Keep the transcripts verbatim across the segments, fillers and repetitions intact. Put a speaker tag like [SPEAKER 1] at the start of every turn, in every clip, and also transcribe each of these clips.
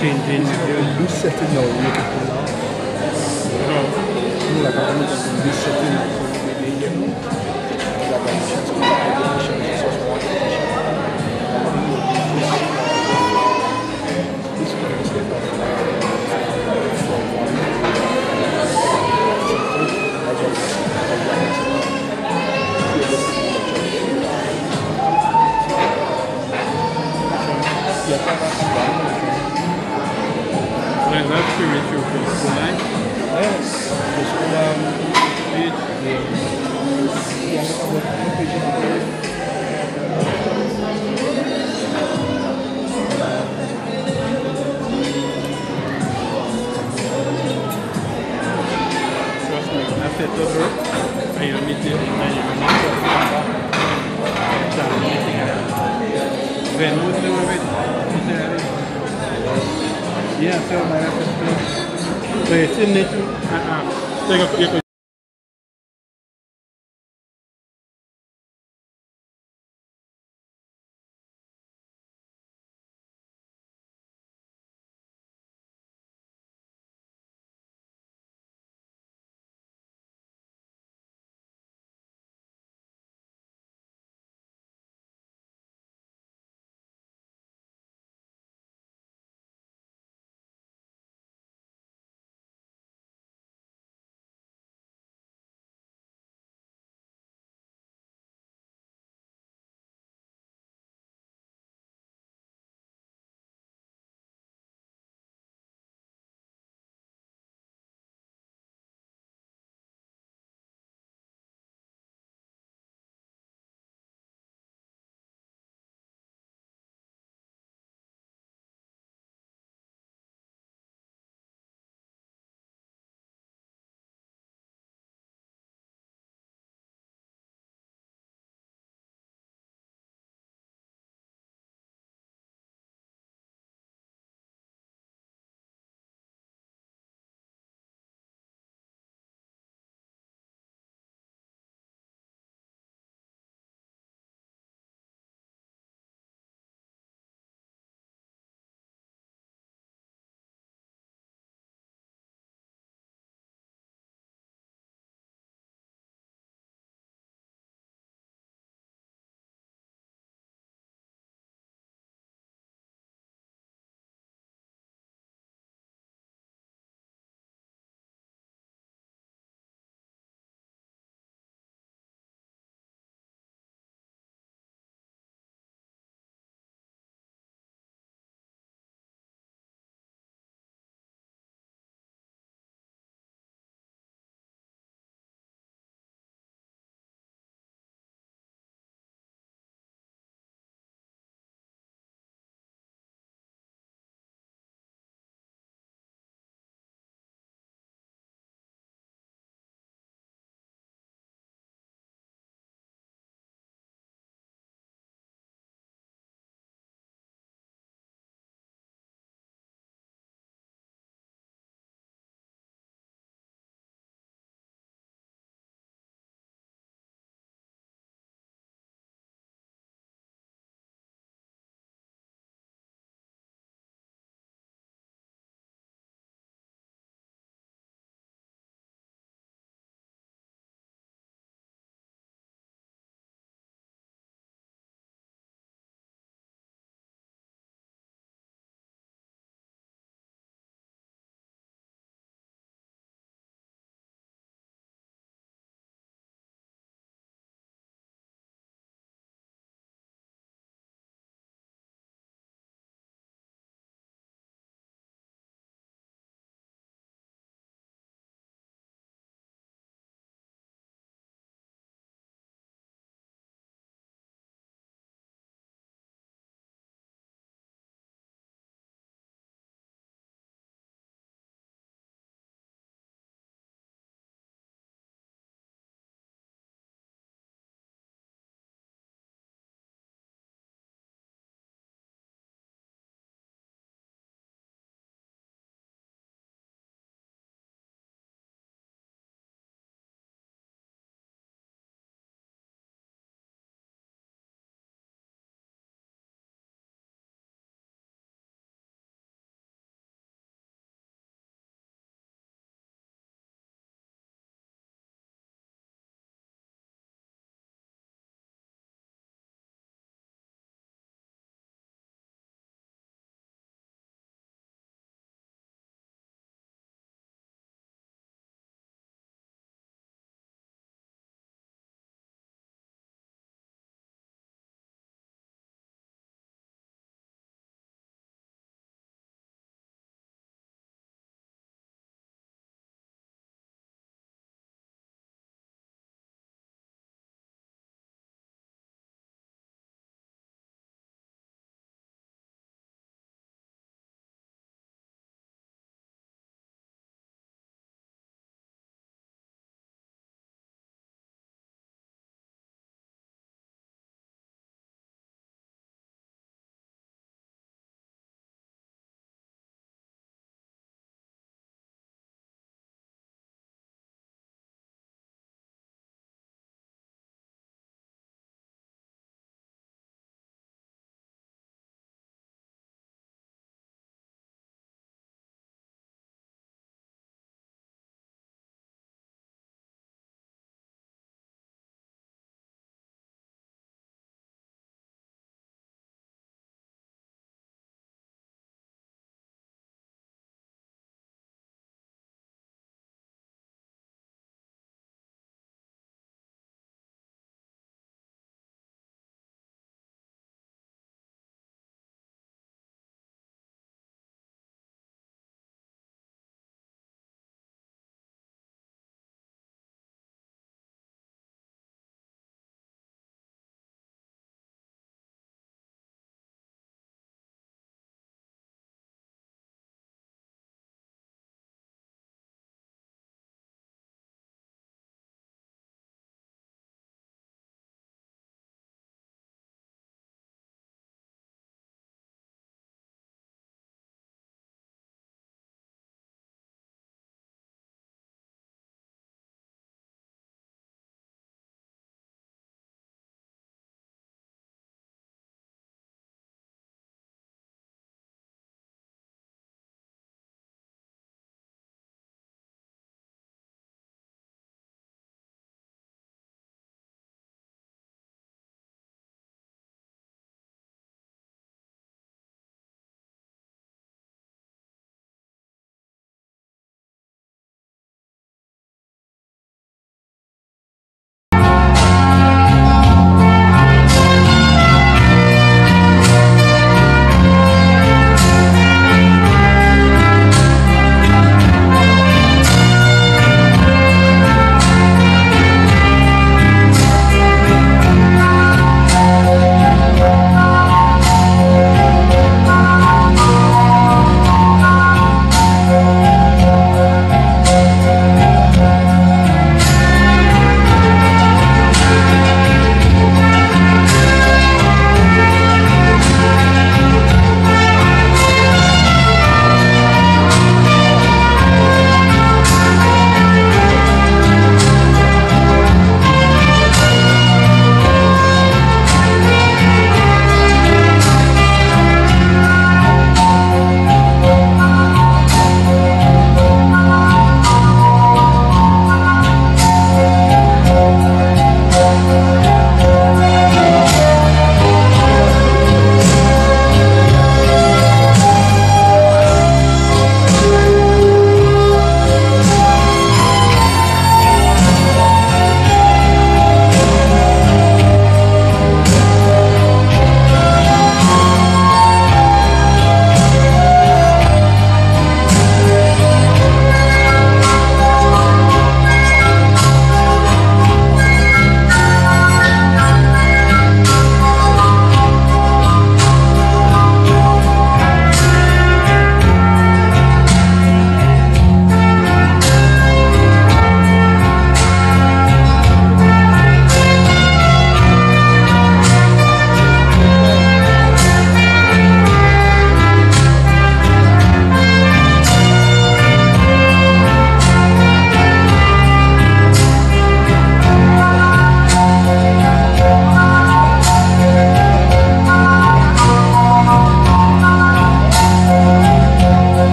[SPEAKER 1] changing.
[SPEAKER 2] Resetting your way to pull out.
[SPEAKER 1] So,
[SPEAKER 2] You know, like I'm almost resetting my phone, you know. Like I'm trying to make a decision, it's just one decision. I'm having a this one is the first one. I
[SPEAKER 1] like that's pretty much your first line.
[SPEAKER 2] Yes, the school um,
[SPEAKER 1] It,
[SPEAKER 2] yeah, yeah, I'm
[SPEAKER 1] trust me, I set up work, and you meet it, and you meet it. Then, what's the name of it? Yeah, so my reference. So you still need to, uh-uh. Take a, you could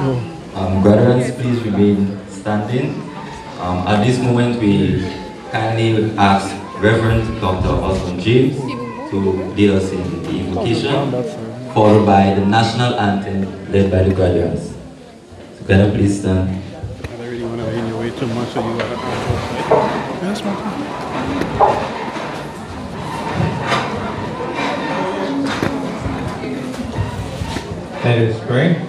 [SPEAKER 3] Um, brethren, please remain standing. Um, at this moment, we kindly ask Reverend Doctor Austin James to lead us in the invocation, followed by the national anthem led by the graduates. So can I please stand?
[SPEAKER 1] I really want to lean your way too much, so you gotta outfit. That's my time.
[SPEAKER 4] Let us pray.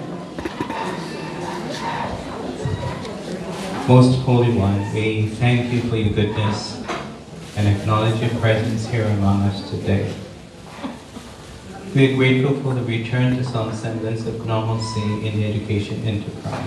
[SPEAKER 4] Most Holy One, we thank you for your goodness and acknowledge your presence here among us today. We are grateful for the return to some semblance of normalcy in the education enterprise.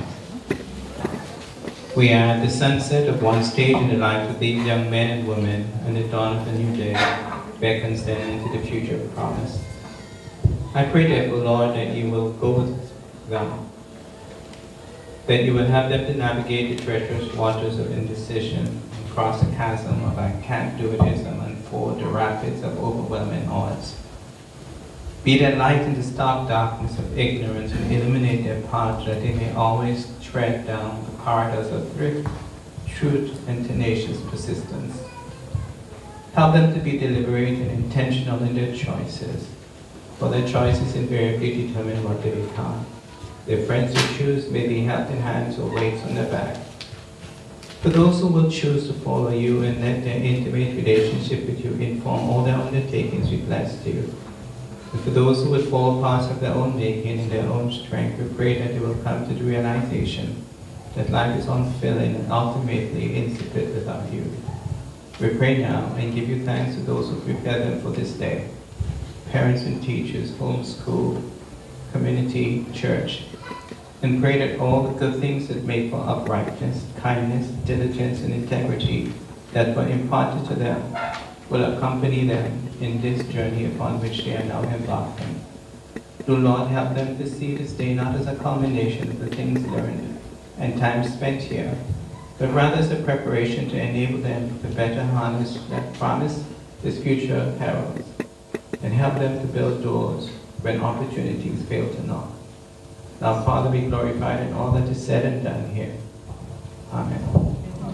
[SPEAKER 4] We are at the sunset of one stage in the life of these young men and women, and the dawn of a new day beckons them into the future of promise. I pray therefore, Lord, that you will go with them, that you will have them to navigate the treacherous waters of indecision and cross the chasm of I can't do itism and ford the rapids of overwhelming odds. Be that light in the stark darkness of ignorance and illuminate their path, that they may always tread down the corridors of thrift, truth, and tenacious persistence. Help them to be deliberate and intentional in their choices, for their choices invariably determine what they become. Their friends who choose may be helping hands or weights on their back. For those who will choose to follow you and let their intimate relationship with you inform all their undertakings, we bless you. And for those who would fall parts of their own making in their own strength, we pray that they will come to the realization that life is unfulfilling and ultimately insipid without you. We pray now and give you thanks to those who prepare them for this day. Parents and teachers, home, school, community, church, and pray that all the good things that make for uprightness, kindness, diligence, and integrity that were imparted to them will accompany them in this journey upon which they are now embarking. Do, Lord, help them to see this day not as a culmination of the things learned and time spent here, but rather as a preparation to enable them to better harness that promise this future heralds, and help them to build doors when opportunities fail to knock. Now, Father, be glorified in all that is said and done here. Amen.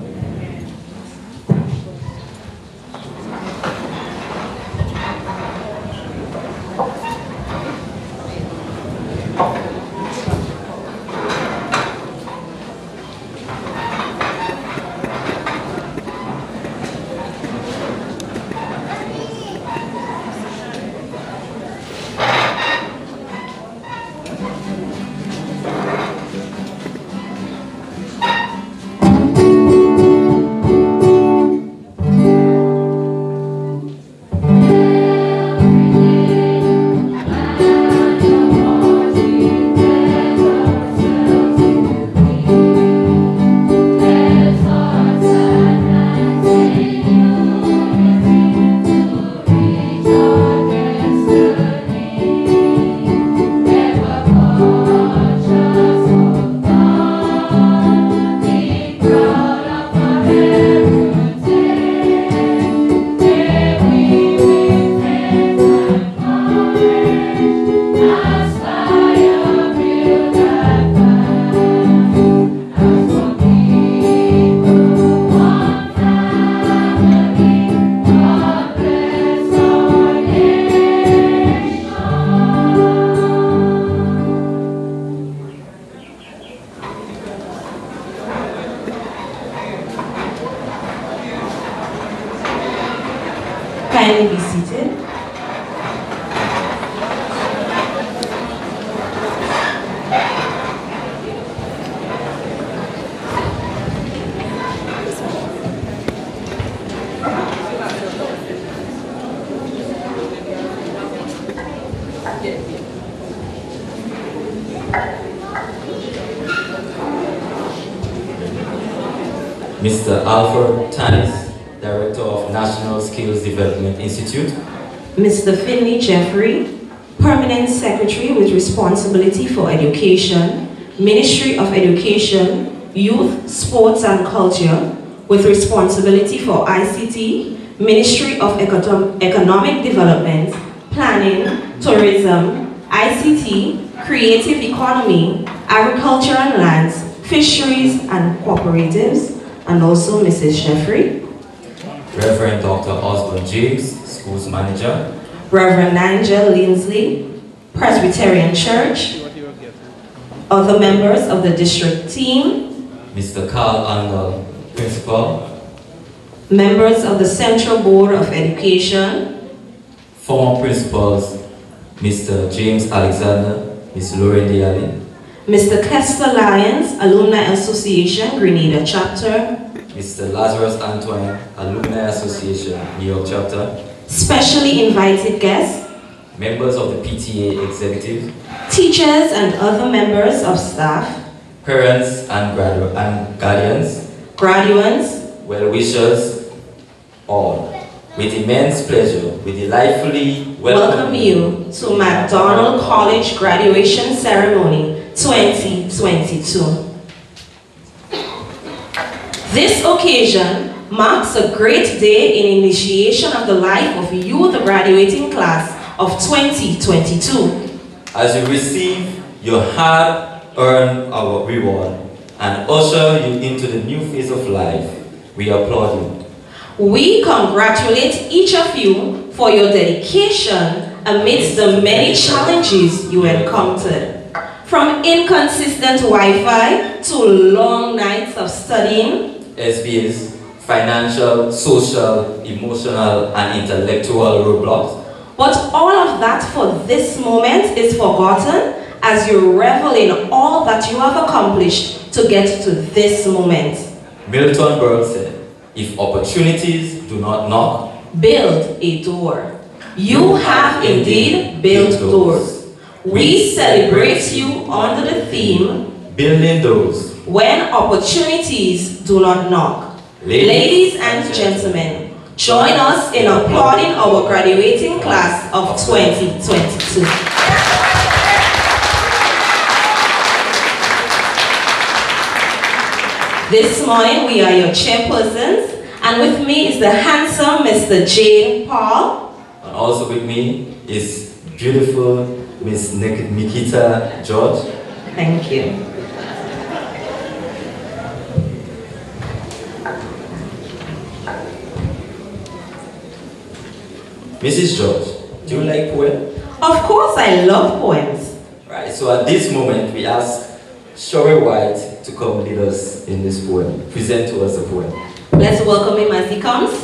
[SPEAKER 5] Kindly be seated.
[SPEAKER 3] Mister Alfred Tanis, Director of National Skills Development Institute.
[SPEAKER 5] Mister Finley Jeffrey, Permanent Secretary with responsibility for education, Ministry of Education, Youth, Sports and Culture, with responsibility for I C T, Ministry of Econom Economic Development, Planning, Tourism, I C T, Creative Economy, Agriculture and Lands, Fisheries and Cooperatives, and also Missus Jeffrey.
[SPEAKER 3] Reverend Doctor Osborne James, Schools Manager.
[SPEAKER 5] Reverend Nigel Linsley, Presbyterian Church. Other members of the district team.
[SPEAKER 3] Mister Carl Arnold, Principal.
[SPEAKER 5] Members of the Central Board of Education.
[SPEAKER 3] Former Principals, Mister James Alexander, Miz Lauren Diali.
[SPEAKER 5] Mister Kessler Lyons, Alumni Association, Grenada Chapter.
[SPEAKER 3] Mister Lazarus Antoine, Alumni Association, New York Chapter.
[SPEAKER 5] Specially invited guests.
[SPEAKER 3] Members of the P T A Executive.
[SPEAKER 5] Teachers and other members of staff.
[SPEAKER 3] Parents and, gradu and guardians.
[SPEAKER 5] Graduates.
[SPEAKER 3] Well-wishers, all. With immense pleasure, we delightfully
[SPEAKER 5] Welcome,
[SPEAKER 3] welcome
[SPEAKER 5] you to McDonald College Graduation Ceremony twenty twenty-two. This occasion marks a great day in initiation of the life of you, the graduating class of twenty twenty-two.
[SPEAKER 3] As you receive your hard-earned our reward and usher you into the new phase of life, we applaud you.
[SPEAKER 5] We congratulate each of you for your dedication amidst the many challenges you encountered. From inconsistent Wi-Fi to long nights of studying,
[SPEAKER 3] S B A's financial, social, emotional, and intellectual roadblocks.
[SPEAKER 5] but all of that for this moment is forgotten as you revel in all that you have accomplished to get to this moment.
[SPEAKER 3] Milton Berle said, if opportunities do not knock,
[SPEAKER 5] Build a door. You have indeed built doors. We celebrate you under the theme,
[SPEAKER 3] building doors.
[SPEAKER 5] when opportunities do not knock. Ladies and gentlemen, join us in applauding our graduating class of twenty twenty-two. This morning we are your chairpersons, and with me is the handsome Mister Jane Paul.
[SPEAKER 3] And also with me is beautiful Miss Nikita George.
[SPEAKER 5] Thank you.
[SPEAKER 3] Missus George, do you like poems?
[SPEAKER 5] Of course I love poems.
[SPEAKER 3] Right, so at this moment we ask Shorey White to come lead us in this poem. Present to us the poem.
[SPEAKER 5] Let's welcome him as he comes.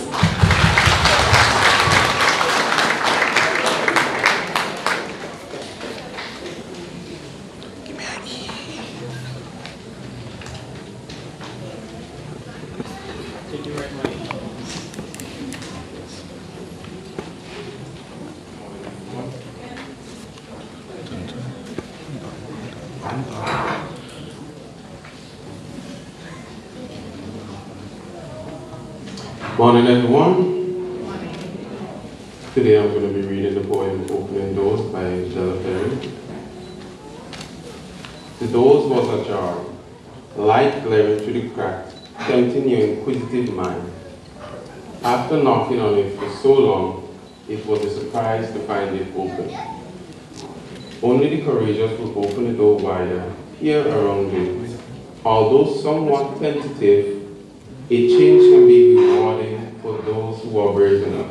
[SPEAKER 1] Morning, everyone. Today I'm going to be reading the poem Opening Doors by Angela Perry. The doors was ajar, light glaring through the crack, tempting your inquisitive mind. After knocking on it for so long, it was a surprise to find it open. Only the courageous will open the door wider, peer around it. Although somewhat tentative, a change can be rewarding for those who are brave enough.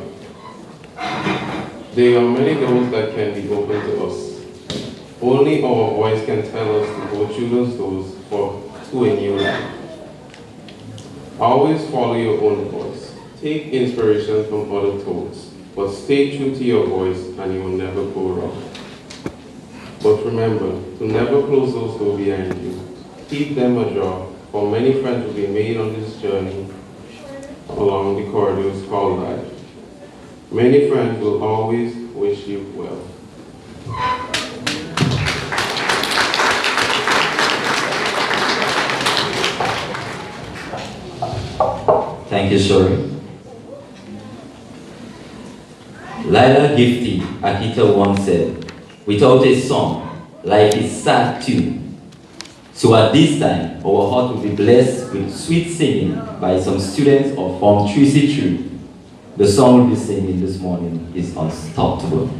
[SPEAKER 1] There are many doors that can be opened to us. Only our voice can tell us to go through those doors for, to a new life. Always follow your own voice. Take inspiration from other thoughts, but stay true to your voice and you will never go wrong. But remember to never close those doors behind you. Keep them ajar, for many friends will be made on this journey along the corridors called life. Many friends will always wish you well.
[SPEAKER 3] Thank you, Shorey. Lila Gifty Akita once said, without a song, life is sad too. So at this time, our heart will be blessed with sweet singing by some students of Form three C three. The song we'll be singing this morning is Unstoppable.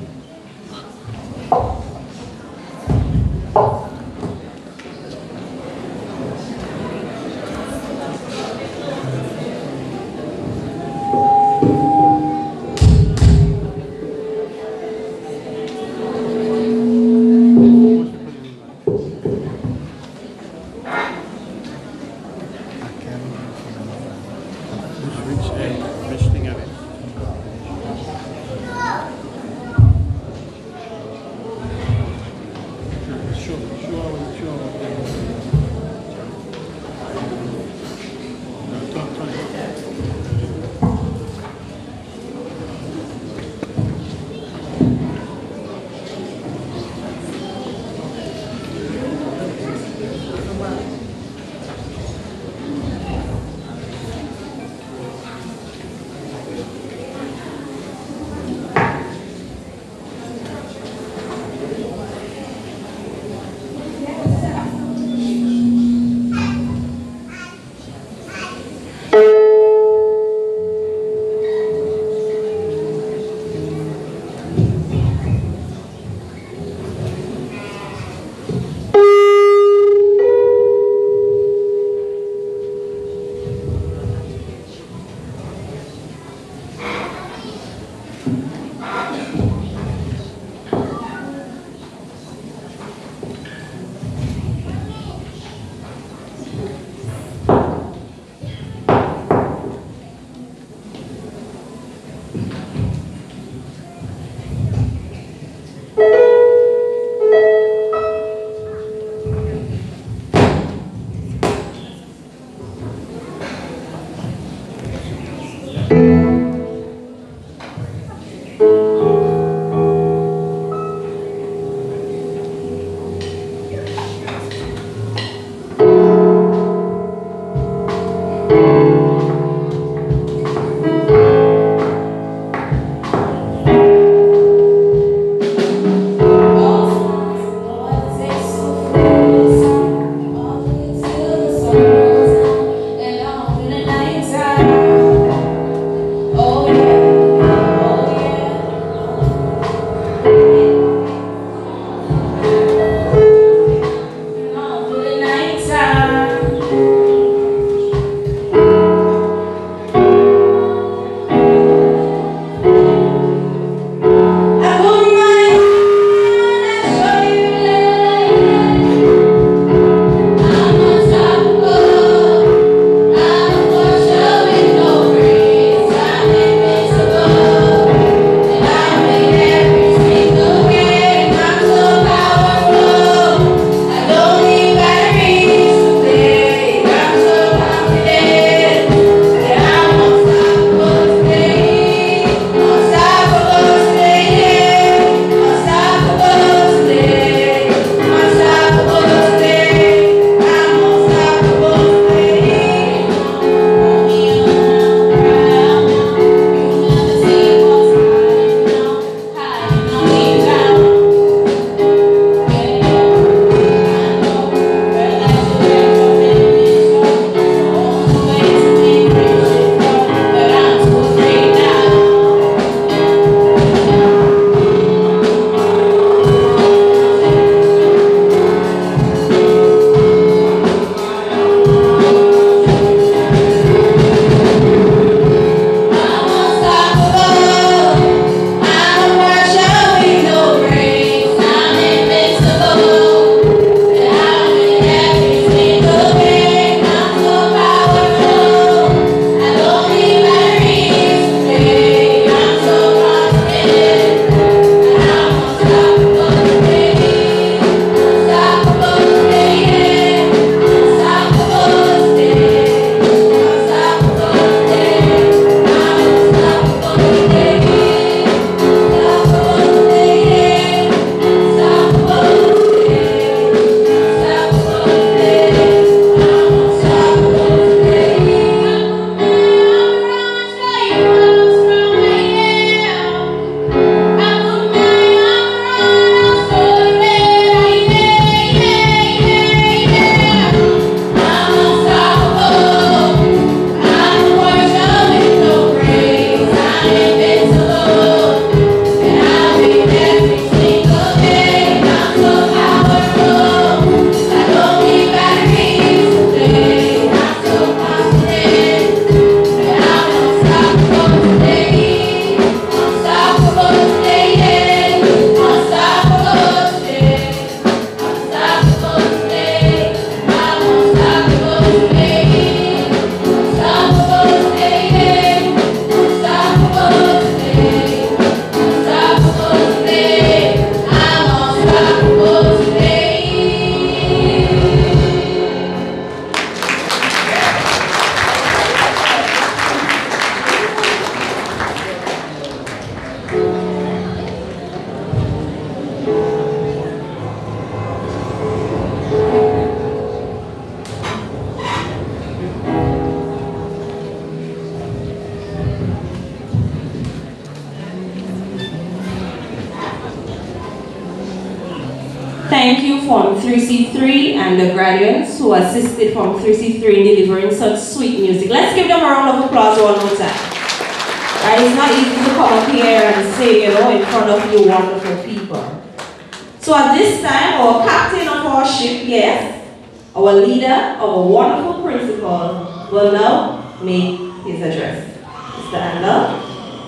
[SPEAKER 5] Thank you Form three C three and the graduates who assisted Form three C three in delivering such sweet music. Let's give them a round of applause one more time. Right, it's not easy to come up here and say, you know, in front of you wonderful people. So at this time, our captain of our ship, yes, our leader, our wonderful principal, will now make his address. Mister Andal.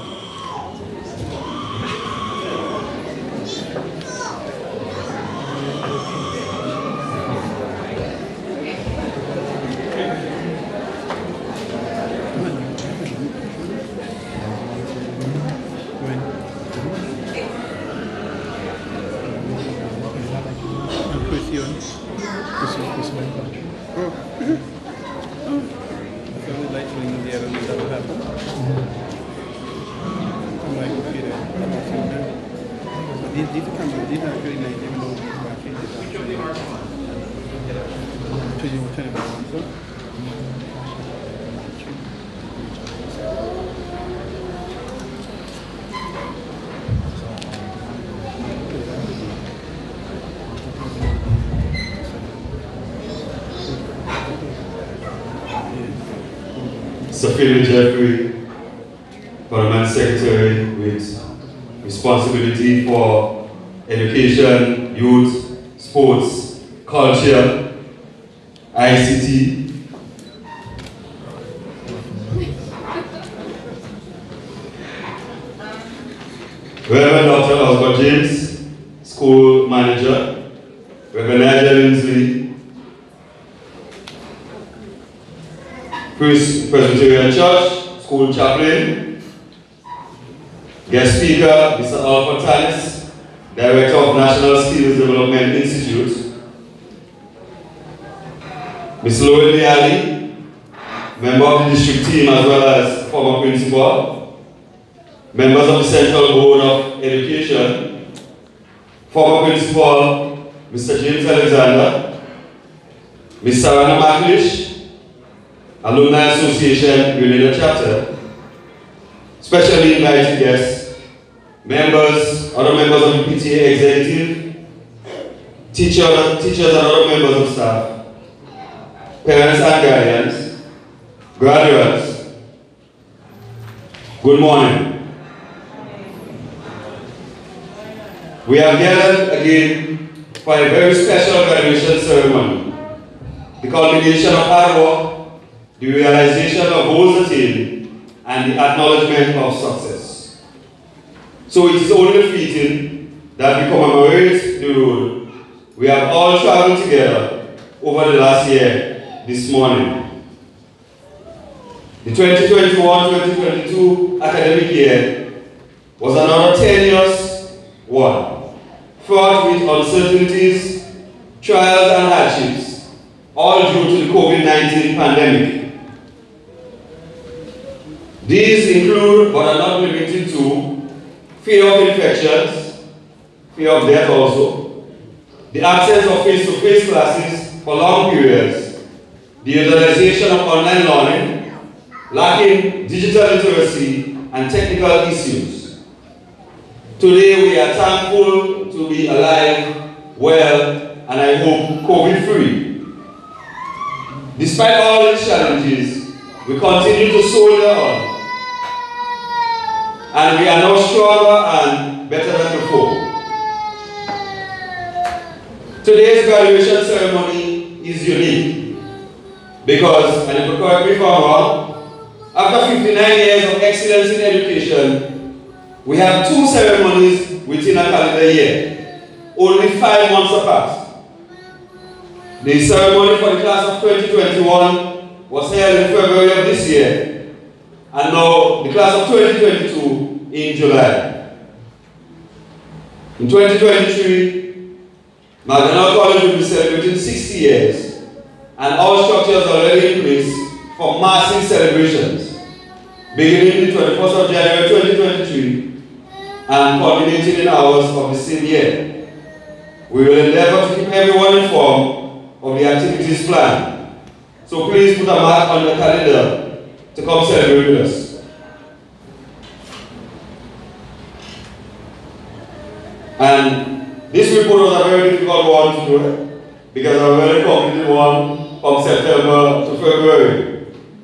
[SPEAKER 6] Sophia Jeffrey, Parliament Secretary with responsibility for education, youth, sports, culture, I C T. Reverend Doctor Oscar James, School Manager. Reverend Nigel Lindsley, Presbyterian Church, School Chaplain. Guest speaker, Mister Alfred Tanis, Director of National Skills Development Institute. Miz Lowen Diali, member of the district team as well as former principal. Members of the Central Board of Education. Former principal, Mister James Alexander. Miz Sarana McLeish, Alumni Association Grenada Chapter. Specially invited guests, members, other members of the P T A Executive, teacher, teachers and other members of staff, parents and guardians, graduates. Good morning. We have gathered again for a very special graduation ceremony, the culmination of hard work, the realization of goals attained, and the acknowledgement of success. So it is only fitting that we commemorate the road we have all traveled together over the last year this morning. The twenty twenty-one twenty twenty-two academic year was another tenuous one, fraught with uncertainties, trials and hardships, all due to the COVID nineteen pandemic. These include, but are not limited to, fear of infections, fear of death also, the absence of face-to-face classes for long periods, the utilization of online learning, lacking digital literacy, and technical issues. Today we are thankful to be alive, well, and I hope COVID-free. Despite all these challenges, we continue to soldier on, and we are now stronger and better than before. Today's graduation ceremony is unique because, and if you correct me if I'm wrong, after fifty-nine years of excellence in education, we have two ceremonies within a calendar year, only five months apart. The ceremony for the class of twenty twenty-one was held in February of this year, and now the class of twenty twenty-two in July. In twenty twenty-three, Magdalene College will be celebrating sixty years, and all structures are already in place for massive celebrations, beginning the twenty-first of January twenty twenty-three and culminating in hours of the same year. We will endeavor to keep everyone informed of the activities planned, so please put a mark on your calendar to come celebrate with us. And This report was a very difficult one to do because I really completed one from September to February.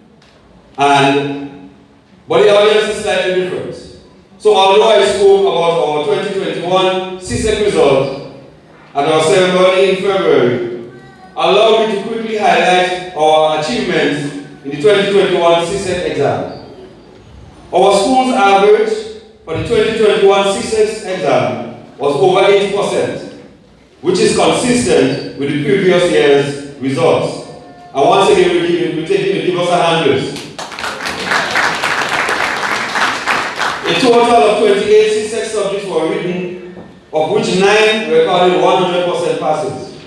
[SPEAKER 6] And, but the audience is slightly different. So although I spoke about our twenty twenty-one C S E C result at our ceremony in February, allow me to quickly highlight our achievements in the twenty twenty-one C S E C exam. Our school's average for the twenty twenty-one C S E C exam was over eighty percent, which is consistent with the previous year's results. And once again, we we're taking the give us a hand, please. A total of twenty-eight C S E C subjects were written, of which nine recorded one hundred percent passes.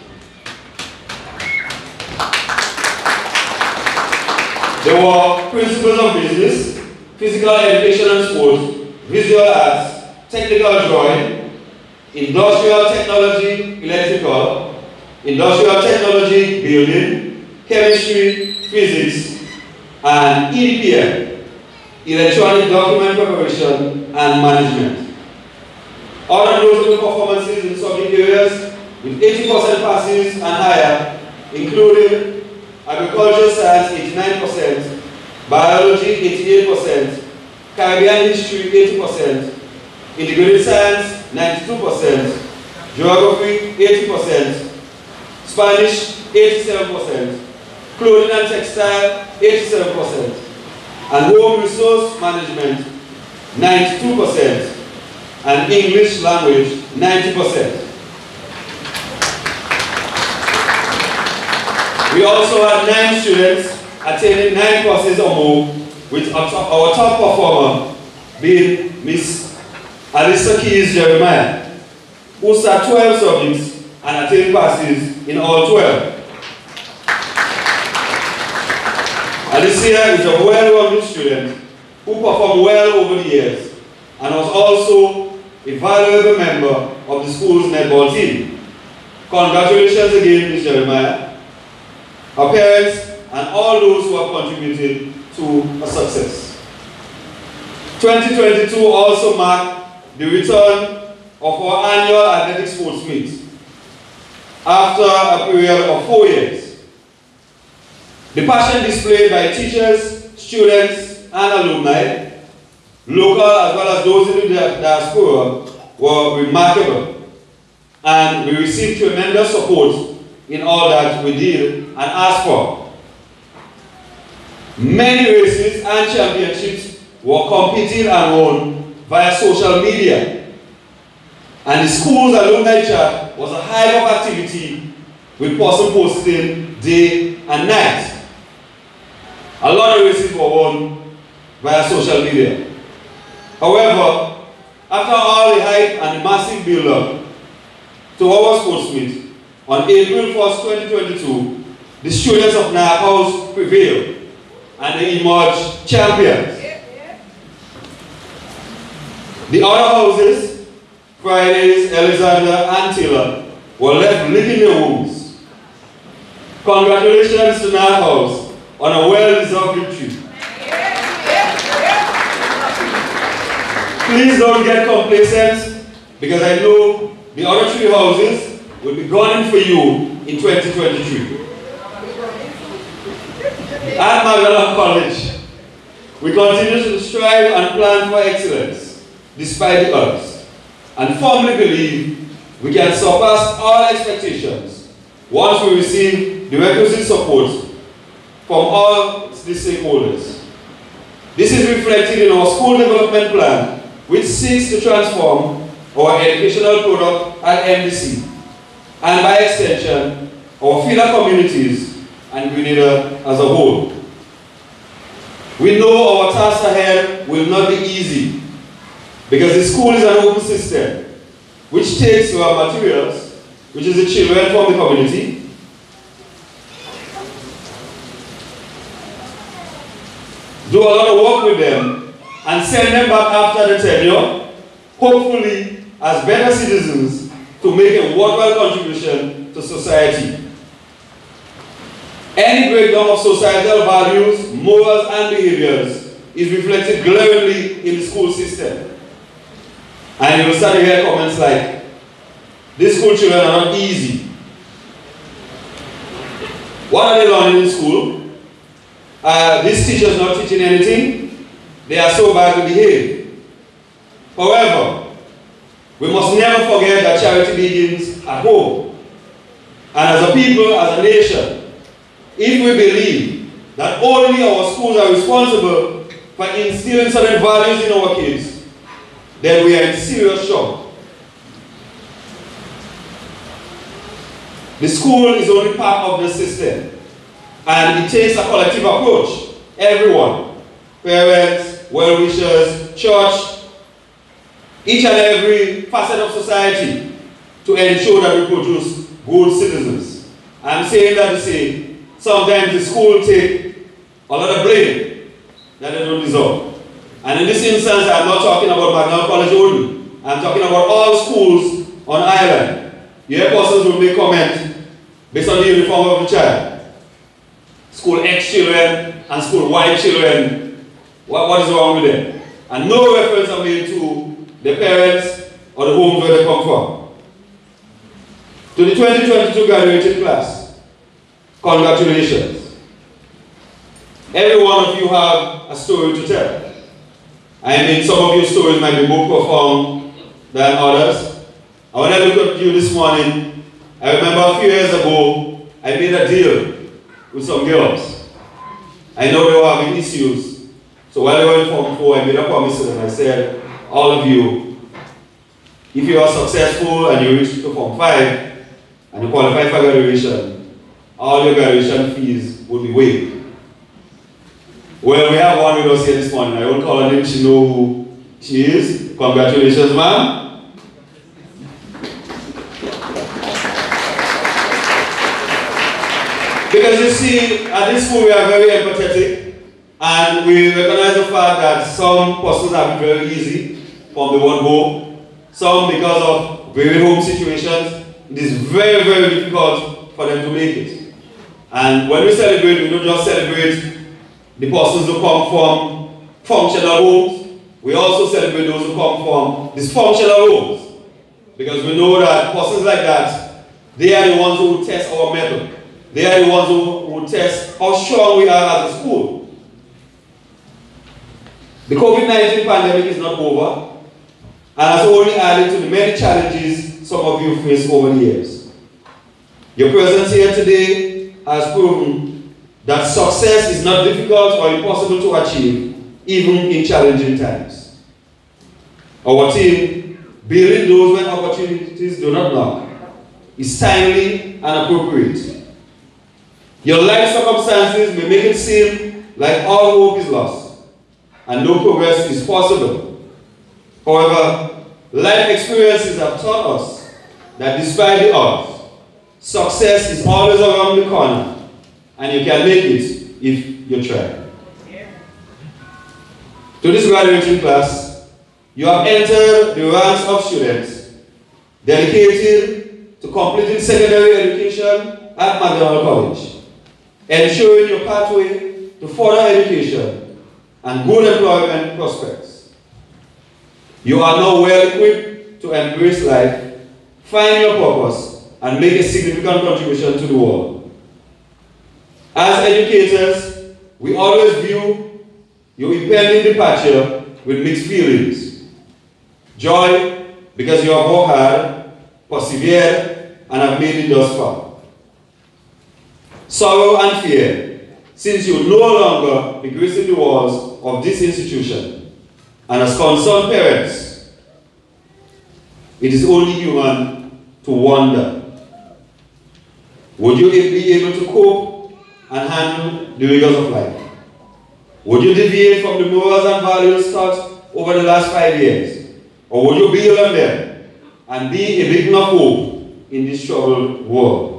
[SPEAKER 6] There were principles of business, physical education and sports, visual arts, technical drawing, industrial technology, electrical, industrial technology, building, chemistry, physics, and E D P M, electronic document preparation and management. Other notable performances in subject areas with eighty percent passes and higher, including agricultural science eighty-nine percent, biology eighty-eight percent, Caribbean history eighty percent, integrated science ninety-two percent, geography eighty percent, Spanish eighty-seven percent, clothing and textile eighty-seven percent, and home resource management ninety-two percent, and English language ninety percent. We also had nine students attending nine courses or more, with our top, our top performer being Miss Alyssa Keys Jeremiah, who sat twelve subjects and attained passes in all twelve. Alicia is a well-rounded student who performed well over the years and was also a valuable member of the school's netball team. Congratulations again, Miz Jeremiah, her parents, and all those who have contributed to her success. twenty twenty-two also marked the return of our annual athletic sports meet after a period of four years. The passion displayed by teachers, students, and alumni, local as well as those in the diaspora, were remarkable, and we received tremendous support in all that we did and asked for. Many races and championships were competed and won via social media, and the school's alumni chat was a hive of activity with person posting day and night. A lot of races were won via social media. However, after all the hype and the massive build-up to our sports meet, on April first, twenty twenty-two, the students of Nayak House prevailed and they emerged champions. The other houses, Fridays, Alexander, and Taylor, were left licking their wounds. Congratulations to Nayak House on a well-deserved victory. Please don't get complacent, because I know the other three houses will be gunning for you in twenty twenty-three. At Magdalene College, we continue to strive and plan for excellence, despite the odds, and firmly believe we can surpass all expectations once we receive the requisite support from all the stakeholders. This is reflected in our school development plan, which seeks to transform our educational product at M D C, and by extension, our feeder communities and Grenada as a whole. We know our task ahead will not be easy, because the school is an open system, which takes our materials, which is the children from the community, do a lot of work with them, and send them back after the tenure, hopefully as better citizens to make a worthwhile contribution to society. Any breakdown of societal values, morals, and behaviors is reflected glaringly in the school system. And you will start to hear comments like, these school children are not easy. What are they learning in school? Uh, these teachers not teaching anything. They are so bad to behave. However, we must never forget that charity begins at home. And as a people, as a nation, if we believe that only our schools are responsible for instilling certain values in our kids, then we are in serious trouble. The school is only part of the system, and it takes a collective approach. Everyone, parents, well-wishers, church, each and every facet of society to ensure that we produce good citizens. I'm saying that to say, sometimes the school take a lot of blame that they don't deserve. And in this instance, I'm not talking about Magdalen College only. I'm talking about all schools on Ireland. You hear persons who make comment based on the uniform of the child. School X children and school Y children, what, what is wrong with them? And no reference are made to the parents or the homes where they come from. To the twenty twenty-two graduating class, congratulations. Every one of you have a story to tell. I mean, some of your stories might be more profound than others. And when I look at you this morning, I remember a few years ago, I made a deal with some girls. I know they were having issues. So while they were in Form four, I made a promise to them. I said, all of you, if you are successful and you reach to Form five, and you qualify for graduation, all your graduation fees will be waived. Well, we have one with us here this morning. I won't call her name, she knows who she is. Congratulations, ma'am. Because you see, at this school we are very empathetic, and we recognize the fact that some persons have it very easy from the word go. Some, because of very home situations, it is very, very difficult for them to make it. And when we celebrate, we don't just celebrate the persons who come from functional homes, we also celebrate those who come from dysfunctional homes. Because we know that persons like that, they are the ones who test our mettle. They are the ones who, who test how strong we are as a school. The COVID nineteen pandemic is not over, and has only added to the many challenges some of you face over the years. Your presence here today has proven that success is not difficult or impossible to achieve, even in challenging times. Our team, building those when opportunities do not knock, is timely and appropriate. Your life circumstances may make it seem like all hope is lost, and no progress is possible. However, life experiences have taught us that despite the odds, success is always around the corner, and you can make it if you try. To this graduating class, you have entered the ranks of students dedicated to completing secondary education at Magdalen College, ensuring your pathway to further education and good employment prospects. You are now well equipped to embrace life, find your purpose, and make a significant contribution to the world. As educators, we always view your impending departure with mixed feelings. Joy, because you have worked hard, persevered, and have made it thus far. Sorrow and fear, since you no longer be gracing the walls of this institution. And as concerned parents, it is only human to wonder, would you be able to cope and handle the rigors of life? Would you deviate from the morals and values taught over the last five years? Or would you build on them and be a beacon of hope in this troubled world?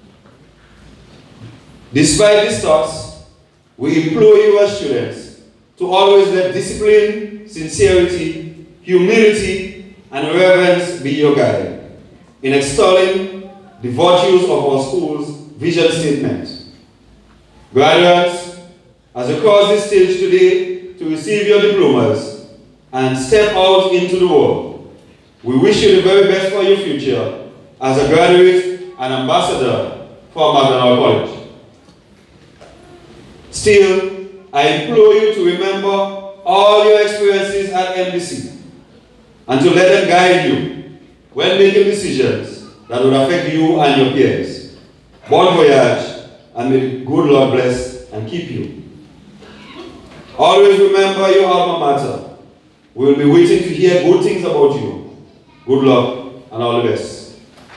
[SPEAKER 6] Despite these thoughts, we implore you as students to always let discipline, sincerity, humility, and reverence be your guide in extolling the virtues of our school's vision statement. Graduates, as you cross this stage today to receive your diplomas and step out into the world, we wish you the very best for your future as a graduate and ambassador for McDonald College. Still, I implore you to remember all your experiences at M D C and to let them guide you when making decisions that would affect you and your peers. Bon voyage, and may the good Lord bless and keep you. Always remember your alma mater. We will be waiting to hear good things about you. Good luck and all the best.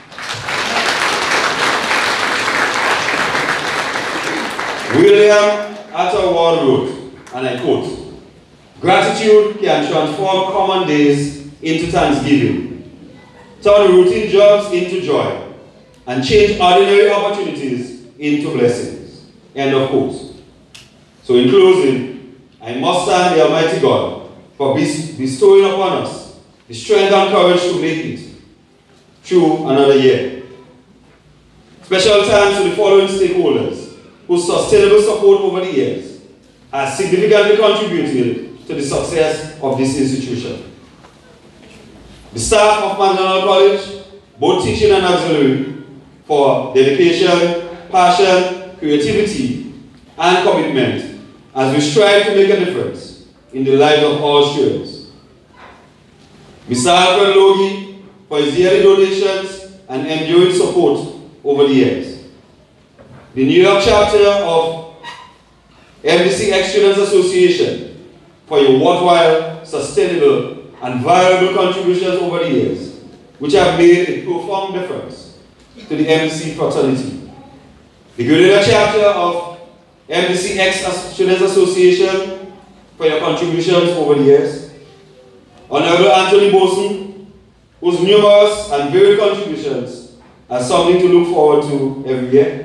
[SPEAKER 6] William Atterward wrote, and I quote, "Gratitude can transform common days into thanksgiving, turn routine jobs into joy, and change ordinary opportunities into blessings." End of quote. So in closing, I must thank the Almighty God for bestowing upon us the strength and courage to make it through another year. Special thanks to the following stakeholders whose sustainable support over the years has significantly contributed to the success of this institution. The staff of McDonald College, both teaching and auxiliary, for dedication, passion, creativity, and commitment as we strive to make a difference in the lives of all students. Mister Alfred Logie for his yearly donations and enduring support over the years. The New York chapter of M D C Ex-Students Association for your worthwhile, sustainable, and valuable contributions over the years, which have made a profound difference to the M D C fraternity. The Grenada chapter of M D C Ex-Students Association for your contributions over the years. Honorable Anthony Boson, whose numerous and varied contributions are something to look forward to every year.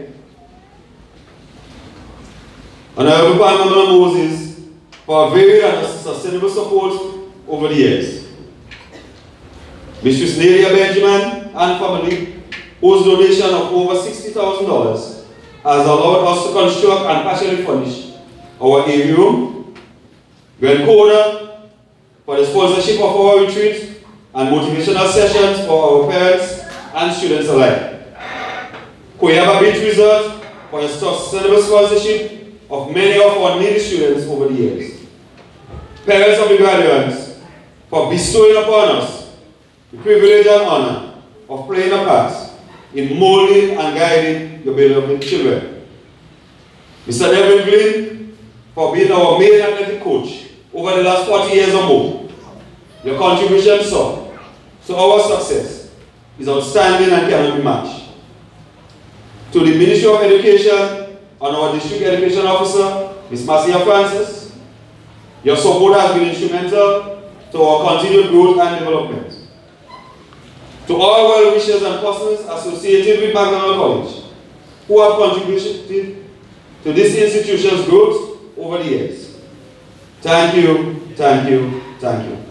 [SPEAKER 6] Honorable Pamela Moses, for varied and sustainable support over the years. Mistress Nadia Benjamin and family, whose donation of over sixty thousand dollars has allowed us to construct and partially furnish our A V room. Gwen Coda, for the sponsorship of our retreat and motivational sessions for our parents and students alike. Koyaba Beach Resort, for your sustainable sponsorship of many of our needy students over the years. Parents of the graduates, for bestowing upon us the privilege and honor of playing a part in molding and guiding your beloved children. Mister Devin Glynn, for being our main athletic coach over the last forty years or more. Your contribution, sir, to our success is outstanding and cannot be matched. To the Ministry of Education and our District Education Officer, Miz Marcia Francis, your support has been instrumental to our continued growth and development. To all well-wishers and persons associated with McDonald College who have contributed to this institution's growth over the years, thank you, thank you, thank you.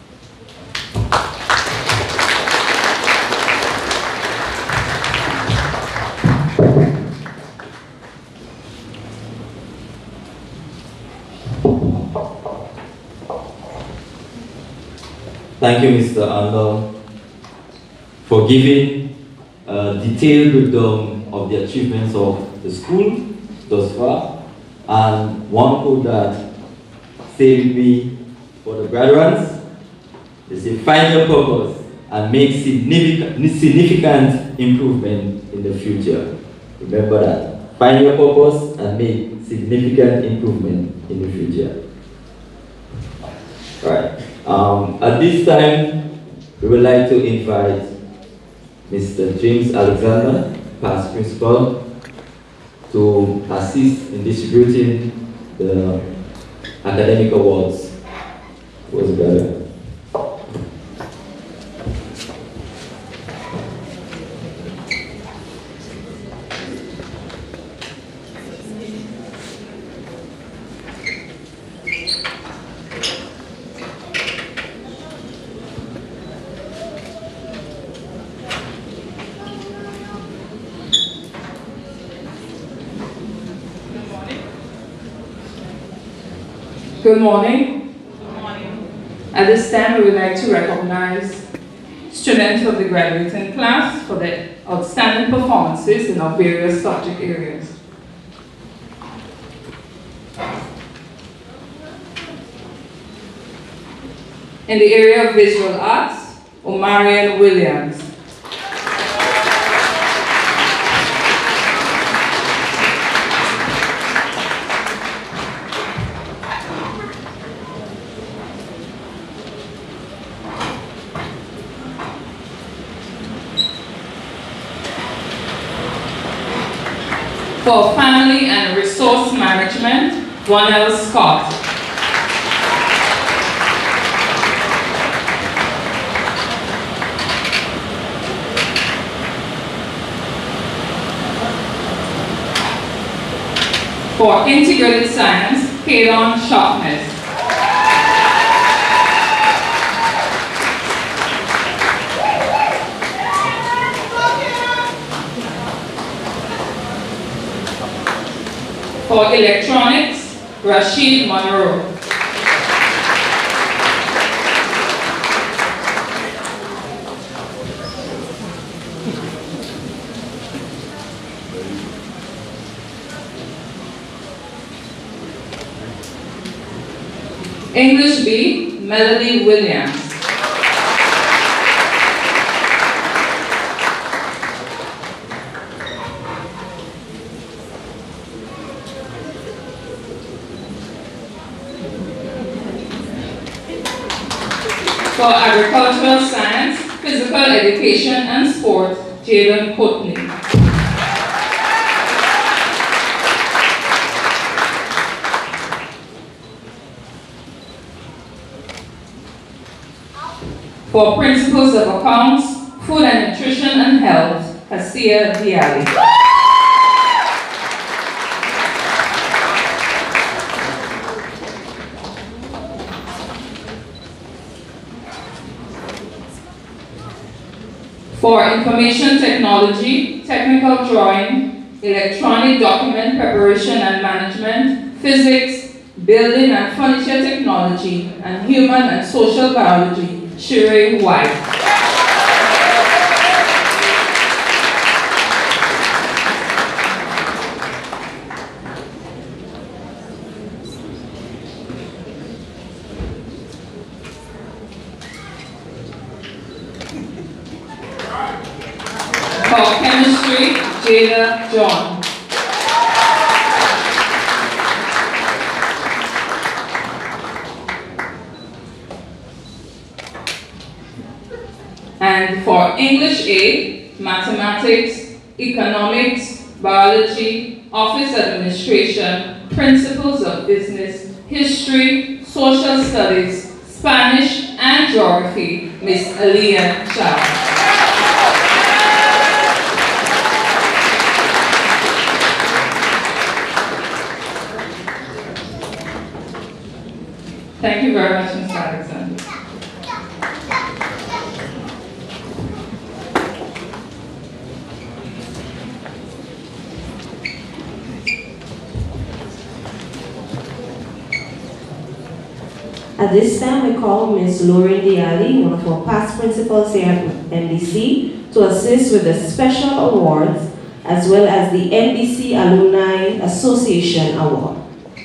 [SPEAKER 3] Thank you, Mister Andal, for giving a detailed breakdown of the achievements of the school thus far, and one quote that stayed with me for the graduates is say, find your purpose and make significant, significant improvement in the future. Remember that. Find your purpose and make significant improvement in the future. Right. Um, at this time, we would like to invite Mister James Alexander, past principal, to assist in distributing the academic awards for the graduate.
[SPEAKER 7] Good morning. Good morning. At this time, we would like to recognize students of the graduating class for their outstanding performances in our various subject areas. In the area of visual arts, Omarion Williams. For family and resource management, Ronald Scott. For integrated science, Kaylon Sharpness. For electronics, Rashid Monroe. English B, Melody Williams. For agricultural science, physical education and sport, Jaden Courtney. For principles of accounts, food and nutrition and health, Hasia Diali. For information technology, technical drawing, electronic document preparation and management, physics, building and furniture technology, and human and social biology, Sheree White. For chemistry, Jada John. And for English A, mathematics, economics, biology, office administration, principles of business, history, social studies, Spanish, and geography, Miss Aliyah Chow. Thank you very much, Mister Alexander.
[SPEAKER 5] At this time, we call Miz Lauren Diali, one of our past principals here at N B C, to assist with the special awards as well as the N B C Alumni Association Award.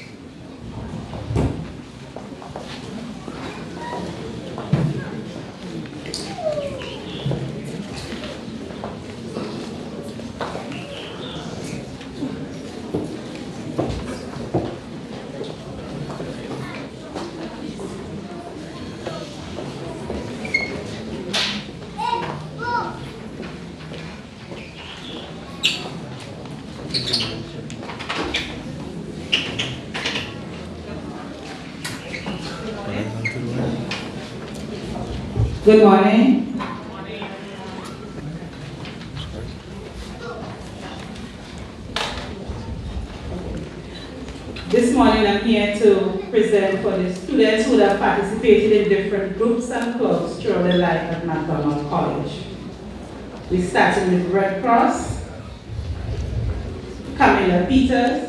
[SPEAKER 7] Good morning. This morning I'm here to present for the students who have participated in different groups and clubs throughout their life at McDonald College. We started with Red Cross, Camilla Peters,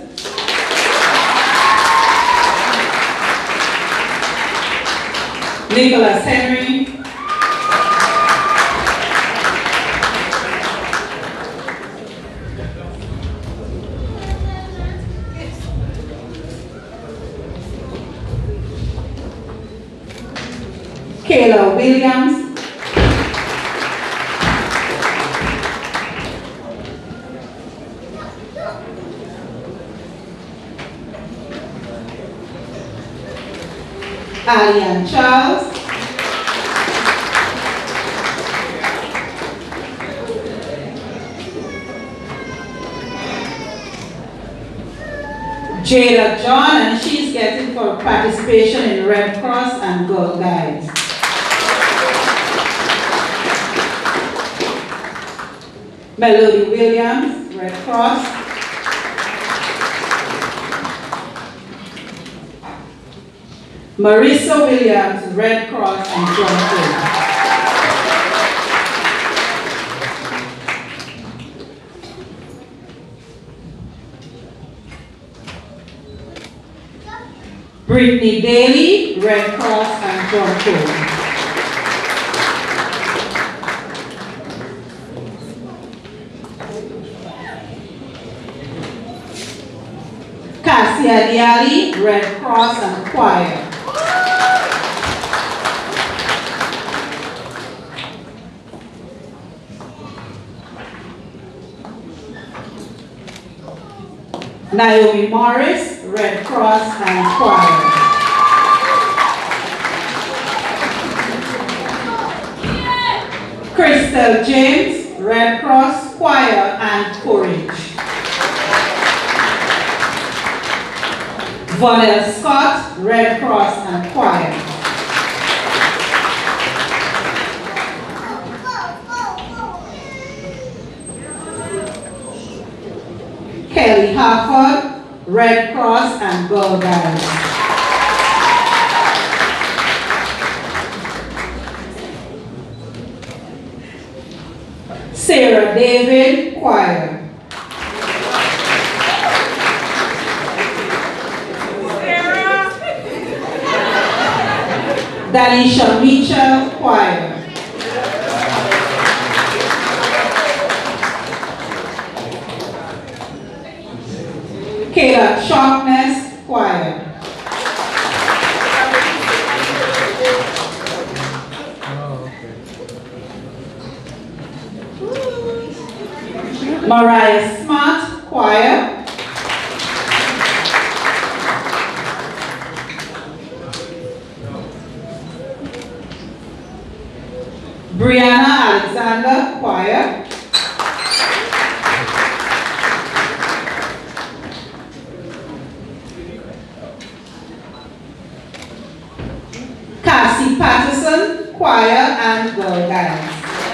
[SPEAKER 7] Nicholas Henry,
[SPEAKER 8] Kayla Williams. Alian Charles. Jada John, and she's getting for participation in Red Cross and Girl Guides. Melody Williams, Red Cross. Marissa Williams, Red Cross and John. Brittany Daly, Red Cross and John Cole. Cassia Diali, Red Cross and Choir. Naomi Morris, Red Cross and Choir. Crystal James, Red Cross, Choir and Courage. Vonel Scott, Red Cross and Choir. Kelly Harford, Red Cross and Girl Guides. Sarah David, Choir. Danisha Mitchell, Choir. Kayla Sharpness, Choir. Mariah Smart, Choir. Brianna Alexander, Choir. Cassie Patterson, Choir and Girl Guides.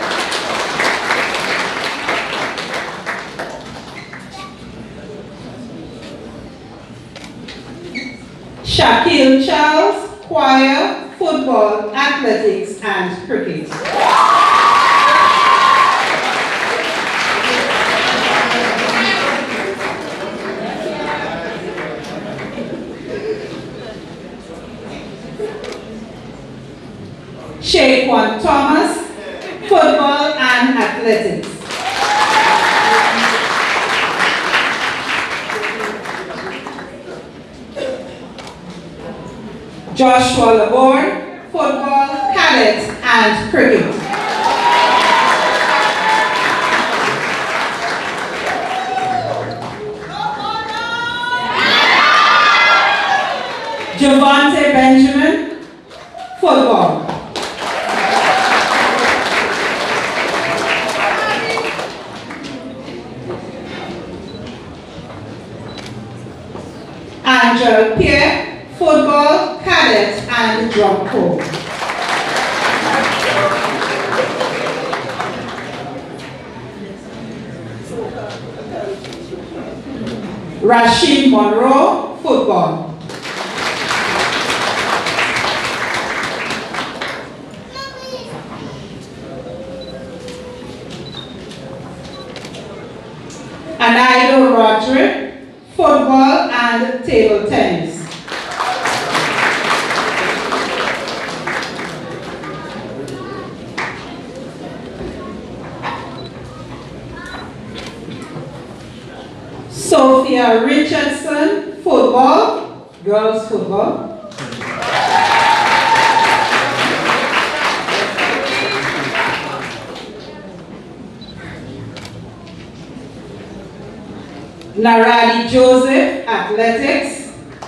[SPEAKER 8] Shaquille Charles, Choir, Football, Athletics and Cricket. Shaquan Thomas, Football and Athletics. Joshua Laborn, Football, Cadet and Cricket. Javante Benjamin, Football. Angel Pierre, Football, Cadet and Drum Corps. Rashid Monroe, Football. Anaido Roderick, Football and Table Tennis. Sophia Richardson, Football, Girls Football. Naradi Joseph, athletics.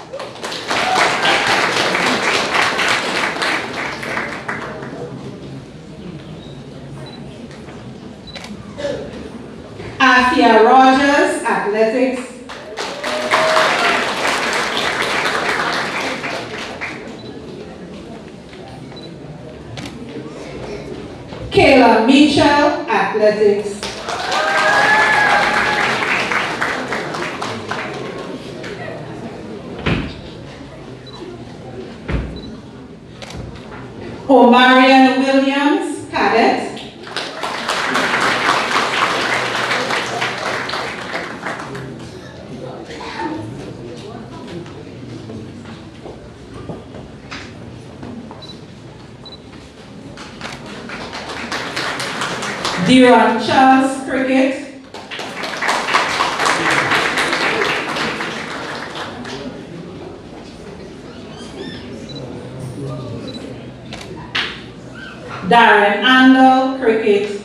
[SPEAKER 8] Afia Rogers, athletics. Kayla Mitchell, athletics. Omarion Williams, cadet. Deron Charles, cricket. Darren Andel, cricket.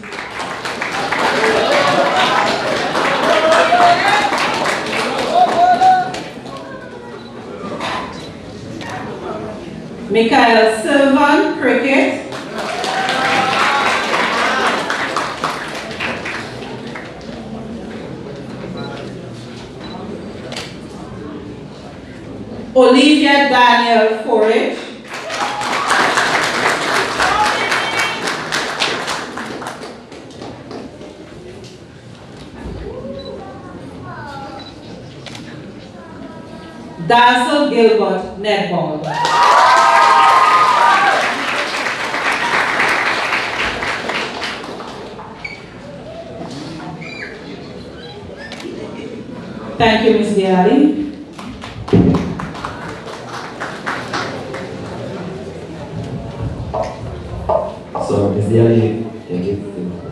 [SPEAKER 8] Michael Sylvan, cricket. Olivia Daniel, forage. Dazzle Gilbert, netball. Thank you, Miz Diari.
[SPEAKER 3] So, Miz Diari, thank you.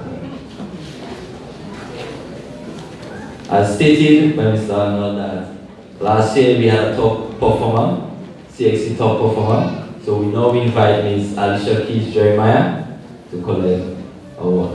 [SPEAKER 3] As stated by Mister Arnold, that last year we had a top performer, C X C top performer. So we now invite Miz Alicia Keys Jeremiah to collect award.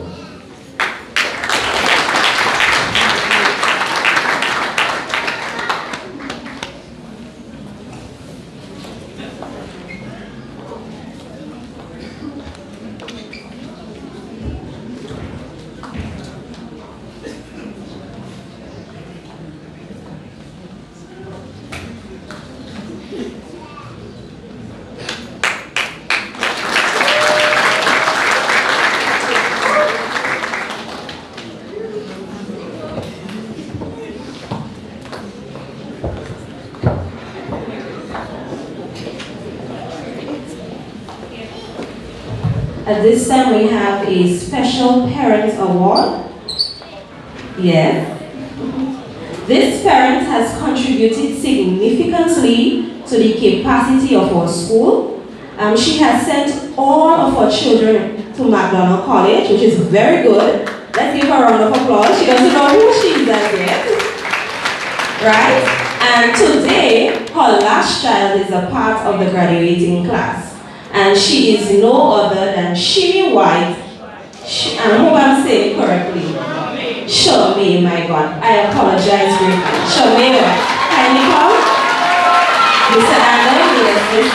[SPEAKER 5] At this time, we have a special parent award. Yes. This parent has contributed significantly to the capacity of our school. Um, she has sent all of her children to McDonald College, which is very good. Let's give her a round of applause. She doesn't know who she is as yet. Right? And today, her last child is a part of the graduating class. And she is no other than Shimmy White. She, I hope I'm saying correctly. Shomei, my God. I apologize for Shomei White. Kindly come. Mister Andel will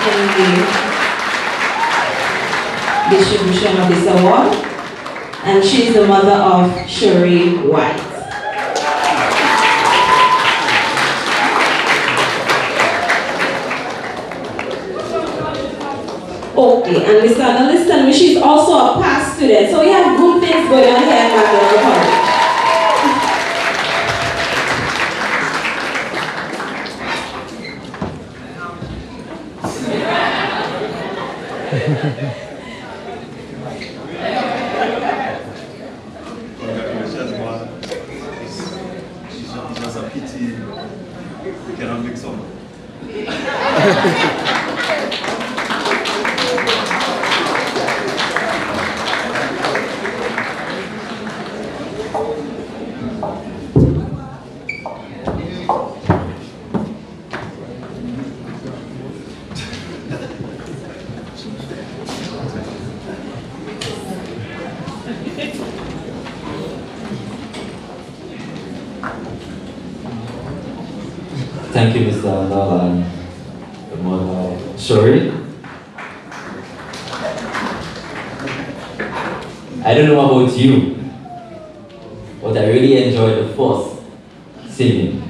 [SPEAKER 5] assist in the distribution of this award. And she is the mother of Shuri White. Okay, and Mister Arnold, listen, me, she's also a past student, so we have good things going on here at McDonald College.
[SPEAKER 9] Congratulations, man. It's just a pity we cannot mix up.
[SPEAKER 3] Thank you, Mister Andal and the mother, Shori. I don't know about you, but I really enjoyed the first singing.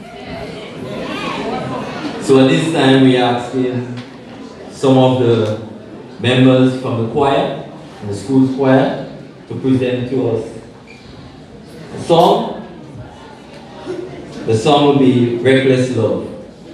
[SPEAKER 3] So at this time we are asking some of the members from the choir, from the school's choir, to present to us a song. The song will be Reckless Love.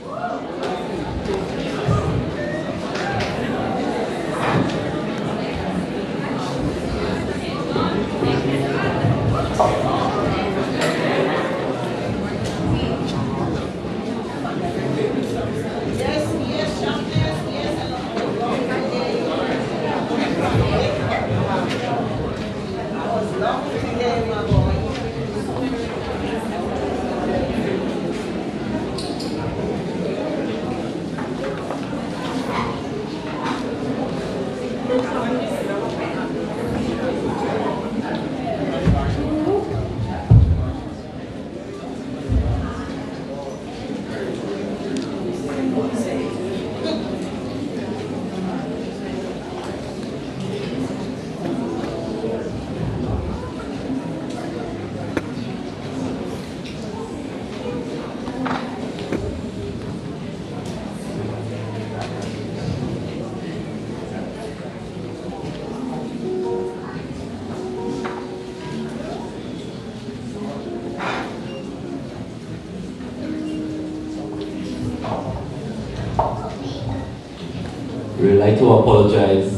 [SPEAKER 3] We would like to apologize.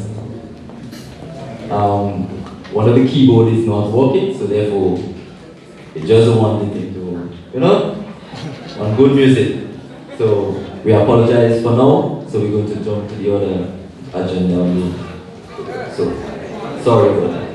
[SPEAKER 3] Um, one of the keyboard is not working, so therefore it just wanted it to, you know, on good music. So we apologize for now. So we're going to jump to the other agenda. So sorry about that.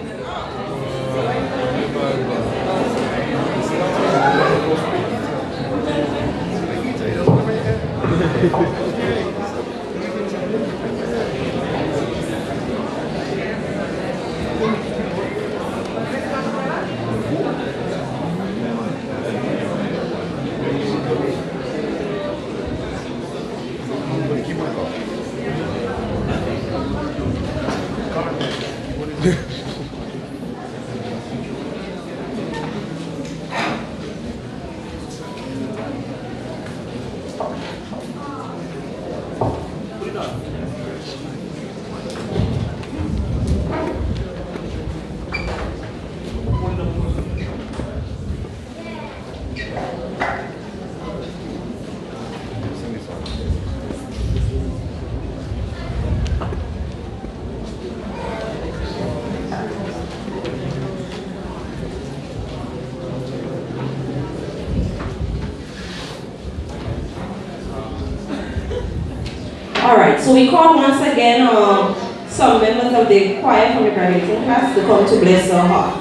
[SPEAKER 5] Alright, so we call once again uh, some members of the choir from the graduating class to come to bless our hearts.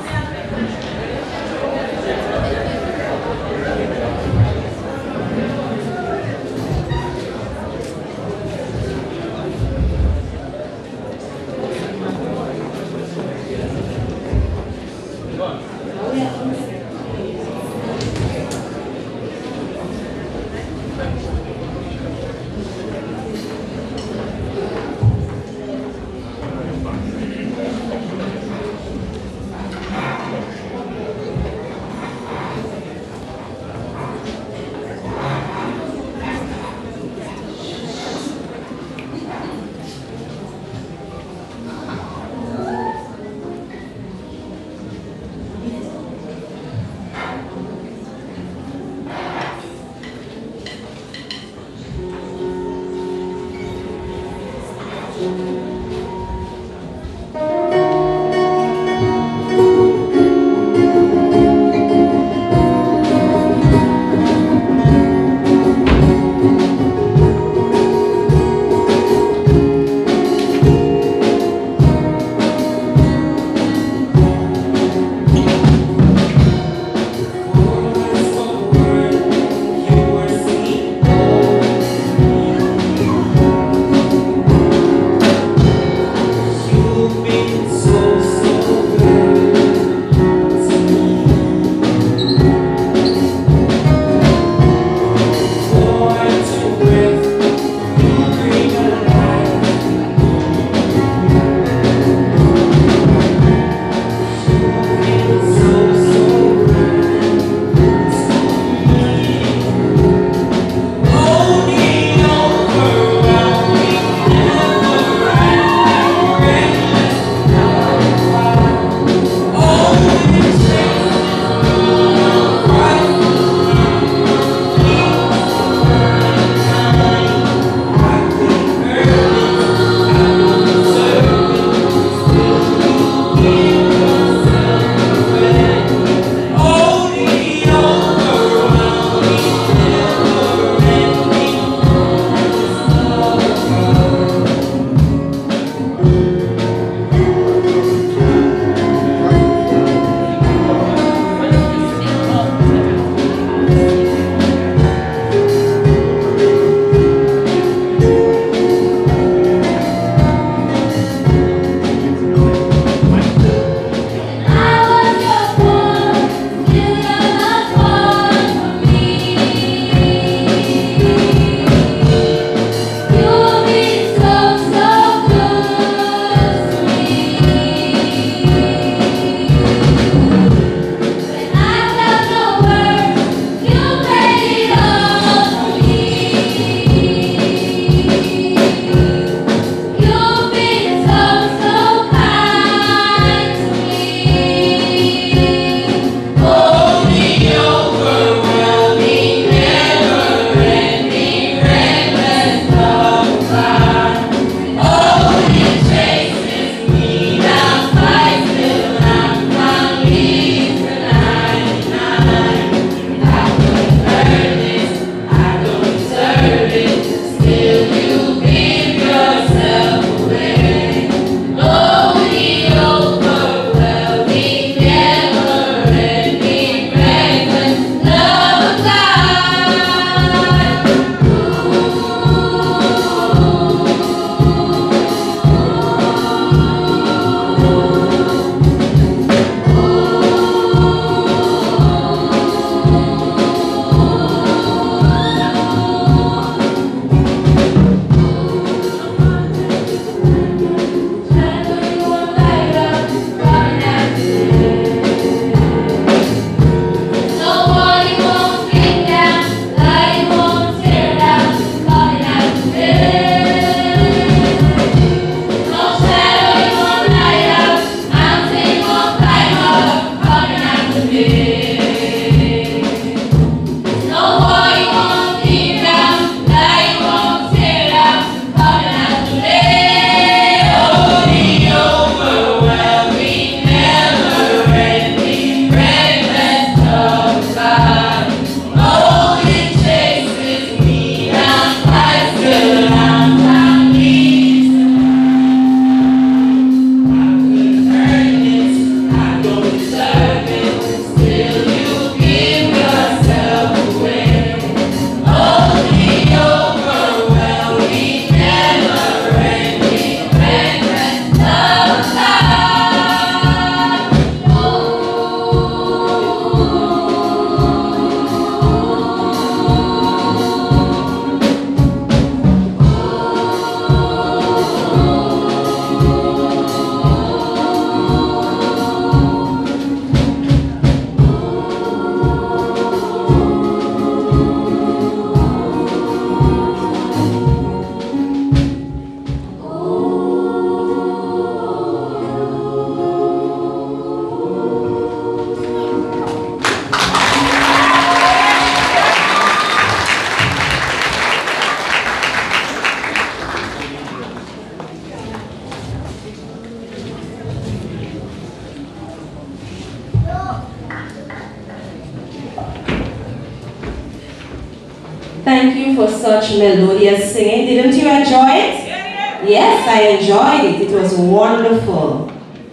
[SPEAKER 5] Thank you for such melodious singing. Didn't you enjoy it? Yes, I enjoyed it. It was wonderful.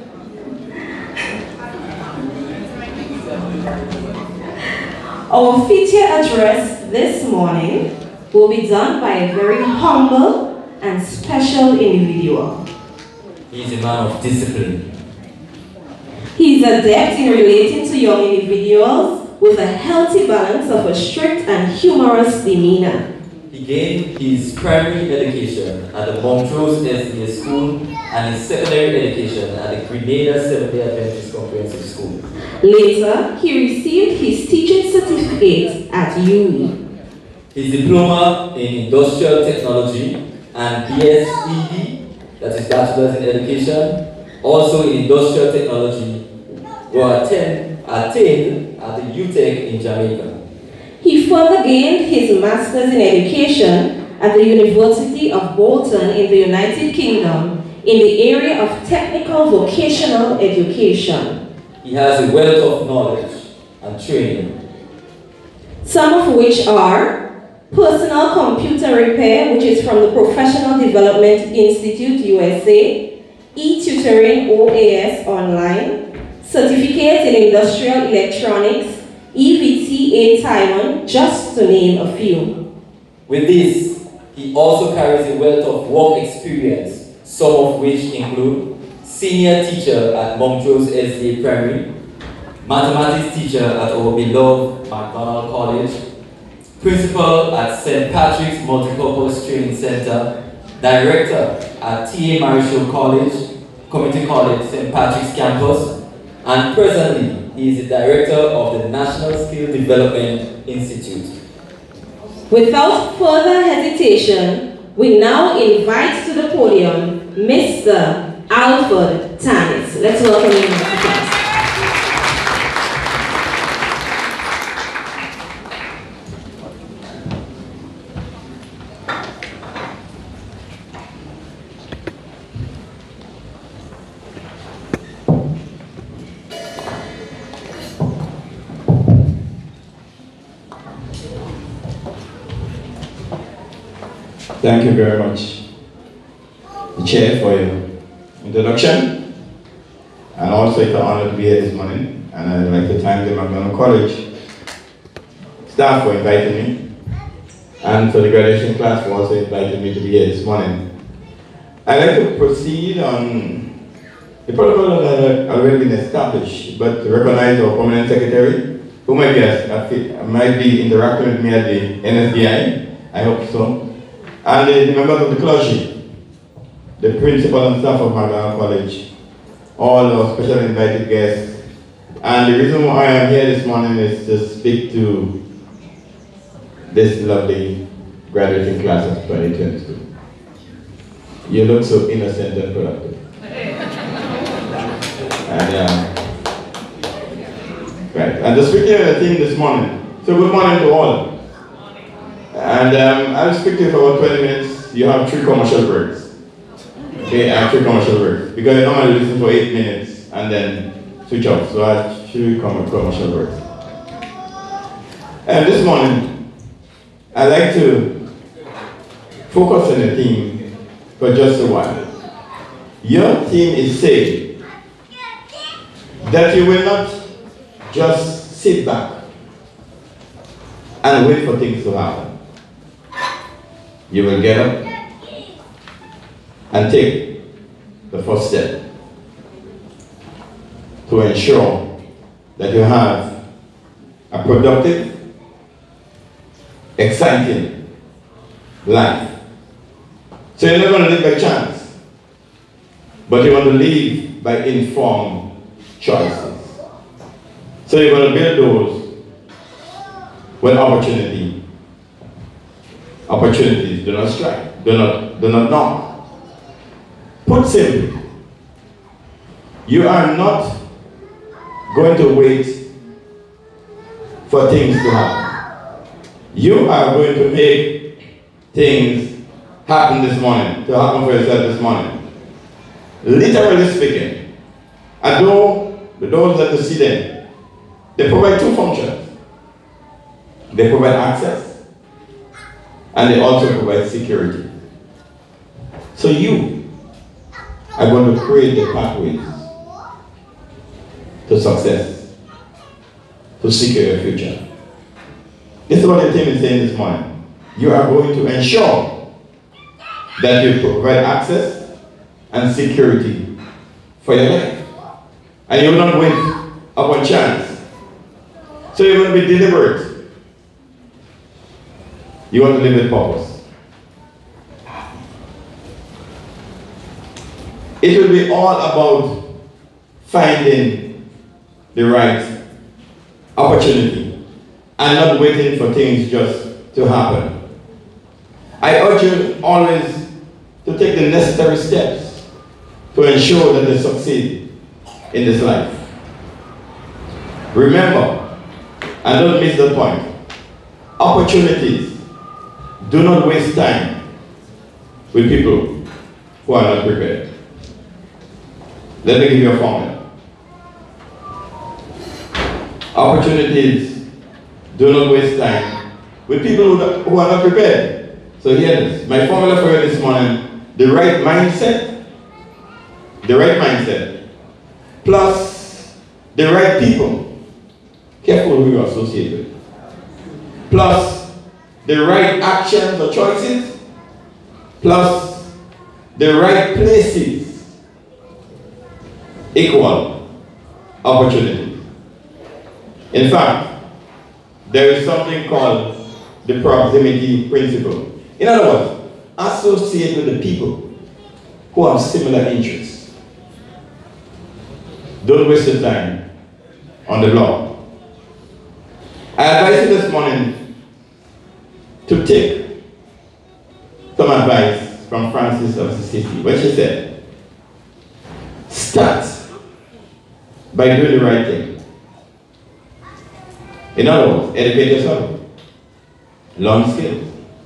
[SPEAKER 5] Our feature address this morning will be done by a very humble and special individual.
[SPEAKER 3] He is a man of discipline.
[SPEAKER 5] He is adept in relating to young individuals with a healthy balance of a strict and humorous demeanor.
[SPEAKER 3] He gained his primary education at the Montrose S D A School and his secondary education at the Grenada Seventh-day Adventist Comprehensive School.
[SPEAKER 5] Later, he received his teaching certificate at U W I.
[SPEAKER 3] His diploma in industrial technology and B S E D, that is Bachelor's in Education, also in industrial technology, were attained, attained at the U TEC in Jamaica.
[SPEAKER 5] He further gained his Master's in Education at the University of Bolton in the United Kingdom in the area of technical vocational education.
[SPEAKER 3] He has a wealth of knowledge and training,
[SPEAKER 5] some of which are personal computer repair, which is from the Professional Development Institute U S A, e-tutoring O A S online, certificate in industrial electronics, E V T A Taiwan, just to name a few.
[SPEAKER 3] With this, he also carries a wealth of work experience, some of which include senior teacher at Montrose S D A Primary, mathematics teacher at our beloved McDonald College, principal at Saint Patrick's Multipurpose Training Center, director at T A Marischal College, Community College, Saint Patrick's Campus, and presently he is the director of the National Skill Development Institute.
[SPEAKER 5] Without further hesitation, we now invite to the podium Mister Alfred Tannis. Let's welcome him to class.
[SPEAKER 6] Thank you very much, the Chair, for your introduction. And also it's an honor to be here this morning. And I'd like to thank the McDonald College staff for inviting me, and for the graduation class for also inviting me to be here this morning. I'd like to proceed on the protocol that had already been established, but to recognize our permanent secretary, who might be, might be interacting with me at the N S D I, I hope so. And the members of the clergy, the principal and staff of McDonald College, all our special invited guests. And the reason why I am here this morning is to speak to this lovely graduating class of twenty twenty-two. You look so innocent and productive. and, um, right, and to speak here the theme this morning. So good morning to all. And um, I'll speak to you for about twenty minutes. You have three commercial breaks. Okay, I have three commercial breaks. Because I normally listen for eight minutes and then switch off. So I have three com commercial breaks. And this morning, I'd like to focus on the theme for just a while. Your theme is saying that you will not just sit back and wait for things to happen. You will get up and take the first step to ensure that you have a productive, exciting life. So you're not going to live by chance, but you want to live by informed choices. So you're going to build those with opportunity. Opportunities do not strike, do not, do not knock. Put simply, you are not going to wait for things to happen. You are going to make things happen this morning, to happen for yourself this morning. Literally speaking, and though the doors that you see them, they provide two functions. They provide access and they also provide security. So you are going to create the pathways to success, to secure your future. This is what the team is saying this morning. You are going to ensure that you provide access and security for your life. And you will not wait upon chance. So you're going to be deliberate. You want to live with purpose. It will be all about finding the right opportunity and not waiting for things just to happen. I urge you always to take the necessary steps to ensure that they succeed in this life. Remember, and don't miss the point, opportunities. Do not waste time with people who are not prepared. Let me give you a formula. Opportunities, do not waste time with people who are not prepared. So here it is. My formula for you this morning, the right mindset, the right mindset, plus the right people. Careful who you associate with. Plus the right actions or choices, plus the right places equal opportunity. In fact, there is something called the proximity principle. In other words, associate with the people who have similar interests. Don't waste your time on the block. I advise you this morning to take some advice from Francis of Assisi, when she said, start by doing the right thing. In other words, educate yourself, learn skills.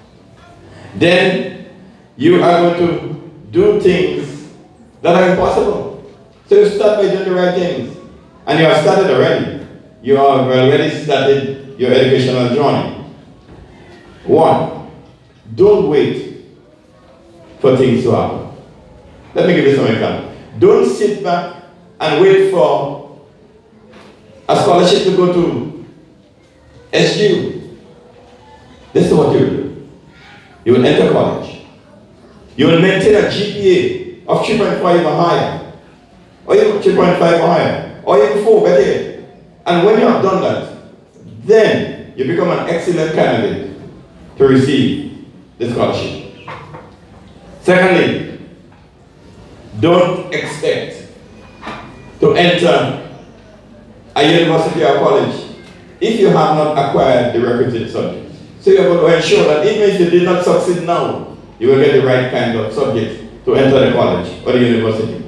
[SPEAKER 6] Then you are going to do things that are impossible. So you start by doing the right things. And you have started already. You have already started your educational journey. One, don't wait for things to happen. Let me give you some examples. Don't sit back and wait for a scholarship to go to S G U. This is what you will do. You will enter college. You will maintain a G P A of three point five or higher, or even three point five or higher, or even four, better yet. And when you have done that, then you become an excellent candidate to receive the scholarship. Secondly, don't expect to enter a university or college if you have not acquired the requisite subjects. So you're going to ensure that even if you did not succeed now, you will get the right kind of subjects to enter the college or the university.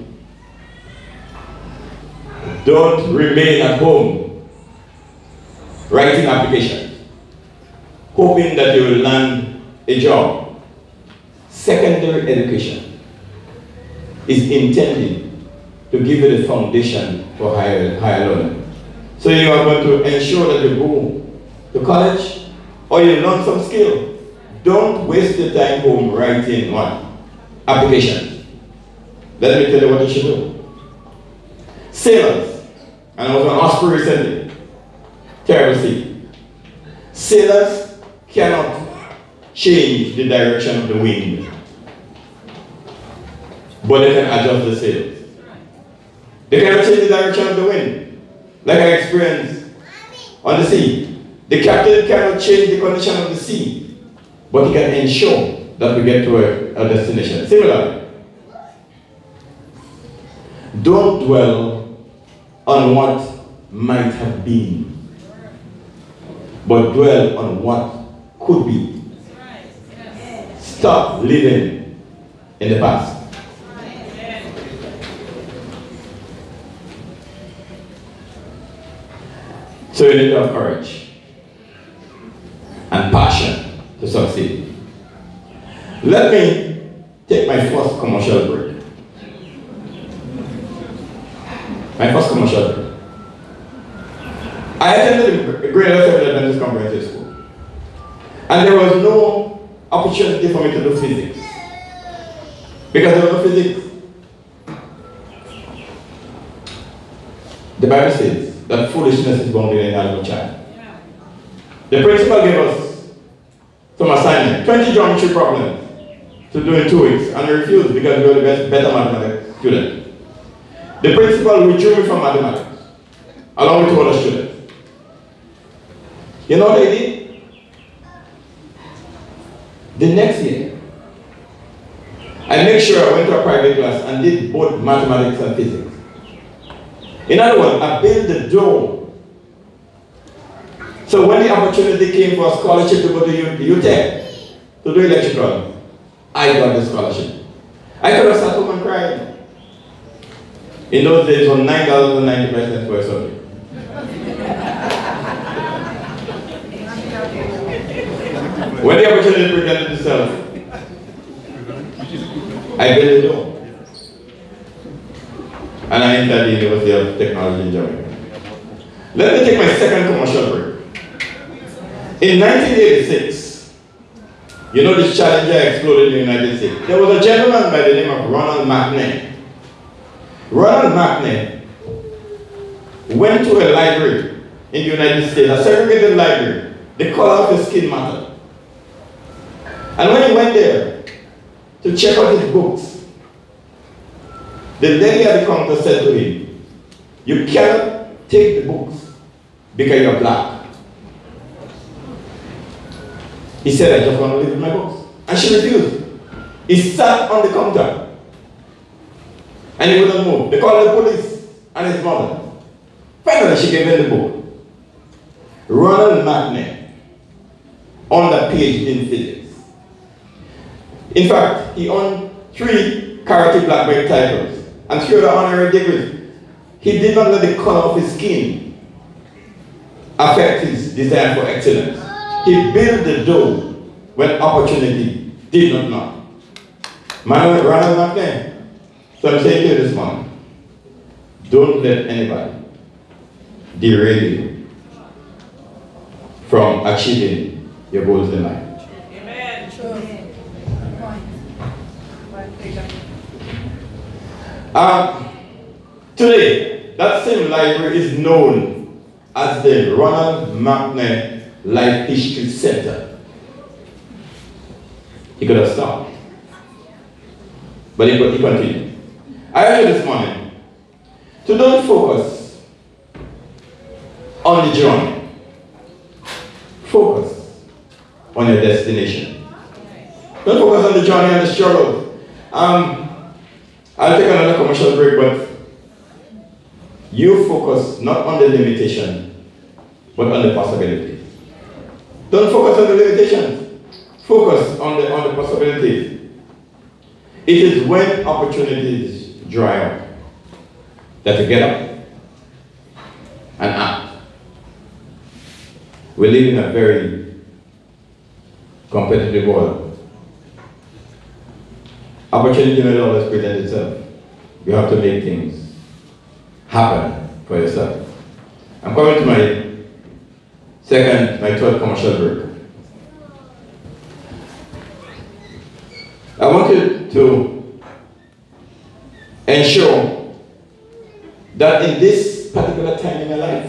[SPEAKER 6] Don't remain at home writing applications, hoping that you will land a job. Secondary education is intended to give you the foundation for higher, higher learning. So you are going to ensure that you go to college or you learn some skill. Don't waste your time home writing what? Applications. Let me tell you what you should do. Sailors, and I was on Osprey recently, terrible sea. Sailors cannot change the direction of the wind, but they can adjust the sails. They cannot change the direction of the wind, like I experienced on the sea. The captain cannot change the condition of the sea, but he can ensure that we get to a, a destination. Similarly, don't dwell on what might have been, but dwell on what could be. Stop living in the past. So you need to have courage and passion to succeed. Let me take my first commercial break. My first commercial break. I attended a Greater Seven Adventist Comprehensive School, and there was no
[SPEAKER 10] opportunity for me to do physics. Because there was no physics. The Bible says that foolishness is bound in the heart of a child. The principal gave us some assignment, twenty geometry problems to do in two weeks, and we refused because we were the best, better mathematics student. The principal withdrew me from mathematics, along with two other students. You know what they did? The next year, I made sure I went to a private class and did both mathematics and physics. In other words, I built the door. So when the opportunity came for a scholarship to go to U T E to do electrical, I got the scholarship. I could have sat home and cried. In those days, it was nine dollars and ninety cents for a subject. When the opportunity presented itself, I built the door. And I entered the University of Technology in Jamaica. Let me take my second commercial break. In nineteen eighty-six, you know this Challenger exploded in the United States. There was a gentleman by the name of Ronald McNair. Ronald McNair went to a library in the United States, a segregated library. The color of his skin mattered. And when he went there to check out his books, the lady at the counter said to him, "You cannot take the books because you're black." He said, "I just want to live with my books." And she refused. He sat on the counter and he wouldn't move. They called the police and his mother. Finally, she gave him the book. Ronald McNair, on the PhD in physics. In fact, he earned three Karate Black Belt titles and three other honorary degrees. He did not let the color of his skin affect his desire for excellence. He built the door when opportunity did not knock. Man, Ronald McNair. So I'm saying to you this morning, don't let anybody derail you from achieving your goals in life. Amen. Um, today, that same library is known as the Ronald McNair Life History Center. He could have stopped, but he, he continued. I urge you this morning to don't focus on the journey. Focus on your destination. Don't focus on the journey and the struggle. Um, I'll take another commercial break, but you focus not on the limitation, but on the possibilities. Don't focus on the limitations. Focus on the, on the possibilities. It is when opportunities dry up that you get up and act. We live in a very competitive world. Opportunity may not always present itself. You have to make things happen for yourself. I'm coming to my second, my third commercial break. I want you to ensure that in this particular time in your life,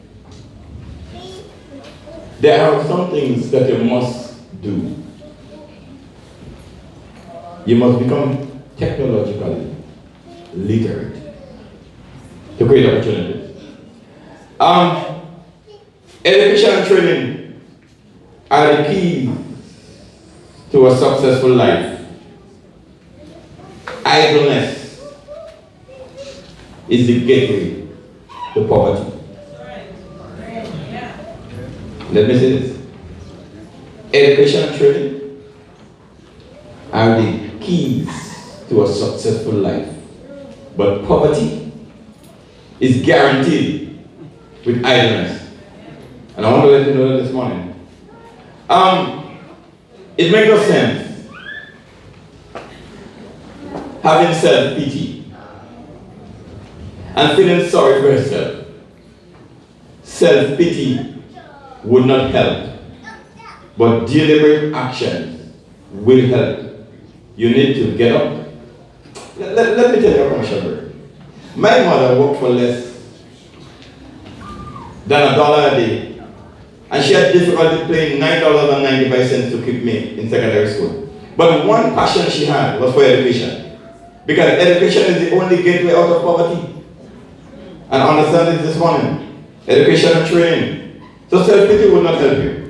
[SPEAKER 10] there are some things that you must do. You must become technologically literate to create opportunities. Um, education and training are the keys to a successful life. Idleness is the gateway to poverty. Let me say this. Education and training are the keys to a successful life. But poverty is guaranteed with idleness. And I want to let you know that this morning. Um, it makes no sense having self-pity and feeling sorry for yourself. Self-pity would not help, but deliberate actions will help. You need to get up. Let, let, let me tell you a commercial break. My mother worked for less than a dollar a day, and she had difficulty paying nine dollars and ninety-five cents to keep me in secondary school. But one passion she had was for education, because education is the only gateway out of poverty. And understand it this morning, education and training. So self-pity will not help you.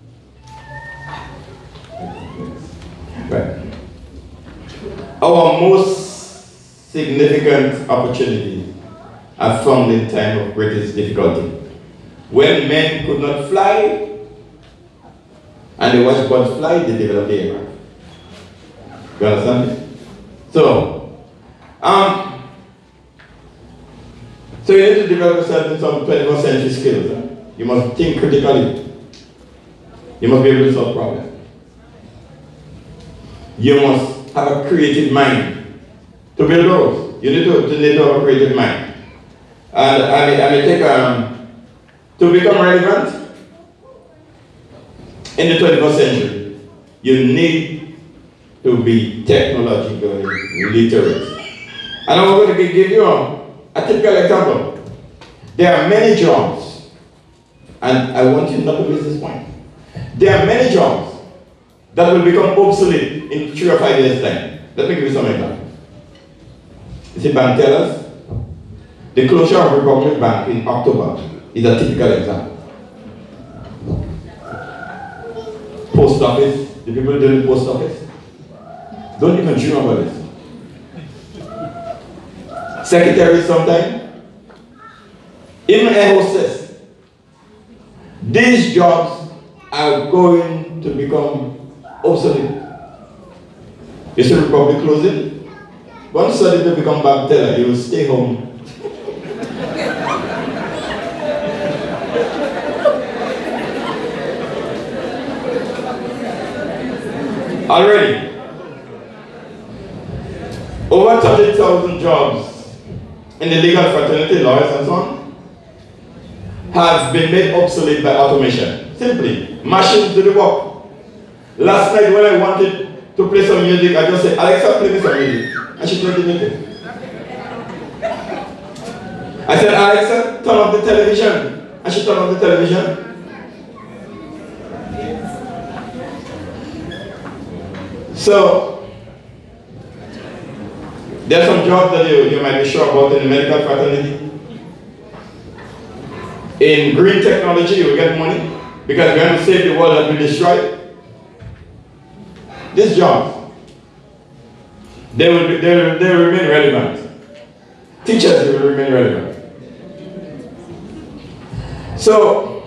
[SPEAKER 10] Right. Our most significant opportunities are found in time of greatest difficulty. When men could not fly, and they watched birds fly, they developed the aircraft. You understand it? So, um, so you need to develop yourself in some twenty-first century skills. Huh? You must think critically. You must be able to solve problems. You must have a creative mind to build those. You need to, to, need to have a creative mind. And I may, I may take, um, to become relevant in the twenty-first century, you need to be technologically literate. And I'm going to give you a, a typical example. There are many jobs, and I want you not to miss this point. There are many jobs that will become obsolete in three or five years' time. Let me give you some examples. You see bank tellers? The closure of Republic Bank in October is a typical example. Post office, the people doing the post office, don't even dream about this. Secretaries sometimes, even air hostess. These jobs are going to become obsolete. You see Republic closing? Once suddenly become bank teller, you will stay home. Already, over thirty thousand jobs in the legal fraternity, lawyers and so on, have been made obsolete by automation. Simply, machines do the work. Last night when I wanted to play some music, I just said, Alexa, play me some music. And she played the music. I said, Alexa, turn off the television. And she turned off the television. So, there are some jobs that you, you might be sure about in the medical fraternity. In green technology, you will get money because we're going to save the world that we destroy. These jobs, they will, be, they, will, they will remain relevant. Teachers will remain relevant. So,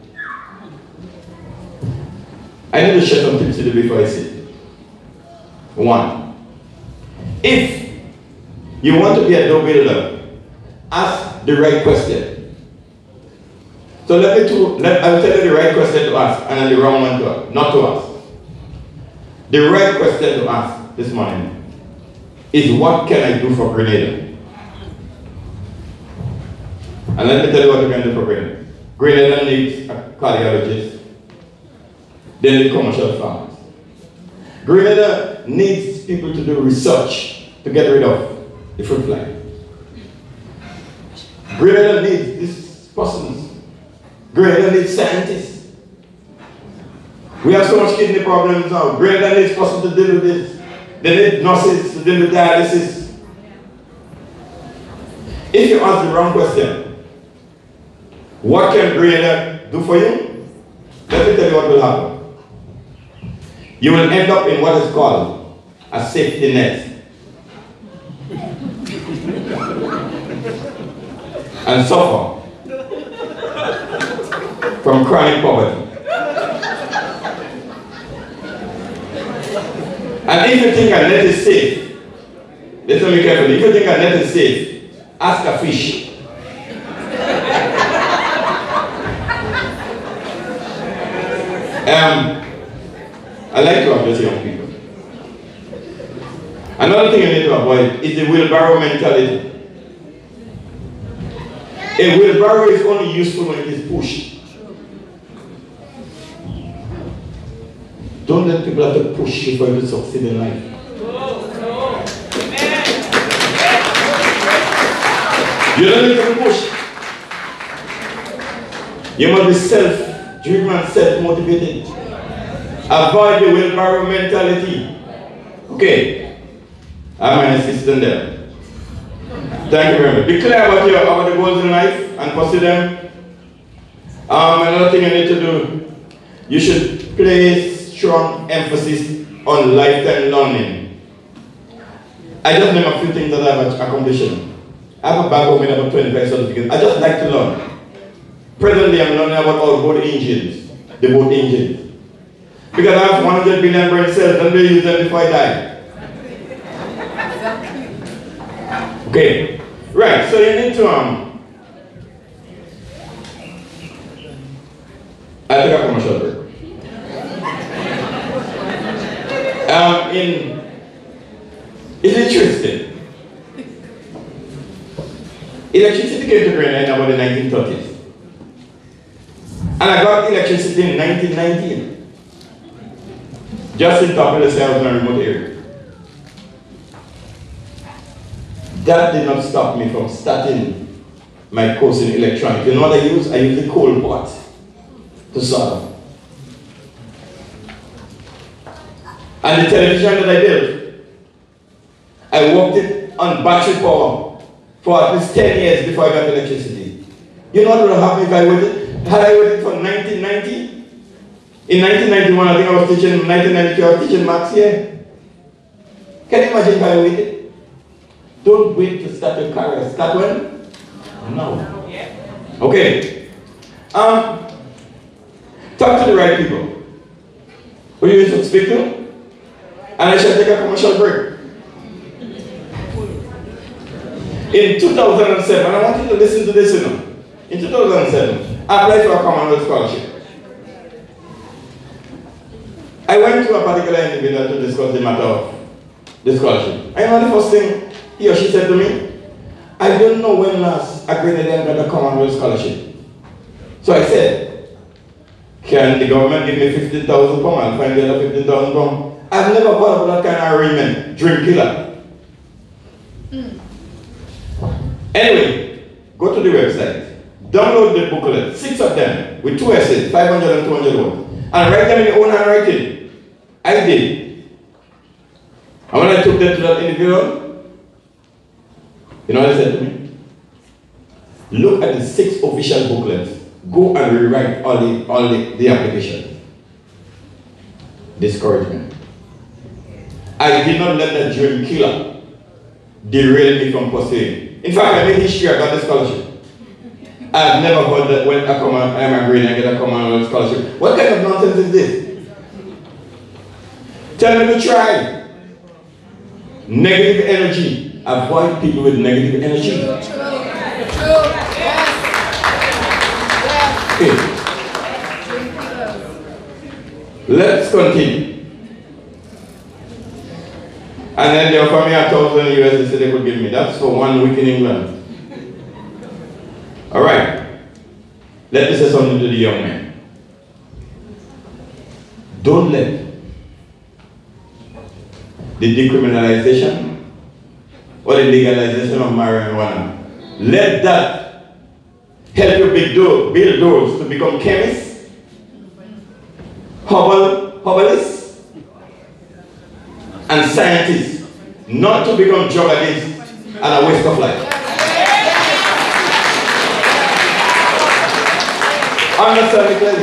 [SPEAKER 10] I need to share some tips with you before I sit. One, if you want to be a door builder, ask the right question. So let me to, let, I'll tell you the right question to ask and then the wrong one to not to ask. The right question to ask this morning is, what can I do for Grenada? And let me tell you what you can do for Grenada. Grenada needs a cardiologist. They need commercial farmers. Grenada needs people to do research to get rid of the fruit fly. Grenada needs these persons. Grenada needs scientists. We have so much kidney problems now. Grenada needs persons to deal with this. They need nurses to deal with dialysis. If you ask the wrong question, what can Grenada do for you? Let me tell you what will happen. You will end up in what is called a safety net. And suffer from chronic poverty. And if you think a net is safe, listen to me carefully, if you think a net is safe, ask a fish. um, I like to address young people. Another thing you need to avoid is the wheelbarrow mentality. A wheelbarrow is only useful when it is pushed. Don't let people have to push you for you to succeed in life. You don't need to be pushed. You must be self-driven and self-motivated. Avoid the wheelbarrow mentality. Okay. I'm an assistant there. Thank you very much. Be clear about your about the goals in life and pursue them. Um, another thing you need to do, you should place strong emphasis on lifetime learning. I just name a few things that I've accomplished. I have a bag home with about twenty-five certificates. I just like to learn. Presently, I'm learning about all boat engines, the boat engines. Because I have one hundred billion brain cells, and they use them before I die. Okay, right, so you need to, um, I'll take a commercial break. Um, in, it's interesting. Electricity came to Grenada in about the nineteen thirties. And I got electricity in nineteen nineteen. Just in top of the cells in a remote area. That did not stop me from starting my course in electronics. You know what I use? I use the coal pot to solve. And the television that I built, I worked it on battery power for at least ten years before I got electricity. You know what would have happened if I waited? Had I waited for nineteen ninety? In nineteen ninety-one, I think I was teaching, nineteen ninety-two, I was teaching maths here. Can you imagine if I waited? Don't wait to start your career. Start when? Now. Okay. Um, talk to the right people who you should speak to, and I shall take a commercial break. In two thousand seven, I want you to listen to this, you know. In two thousand seven, I applied for a Commonwealth scholarship. I went to a particular individual to discuss the matter of the scholarship. I know the first thing he or she said to me, I don't know when last a Grenadian got a Commonwealth scholarship. So I said, can the government give me fifteen thousand pounds? I'll find the other fifteen thousand pounds. I've never heard of that kind of arrangement, dream killer. Mm. Anyway, go to the website, download the booklet, six of them, with two essays, five hundred and two hundred words, and write them in your own handwriting. I did. And when I took them to that individual, you know what they said to me? Look at the six official booklets. Go and rewrite all the, all the, the applications. Discouragement. I did not let that dream killer derail me from pursuing. In fact, I made history, I got the scholarship. I've never heard that when I come out, I'm a green, I get a Commonwealth scholarship. What kind of nonsense is this? Tell me to try. Negative energy. Avoid people with negative energy. Okay. Let's continue. And then they offer me a thousand U S they said they could give me. That's for one week in England. All right. Let me say something to the young men. Don't let the decriminalization or the legalization of marijuana, let that help you build doors, build doors to become chemists, herbal, herbalists, and scientists, not to become drug addicts and a waste of life. Understand me clearly?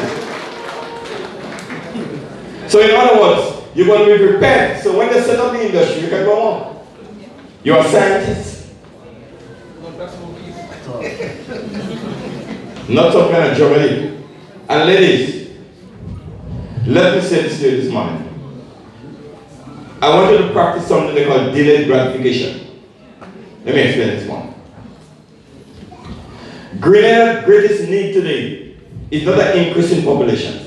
[SPEAKER 10] So in other words, you're going to be prepared. So when they set up the industry, you can go on. You're a scientist. Not some kind of drug addict. And ladies, let me say this to you this morning. I want you to practice something they call delayed gratification. Let me explain this one. Grenada's greatest need today is not an increase in population.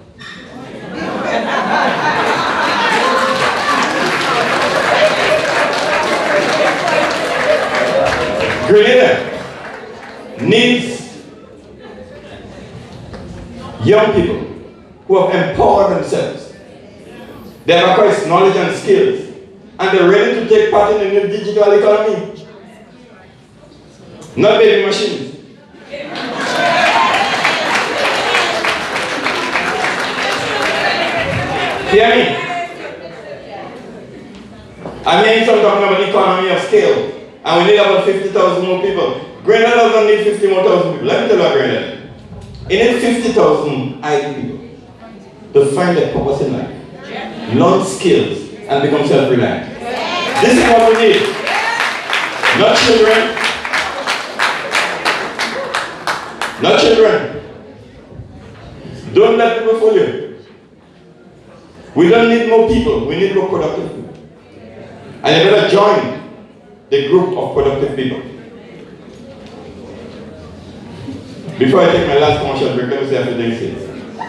[SPEAKER 10] Grenada needs young people who have empowered themselves They have acquired knowledge and skills, and they're ready to take part in the new digital economy. Not baby machines. Hear me? I'm hearing some talking about economy of scale, and we need about fifty thousand more people. Grenada doesn't need fifty more thousand people. Let me tell you about Grenada. It needs fifty thousand I T people to find their purpose in life, learn skills, and become self-reliant. This is what we need. Not children. Not children. Don't let people fool you. We don't need more people, we need more productive people. And you better join the group of productive people. Before I take my last commercial break, let me say a few things.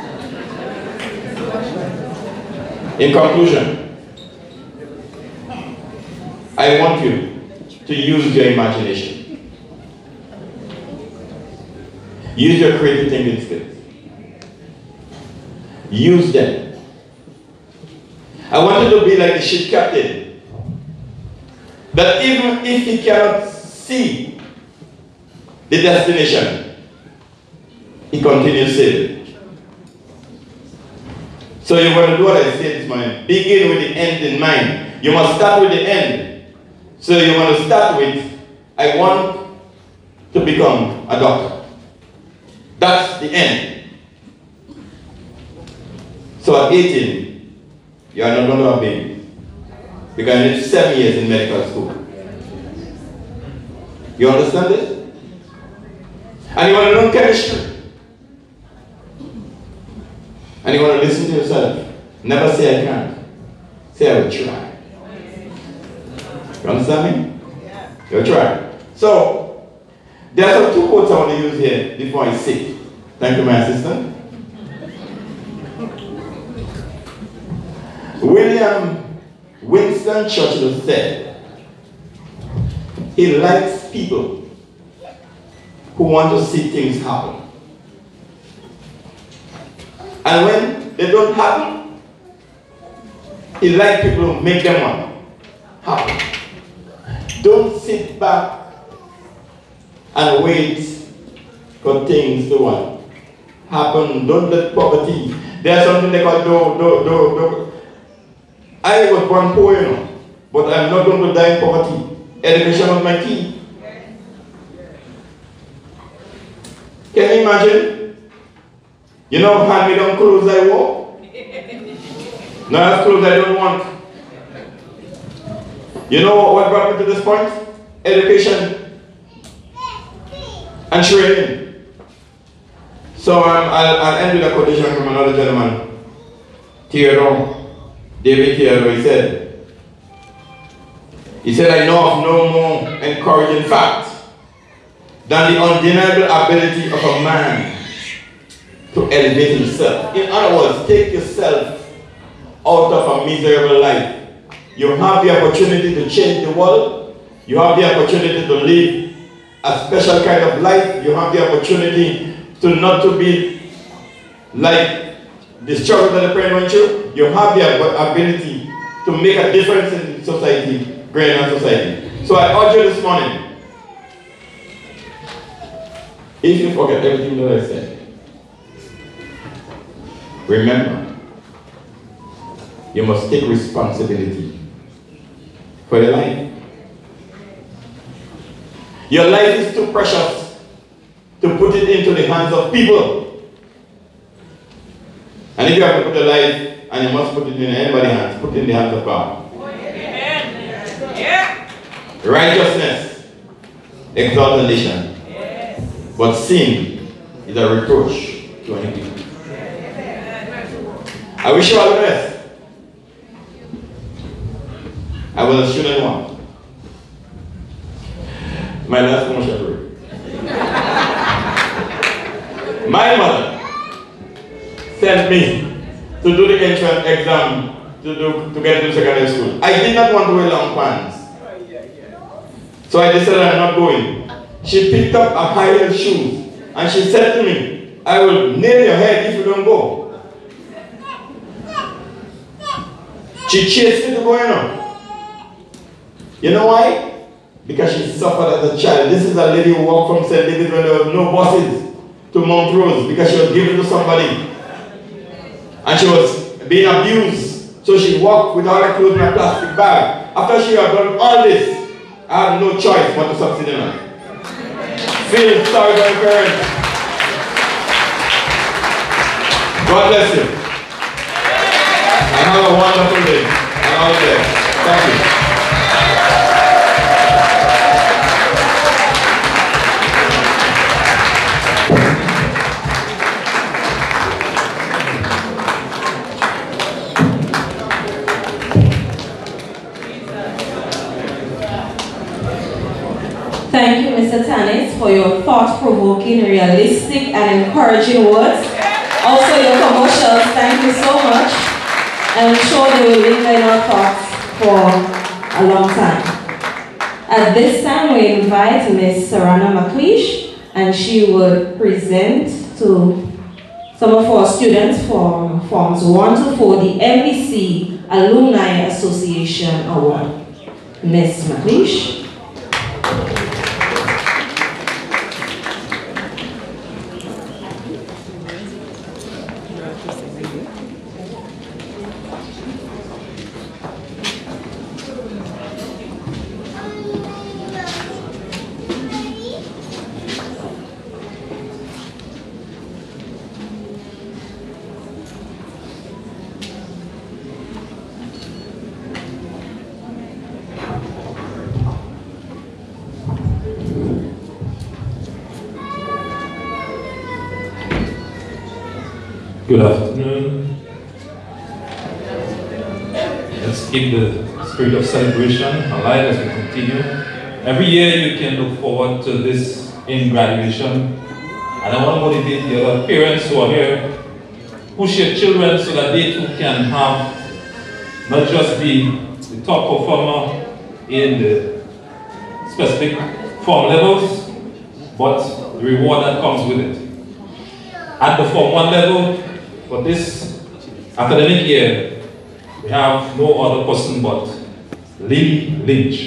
[SPEAKER 10] In conclusion, I want you to use your imagination. Use your creative thinking skills. Use them. I want you to be like the ship captain, that even if he cannot see the destination, he continues sailing. So you're going to do what I said this morning. Begin with the end in mind. You must start with the end. So you want to start with, I want to become a doctor. That's the end. So at eighteen, you are not going to have babies. Because you need seven years in medical school. You understand this? And you want to learn chemistry. And you want to listen to yourself. Never say I can't. Say I will try. You understand me? You'll try. So, there are some two quotes I want to use here before I sit. Thank you, my assistant. William Winston Churchill said, he likes people who want to see things happen. And when they don't happen, he likes people who make them want happen. Don't sit back and wait for things to what? Happen. Don't let poverty. There's something they call do, do, do, do. I was born poor, you know, but I'm not going to die in poverty. Education was my key. Can you imagine? You know, hand-me-down clothes I wore? Now I have clothes I don't want. You know what brought me to this point? Education and training. So um, I'll, I'll end with a quotation from another gentleman, Theodore. David Theodore, he said, he said, I know of no more encouraging fact than the undeniable ability of a man to elevate himself. In other words, take yourself out of a miserable life. You have the opportunity to change the world. You have the opportunity to live a special kind of life. You have the opportunity to not to be like the struggle that the parent went through. You have the ability to make a difference in society, Grenada society. So I urge you this morning, if you forget everything that I said, remember, you must take responsibility for your life. Your life is too precious to put it into the hands of people. And if you have to put your life, and you must put it in anybody's hands, put it in the hands of God. Yeah. Righteousness exalts a nation, but sin is a reproach to any people. I wish you all the best. I was a student one. My last commercial break. My mother sent me to do the entrance exam to, do, to get to secondary school. I did not want to wear long pants. So I decided I'm not going. She picked up a high heel shoes and she said to me, I will nail your head if you don't go. She chased me to go, you know. You know why? Because she suffered as a child. This is a lady who walked from Saint David when there were no buses to Mount Rose because she was given to somebody. And she was being abused. So she walked with all her clothes in a plastic bag. After she had done all this, I had no choice but to succeed in her. Feel sorry for your parents. God bless you. And have a wonderful day. And all the best. Thank you.
[SPEAKER 5] Thank you, Mister Tanis, for your thought-provoking, realistic, and encouraging words. Also, your commercials, thank you so much. I'm sure they will linger in our thoughts for a long time. At this time, we invite Miz Sarana McLeish, and she would present to some of our students from Forms one to four the M B C Alumni Association Award. Miz McLeish.
[SPEAKER 11] Good afternoon. Let's keep the spirit of celebration alive as we continue. Every year you can look forward to this in graduation. And I want to motivate the other parents who are here, push your children so that they too can have, not just be the top performer in the specific form levels, but the reward that comes with it. At the Form one level, for this academic year, we have no other person but Lily Lynch.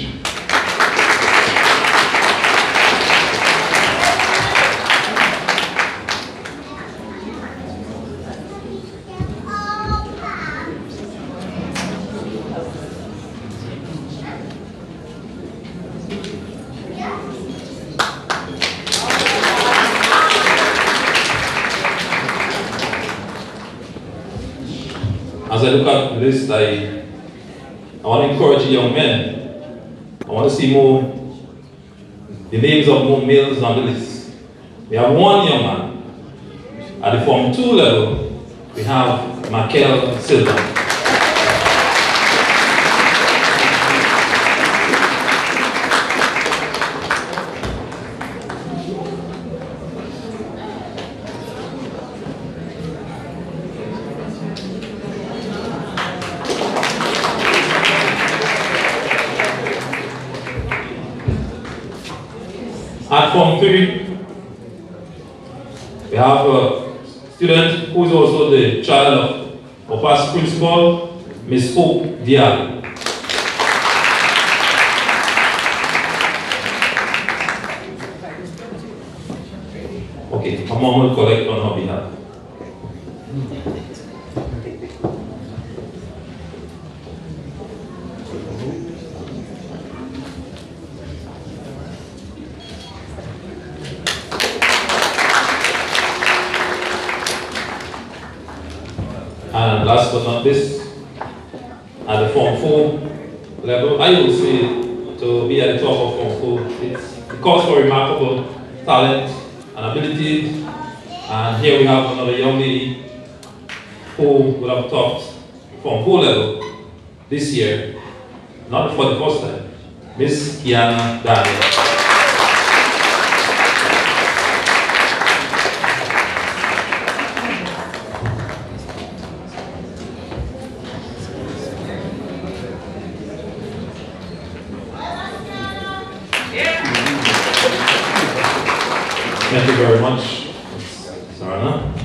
[SPEAKER 11] As I look at this, I, I want to encourage young men. I want to see more, the names of more males on the list. We have one young man. At the Form two level, we have Michael Silva. At Form three, we have a student who is also the child of our past principal, Miz Hope Dial. Okay, her mom will collect on her behalf. And last but not least, at the Form four level, I would say to be at the top of Form four, it's, it calls for remarkable talent and ability. And here we have another young lady who would have topped Form four level this year, not for the first time, Miss Kiana Daniel. Thank you very much, Sarana.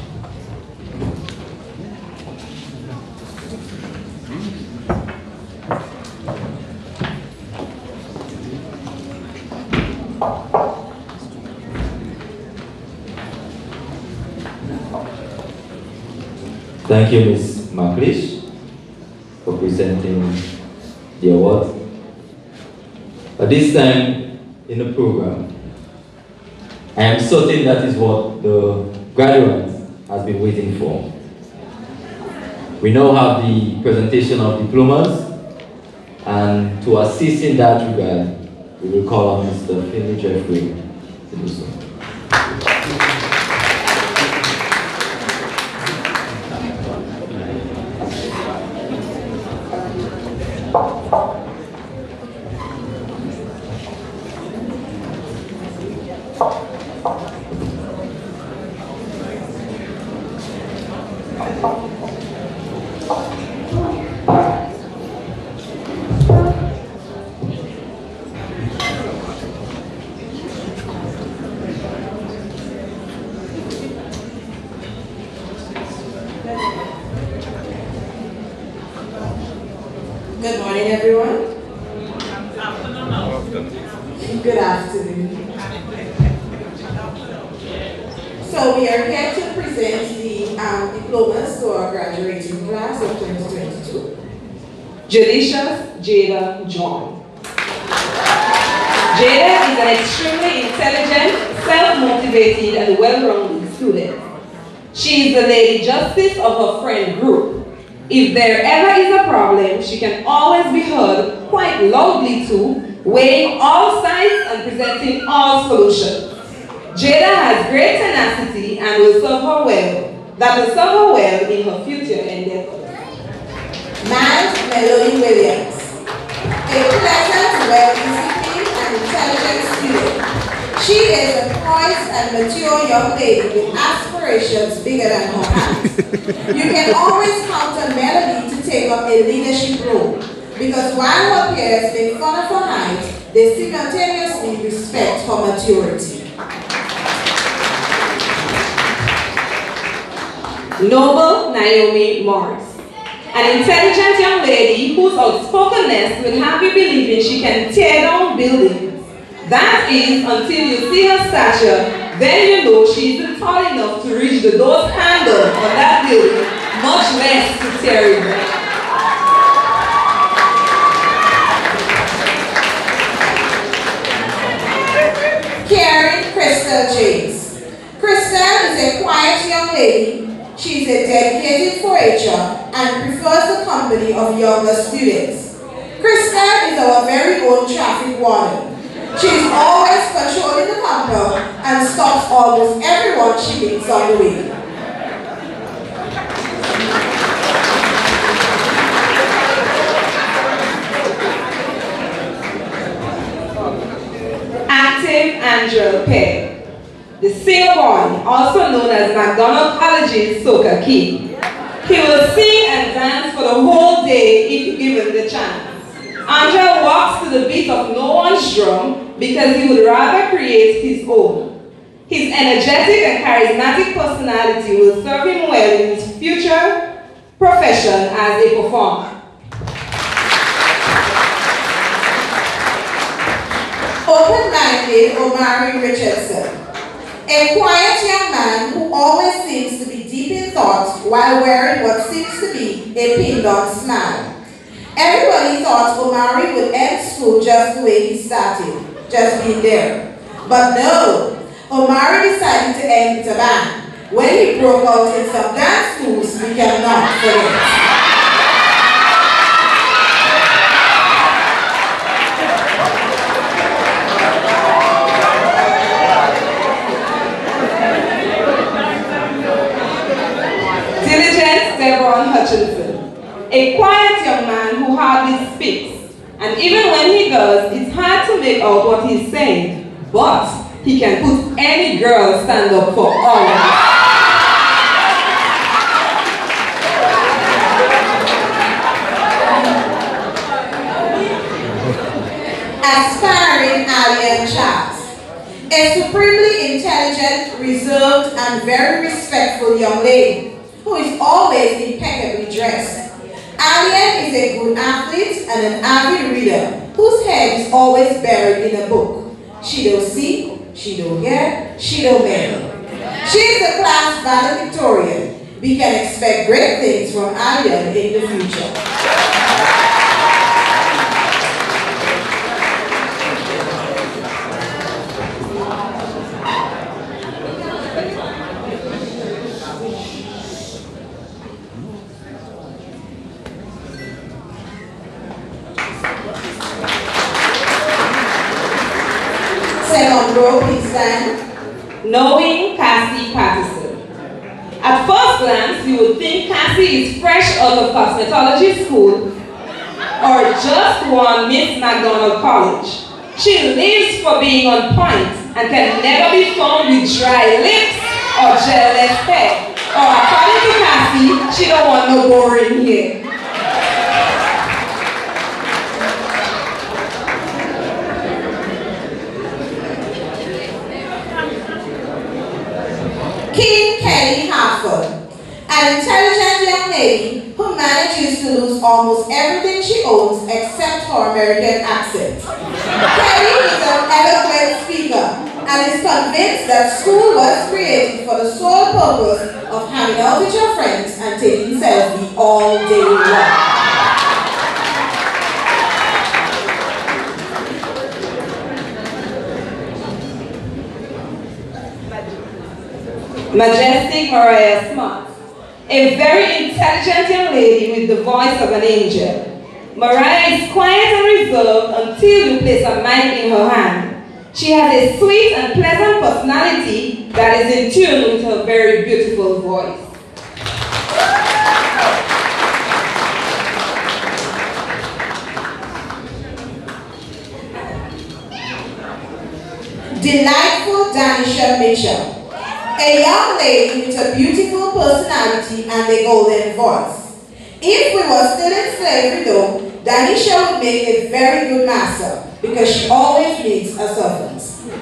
[SPEAKER 3] Thank you, Miz McLeish, for presenting the award. At this time in the program, I am certain that is what the graduates has been waiting for. We now have the presentation of diplomas, and to assist in that regard, we will call on Mister Finley Jeffrey to do so.
[SPEAKER 12] Good morning, everyone. Good afternoon. So we are here to present the um, diplomas to our graduating class of twenty twenty-two.
[SPEAKER 5] Judicious Jada John. Jada is an extremely intelligent, self-motivated, and well-rounded student. She is the Lady Justice of her friend group. If there ever is a problem, she can always be heard quite loudly too, weighing all sides and presenting all solutions. Jada has great tenacity and will serve her well. That will serve her well in her future endeavors.
[SPEAKER 12] Mount Melody Williams, a pleasant, well-disciplined, and intelligent student. She is a poised and mature young lady with aspirations bigger than her hands. You can always count on Melody to take up a leadership role, because while her peers make fun of her height, they simultaneously respect her maturity.
[SPEAKER 5] Noble Naomi Morris, an intelligent young lady whose outspokenness will have you believing she can tear down buildings. That is, until you see her stature, then you know she isn't tall enough to reach the door's handle on that building, much less to tear it down.
[SPEAKER 12] Karen Crystal James. Crystal is a quiet young lady. She is a dedicated four H-er and prefers the company of younger students. Crystal is our very own traffic warden. She is always controlling the compound and stops almost everyone she meets on the way.
[SPEAKER 5] Active Angel Peck, the singer boy, also known as McDonald College's soca king. He will sing and dance for the whole day if given the chance. Angel walks to the beat of no one's drum because he would rather create his own. His energetic and charismatic personality will serve him well in his future profession as a performer.
[SPEAKER 12] Open-minded Omari Richardson, a quiet young man who always seems to be deep in thought while wearing what seems to be a pinned-on smile. Everybody thought Omari would end school just the way he started, just being there. But no, Omari decided to end with a bang when he broke out in some dance moves we cannot forget.
[SPEAKER 5] A quiet young man who hardly speaks, and even when he does, it's hard to make out what he's saying, but he can put any girl stand up for all of us.
[SPEAKER 12] Aspiring Alien Charles, a supremely intelligent, reserved, and very respectful young lady who is always impeccably dressed. Alien is a good athlete and an avid reader whose head is always buried in a book. She don't see, she don't hear, she don't marry. She is the class valedictorian, we can expect great things from Albion in the future.
[SPEAKER 5] Second row, please stand. Knowing Cassie Patterson. At first glance, you would think Cassie is fresh out of cosmetology school or just won Miss McDonald College. She lives for being on point and can never be found with dry lips or gel-less hair. Or according to Cassie, she don't want no boring hair.
[SPEAKER 12] King Kelly Hartford, an intelligent young lady who manages to lose almost everything she owns except her American accent. Kelly is an eloquent speaker and is convinced that school was created for the sole purpose of hanging out with your friends and taking selfies all day long.
[SPEAKER 5] Majestic Mariah Smart, a very intelligent young lady with the voice of an angel. Mariah is quiet and reserved until you place a mic in her hand. She has a sweet and pleasant personality that is in tune with her very beautiful voice.
[SPEAKER 12] Delightful Danisha Mitchell, a young lady with a beautiful personality and a golden voice. If we were still in slavery though, Danisha would make a very good master because she always needs a servant.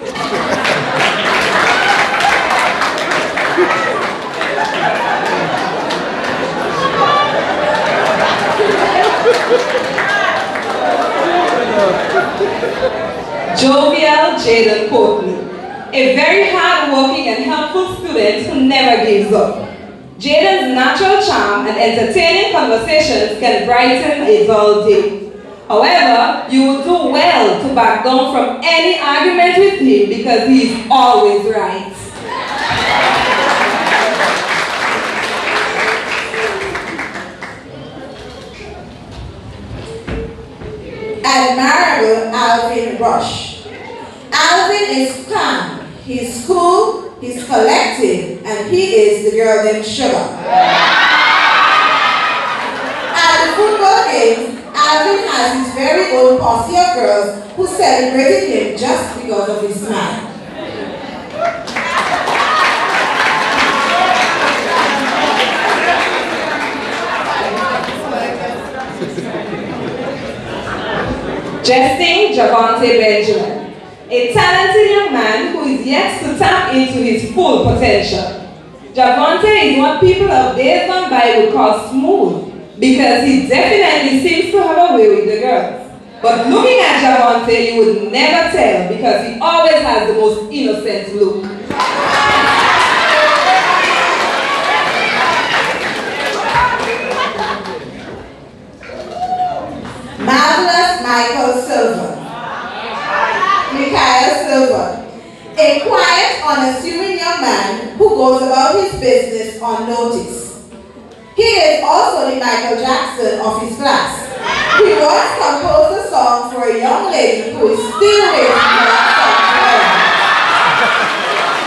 [SPEAKER 5] Jovial Jaden Courtney, a very hard-working and helpful student who never gives up. Jaden's natural charm and entertaining conversations can brighten a dull day. However, you would do well to back down from any argument with him because he is always right.
[SPEAKER 12] Admirable Alvin Rush. Alvin is calm, he's cool, he's collected, and he is the girl named Sugar. At the football games, Alvin has his very own posse of girls who celebrated him just because of his smile.
[SPEAKER 5] Jesting Javante Benjamin, a talented young man who is yet to tap into his full potential. Javante is what people of days gone by would call smooth because he definitely seems to have a way with the girls. But looking at Javante, you would never tell because he always has the most innocent look.
[SPEAKER 12] Marvelous Michael Silver. Michael Silver, a quiet, unassuming young man who goes about his business unnoticed. He is also the Michael Jackson of his class. He once composed a song for a young lady who is still waiting for that song to end.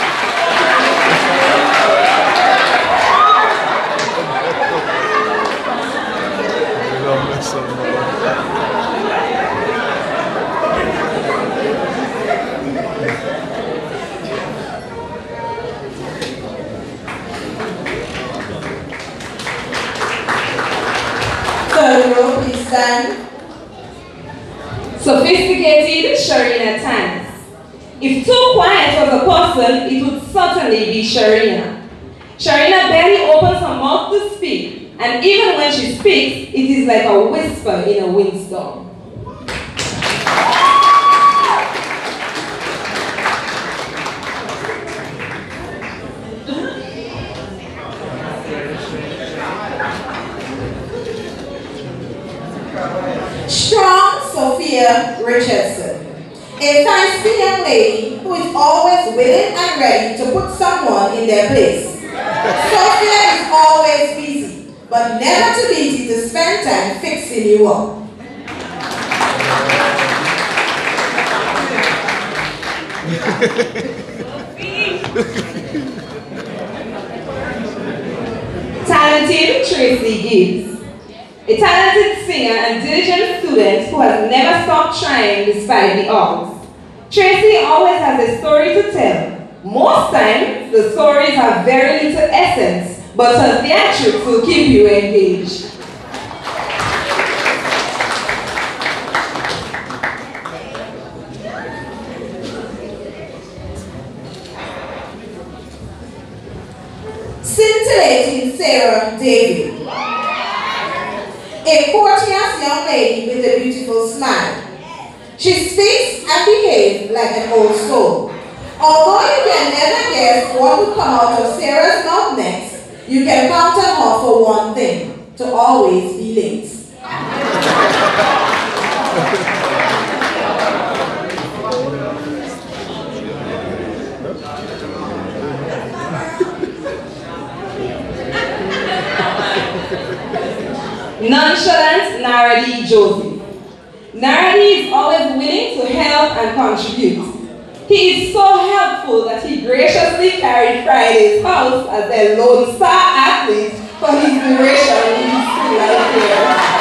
[SPEAKER 12] Third row, please stand.
[SPEAKER 5] Sophisticated Sharina Tannis. If too quiet was a person, it would certainly be Sharina. Sharina barely opens her mouth to speak, and even when she speaks, it is like a whisper in a windstorm.
[SPEAKER 12] Strong Sophia Richardson, a feisty young lady who is always willing and ready to put someone in their place. Sophia is always busy, but never too busy to spend time fixing you up.
[SPEAKER 13] Talented Tracy Gibbs, a talented singer and diligent student who has never stopped trying despite the odds. Tracy always has a story to tell. Most times, the stories have very little essence, but her theatrics will keep you engaged.
[SPEAKER 12] Scintillating Sarah David, a courteous young lady with a beautiful smile. She speaks and behaves like an old soul. Although you can never guess what will come out of Sarah's mouth next, you can count on her for one thing, to always be late.
[SPEAKER 13] Nonchalant Naradi Josie. Naradi is always willing to help and contribute. He is so helpful that he graciously carried Friday's house as their lone star athlete for his duration in his school life here.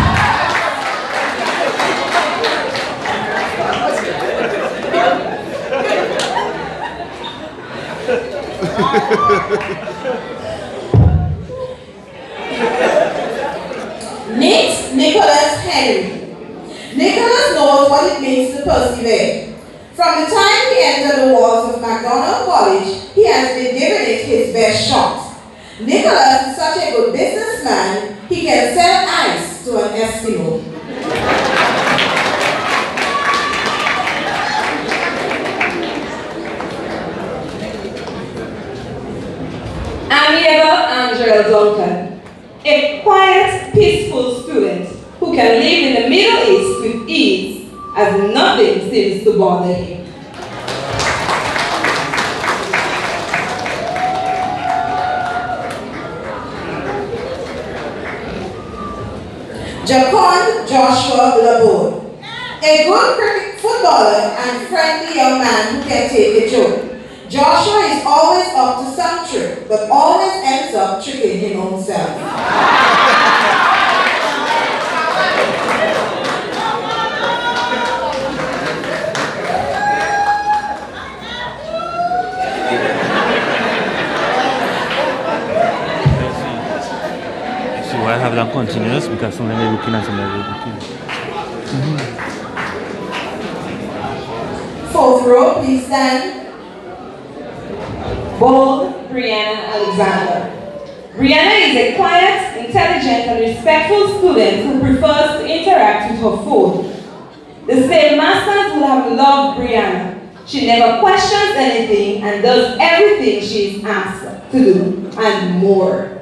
[SPEAKER 12] Meet Nicholas Henry. Nicholas knows what it means to persevere. From the time he entered the walls of McDonald College, he has been giving it his best shot. Nicholas is such a good businessman, he can sell ice to an Eskimo.
[SPEAKER 13] Amiable Angela Duncan, a quiet, peaceful student who can live in the Middle East with ease as nothing seems to bother him.
[SPEAKER 12] Jacon Joshua Laborde, a good cricket footballer and friendly young man who can take a joke. Joshua is always up to some trick, but always ends up tricking him himself.
[SPEAKER 14] I have them continuous because some of them are looking and some of them are looking.
[SPEAKER 12] Fourth row, please stand.
[SPEAKER 13] Bold Brianna Alexander. Brianna is a quiet, intelligent, and respectful student who prefers to interact with her phone. The same masters would have loved Brianna. She never questions anything and does everything she is asked to do, and more.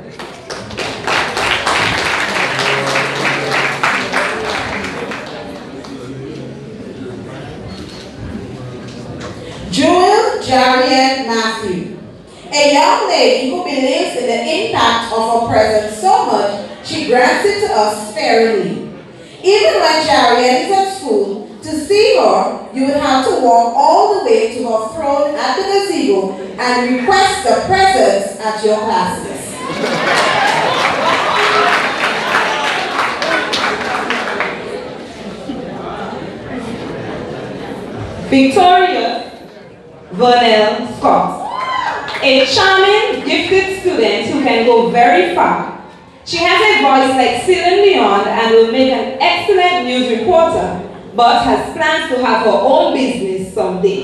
[SPEAKER 12] Jewel Jarian Matthew, a young lady who believes in the impact of her presence so much, she grants it to us sparingly. Even when Jarian is at school, to see her, you would have to walk all the way to her throne at the gazebo and request the presence at your classes.
[SPEAKER 13] Victoria Vernell Scott, a charming, gifted student who can go very far. She has a voice like Celine Dion and will make an excellent news reporter, but has plans to have her own business someday.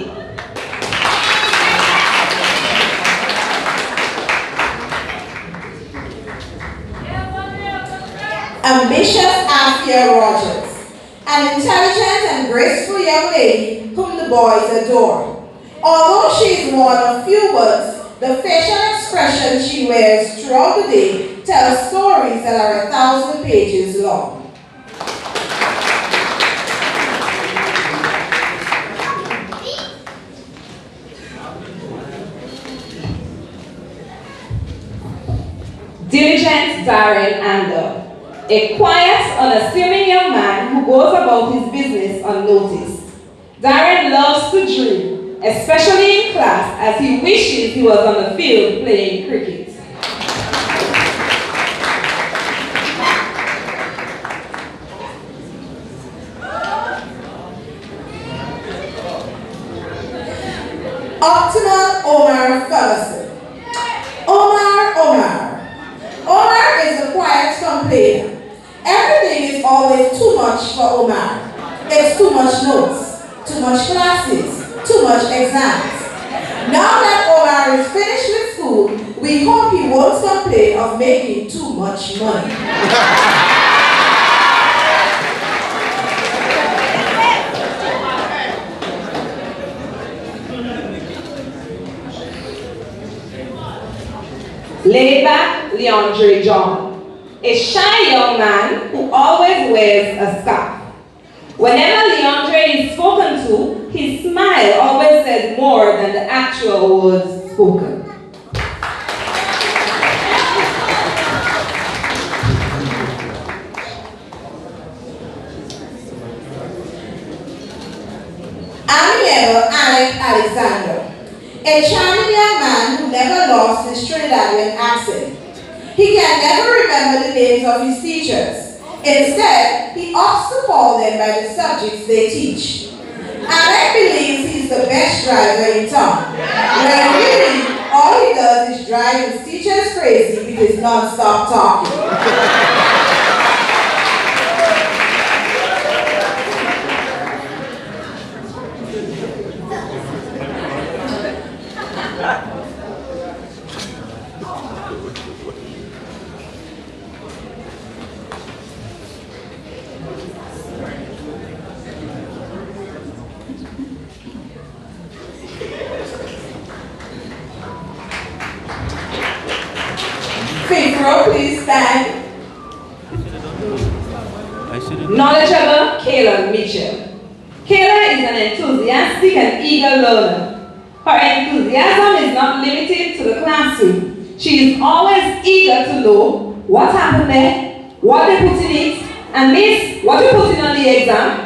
[SPEAKER 12] Ambitious Afia Rogers, an intelligent and graceful young lady whom the boys adore. Although she is one of few words, the facial expression she wears throughout the day tells stories that are a thousand pages long.
[SPEAKER 13] Diligent Darren Ander, a quiet, unassuming young man who goes about his business unnoticed. Darren loves to dream, especially in class, as he wishes he was on the field playing cricket.
[SPEAKER 12] Optimal Omar Ferguson. Omar, Omar. Omar is a quiet complainer. Everything is always too much for Omar. It's too much notes, too much classes, too much exams. Now that Omar is finished with school, we hope he won't complain of making too much money.
[SPEAKER 13] Laid-back Leandre John, a shy young man who always wears a scarf. Whenever Leandre is spoken to, his smile always says more than the actual words spoken.
[SPEAKER 12] Amiel Alec Alexander, a charming young man who never lost his Trinidadian accent. He can never remember the names of his teachers. Instead, he opts to call them by the subjects they teach. Alec believes he's the best driver in town, when really all he does is drive his teachers crazy with his non-stop talking. Fifth row, please stand.
[SPEAKER 13] Knowledgeable Kayla Mitchell. Kayla is an enthusiastic and eager learner. Her enthusiasm is not limited to the classroom. She is always eager to know what happened there, what they put in it, and miss, what you put in on the exam.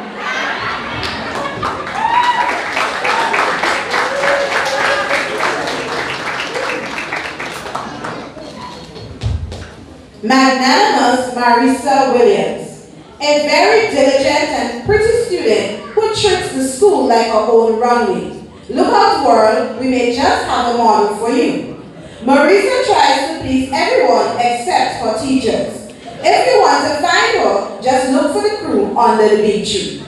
[SPEAKER 12] Magnanimous Marisa Williams, a very diligent and pretty student who treats the school like her own runway. Look out world, we may just have a model for you. Marisa tries to please everyone except her teachers. If you want to find her, just look for the crew under the big tree.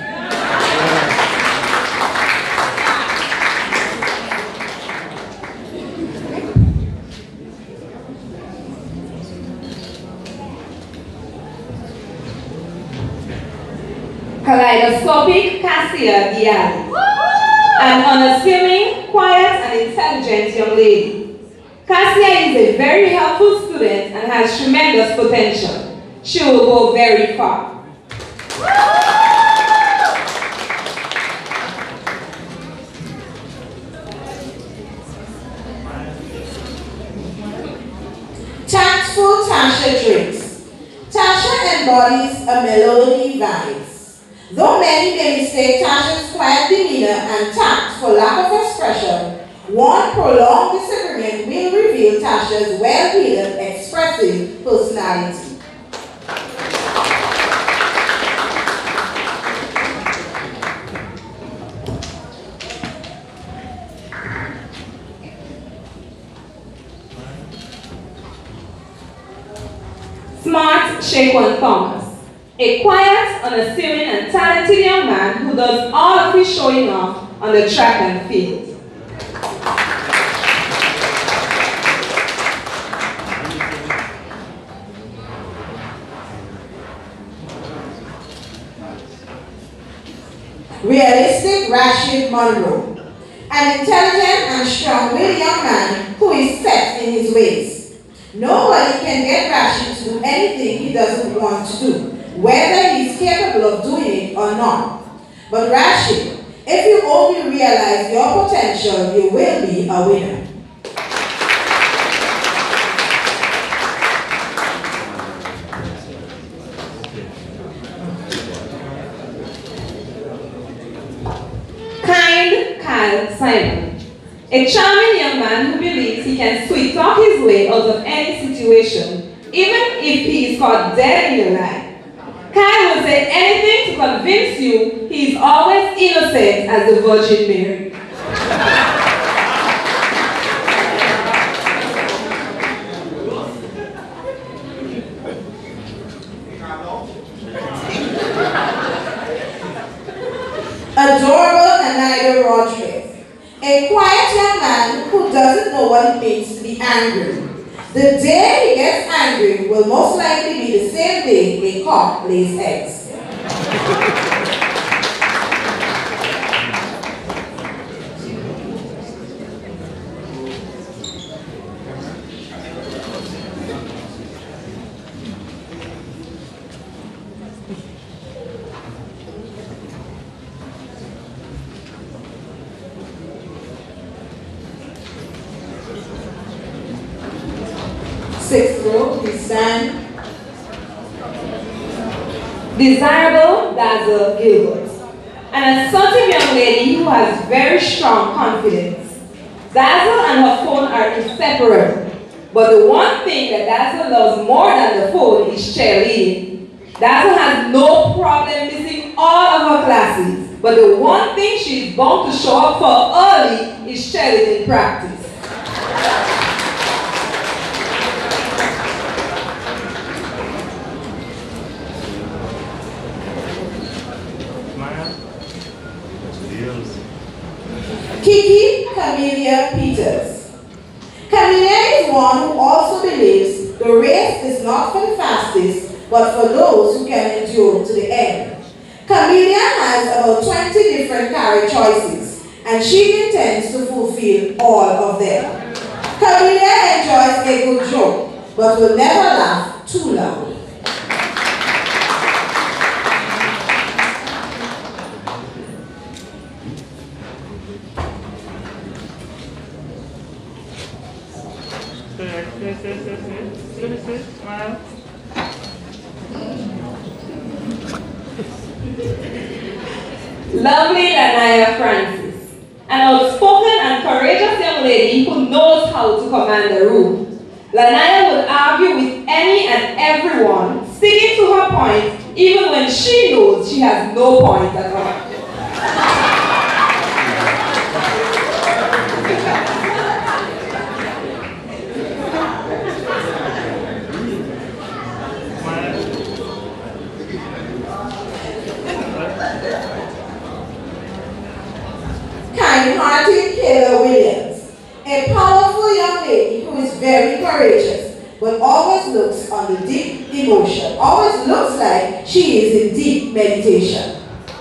[SPEAKER 13] Kaleidoscopic Cassia Diaz, an unassuming, quiet, and intelligent young lady. Cassia is a very helpful student and has tremendous potential. She will go very far.
[SPEAKER 12] Tactful Tasha Drinks. Tasha embodies a melody vibes. Though many may mistake Tasha's quiet demeanor and tact for lack of expression, one prolonged disagreement will reveal Tasha's well-heeled, expressive personality.
[SPEAKER 13] Smart Shaquan Thomas, a quiet, unassuming, and talented young man who does all of his showing off on the track and field.
[SPEAKER 12] Realistic Rashid Monroe, an intelligent and strong-willed young man who is set in his ways. Nobody can get Rashid to do anything he doesn't want to do, whether he's capable of doing it or not. But Rashid, if you only realize your potential, you will be a winner.
[SPEAKER 13] Kyle Simon, a charming young man who believes he can sweet talk his way out of any situation, even if he is caught dead in a lie. Kyle will say anything to convince you he is always innocent as the Virgin Mary.
[SPEAKER 12] Adorable Anida Rodriguez, a quiet young man who doesn't know what it means to be angry. The day he gets angry will most likely be the same day a cock lays eggs. Sixth row, please stand.
[SPEAKER 13] Desirable Dazzle Gilbert, an assertive young lady who has very strong confidence. Dazzle and her phone are inseparable, but the one thing that Dazzle loves more than the phone is cheerleading. Dazzle has no problem missing all of her classes, but the one thing she's bound to show up for early is cheerleading practice.
[SPEAKER 12] Kiki Camelia Peters. Camelia is one who also believes the race is not for the fastest, but for those who can endure to the end. Camelia has about twenty different career choices, and she intends to fulfill all of them. Camelia enjoys a good joke, but will never laugh too loud.
[SPEAKER 15] Smile.
[SPEAKER 13] Lovely Lanaya Francis, an outspoken and courageous young lady who knows how to command the room. Lanaya would argue with any and everyone, sticking to her point even when she knows she has no point at all.
[SPEAKER 12] Kind-hearted Kayla Williams, a powerful young lady who is very courageous, but always looks on the deep emotion, always looks like she is in deep meditation.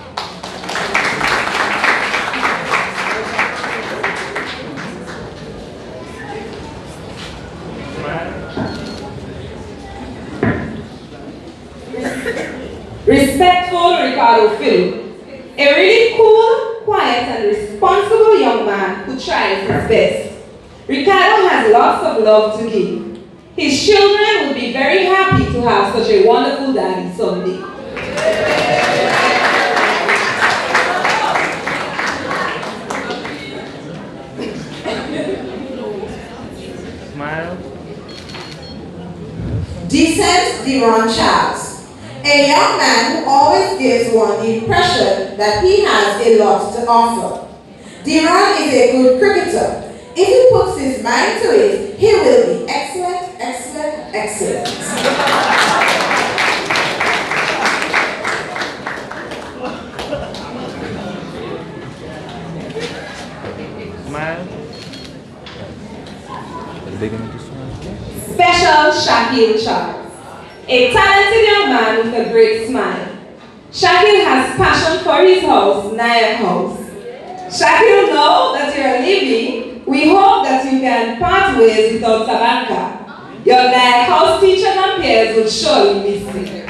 [SPEAKER 13] Respectful Ricardo Phil, a really cool, quiet and responsible young man who tries his best. Ricardo has lots of love to give. His children would be very happy to have such a wonderful daddy someday.
[SPEAKER 15] Smile.
[SPEAKER 12] Decent Deron Charles, a young man who always gives one the impression that he has a lot to offer. Deron is a good cricketer. If he puts his mind to it, he will be excellent, excellent, excellent.
[SPEAKER 15] Smile.
[SPEAKER 13] Special Shakil Charles, a talented young man with a great smile. Shakil has passion for his house, Nayak House. Shakil, know that you are leaving. We hope that you can part ways without Tabanka. Your Nayak House teachers and peers will surely miss you.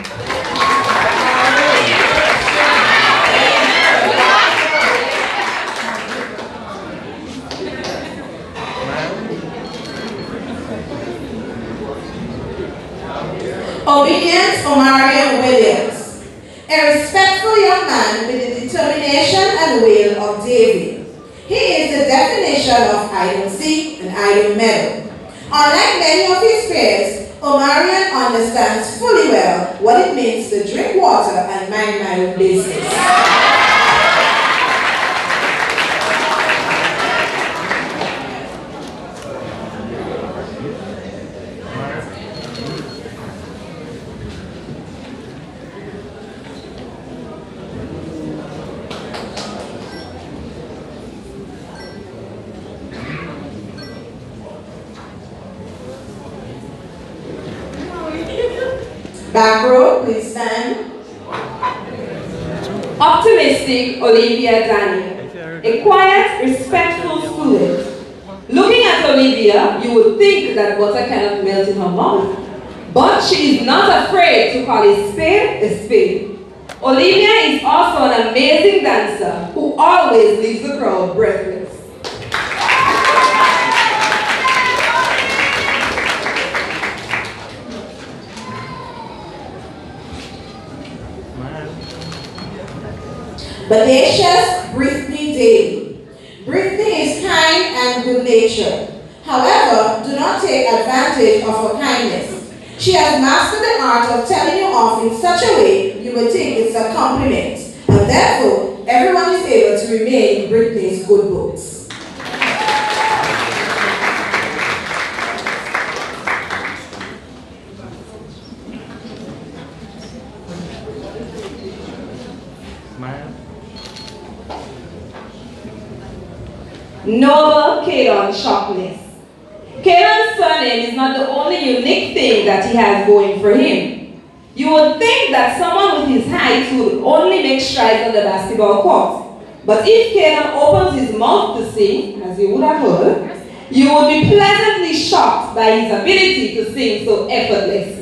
[SPEAKER 12] Obedience Omarion Williams, a respectful young man with the determination and will of David. He of I don't see and I don't meddle. Unlike many of his peers, Omarion understands fully well what it means to drink water and mind my own business. Back row, please stand.
[SPEAKER 13] Optimistic Olivia Daniel, a quiet, respectful student. Looking at Olivia, you would think that butter cannot melt in her mouth. But she is not afraid to call a spade a spade. Olivia is also an amazing dancer who always leaves the crowd breathless.
[SPEAKER 12] Bodacious Brittany Daly. Brittany is kind and good-natured. However, do not take advantage of her kindness. She has mastered the art of telling you off in such a way you would think it's a compliment, and therefore, everyone is able to remain in Brittany's good books.
[SPEAKER 13] Noble Kadon Sharpness. Kadon's surname is not the only unique thing that he has going for him. You would think that someone with his height would only make strides on the basketball court. But if Kadon opens his mouth to sing, as you would have heard, you would be pleasantly shocked by his ability to sing so effortlessly.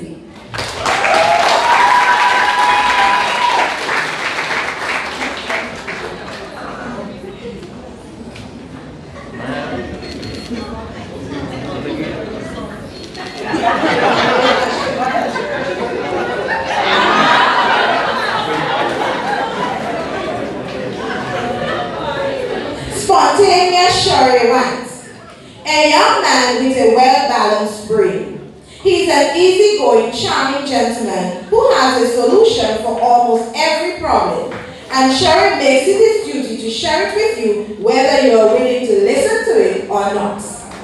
[SPEAKER 12] Spontaneous Shari Wants, a young man with a well-balanced brain. He's an easygoing, charming gentleman who has a solution for almost every problem, and Shari makes it his duty to share it with you whether you are willing to listen to it or not.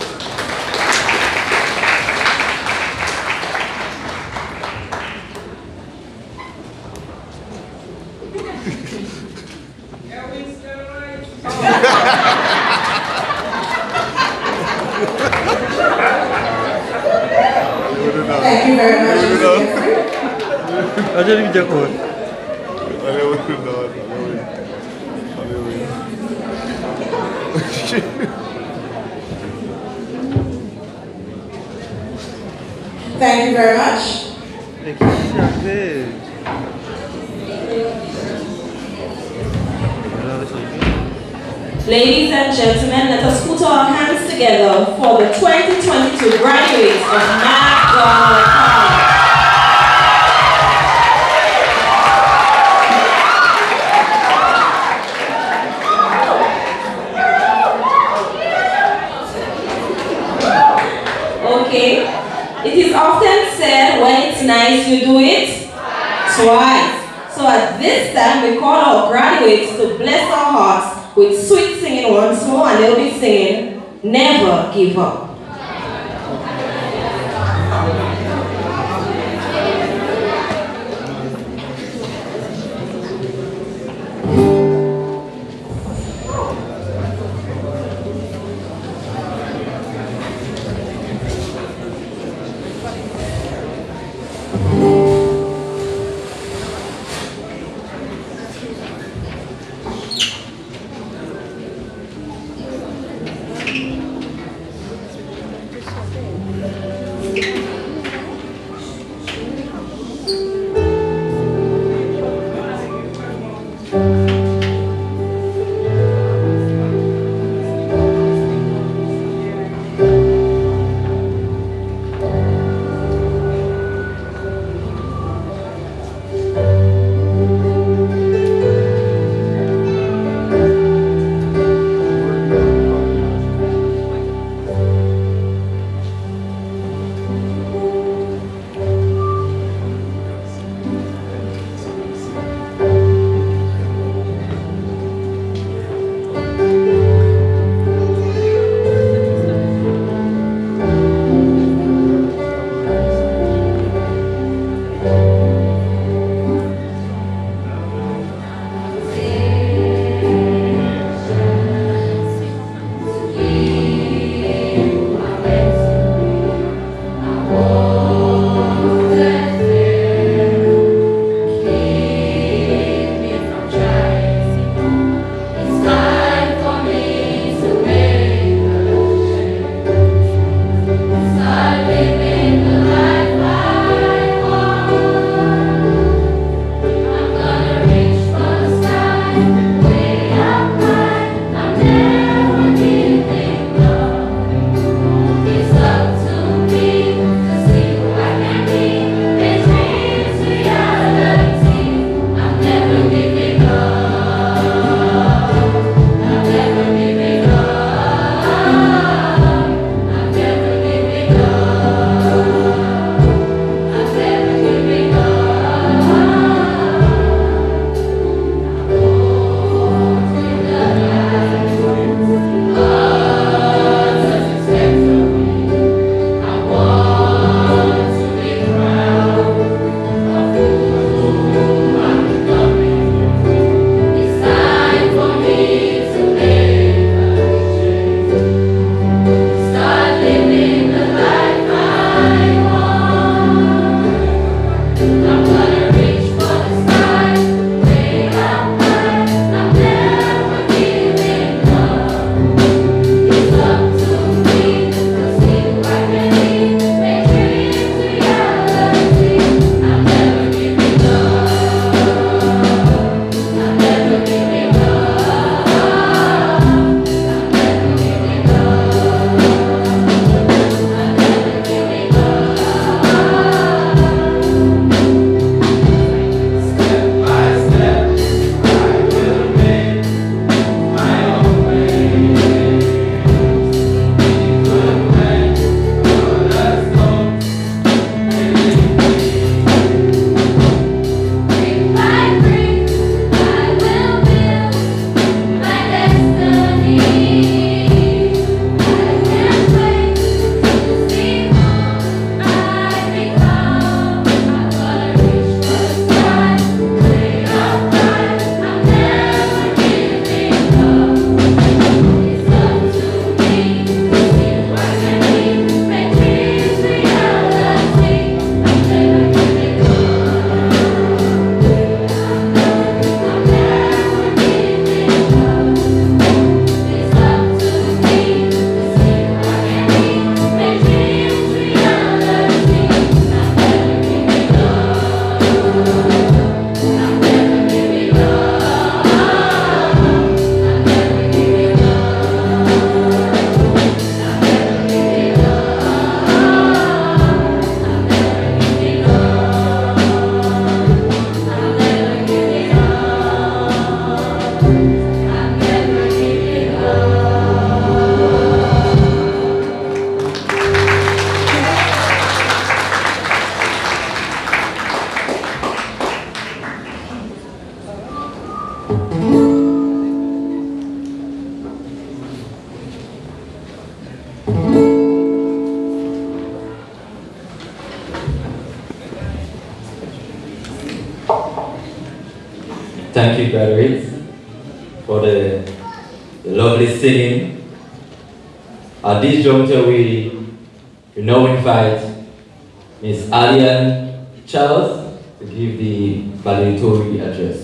[SPEAKER 12] Thank you very much.
[SPEAKER 15] Aja ni jakut.
[SPEAKER 12] Thank you very much.
[SPEAKER 5] Ladies and gentlemen, let us put our hands together for the twenty twenty-two graduates of McDonald College. Okay, it is often said when it's nice you do it twice. So at this time we call our graduates to bless our hearts with sweet singing once more, and they'll be singing Never Give Up.
[SPEAKER 3] Thank you, graduates, for the, the lovely singing. At this juncture, we, we now invite Miz Alian Charles to give the valedictory address.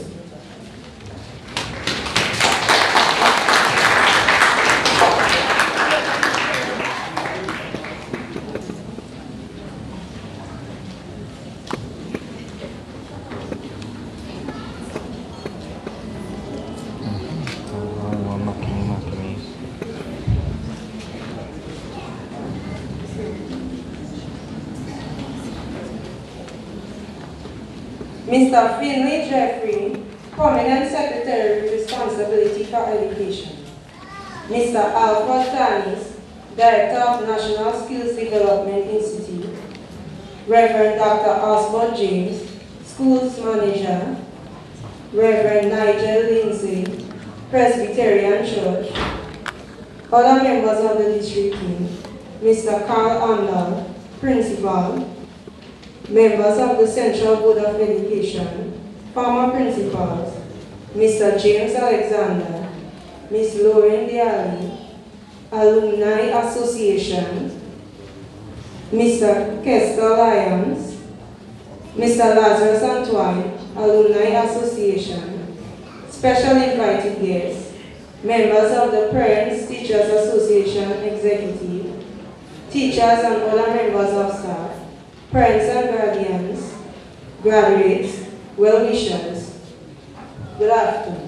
[SPEAKER 16] Mister Finley Jeffrey, Permanent Secretary with Responsibility for Education. Mister Alfred Tanis, Director of National Skills Development Institute. Reverend Doctor Osborne James, Schools Manager. Reverend Nigel Lindsay, Presbyterian Church. Other members of the district team, Mister Carl Arnold, Principal. Members of the Central Board of Education, former principals, Mister James Alexander, Miz Lauren Diali, Alumni Association, Mister Kester Lyons, Mister Lazarus Antoine, Alumni Association, special invited guests, members of the Parents Teachers Association Executive, teachers and other members of staff, parents and guardians, graduates, well-wishers, good afternoon.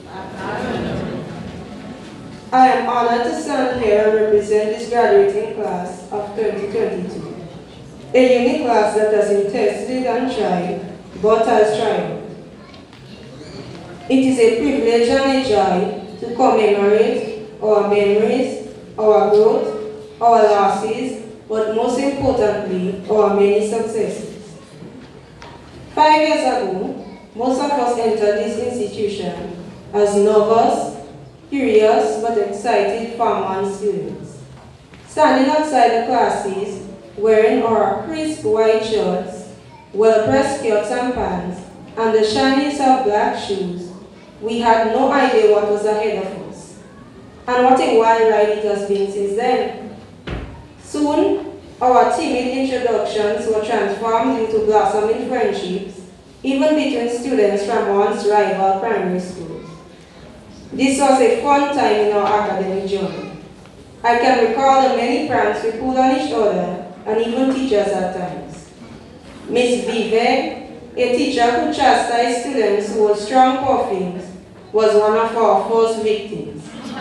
[SPEAKER 16] I am honored to stand here and represent this graduating class of twenty twenty-two, a unique class that has been tested and tried, but has triumphed. It is a privilege and a joy to commemorate our memories, our growth, our losses, but most importantly, our many successes. Five years ago, most of us entered this institution as novice, curious, but excited farmer students. Standing outside the classes, wearing our crisp white shirts, well-pressed skirts and pants, and the shiniest of black shoes, we had no idea what was ahead of us. And what a wild ride it has been since then. Soon, our timid introductions were transformed into blossoming friendships, even between students from once rival primary schools. This was a fun time in our academic journey. I can recall the many pranks we pulled on each other, and even teachers at times. Miss Vive, a teacher who chastised students who wore strong perfumes, was one of our first victims.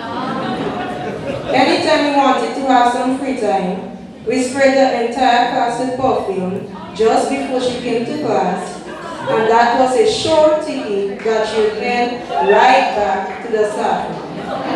[SPEAKER 16] Anytime we wanted to have some free time, we sprayed the entire class with perfume just before she came to class, and that was a sure ticket that she would head right back to the staff room.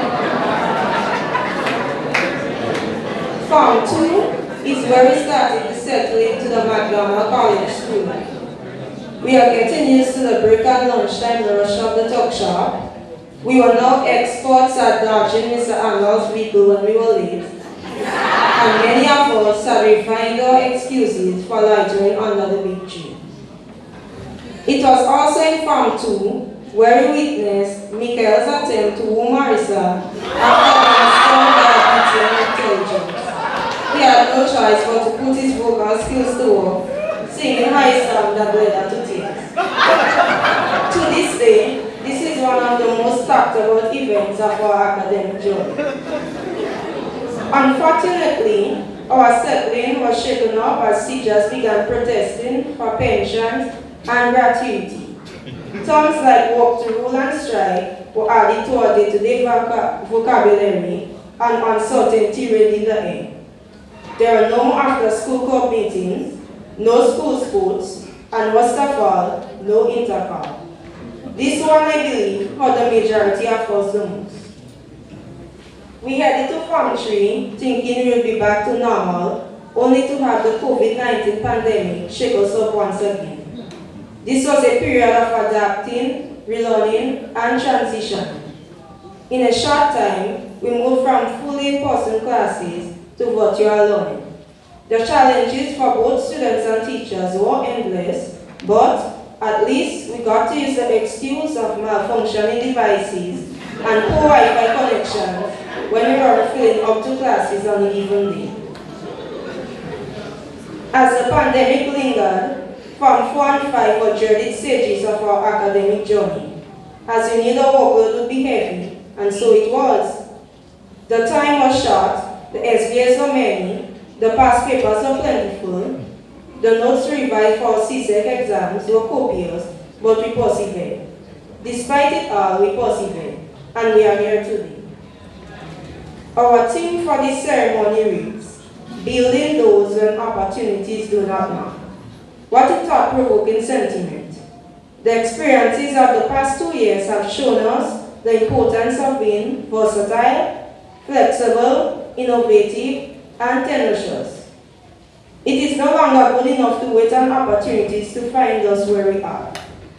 [SPEAKER 16] Form two is where we started to settle into the McDonald College School. We are getting used to the break and lunchtime rush of the tuck shop. We were now experts at dodging Mister Arnold's vehicle when we were late, and many of us had refined our excuses for loitering under the big tree. It was also in Form two where we witnessed Michael's attempt to woo Marissa after being stung by intelligence. He had no choice but to put his vocal skills to work, singing high song that led her to tears. To this day, this is one of the most talked about events of our academic journey. Unfortunately, our settling was shaken up as teachers began protesting for pensions and gratuity. Terms like work to rule and strike were added to our day-to-day voc vocabulary, and uncertainty reigned in the air. There are no after-school club meetings, no school sports, and worst of all, no intercom. This one, I believe, hurt the majority of us the most. We headed to Form three thinking we would be back to normal, only to have the COVID nineteen pandemic shake us up once again. This was a period of adapting, relearning, and transition. In a short time, we moved from fully in-person classes to virtual learning. The challenges for both students and teachers were endless, but at least we got to use the excuse of malfunctioning devices and poor Wi-Fi connections when we were filling up to classes on a given day. As the pandemic lingered, Form four and five were dreaded stages of our academic journey, as we knew the workload would be heavy, and so it was. The time was short, the S B As were many, the past papers were plentiful, the notes to revise for C S E C exams were copious, but we persevered. Despite it all, we persevered, and we are here today. Our theme for this ceremony reads, Building Those When Opportunities Do Not Knock. What a thought-provoking sentiment. The experiences of the past two years have shown us the importance of being versatile, flexible, innovative, and tenacious. It is no longer good enough to wait on opportunities to find us where we are.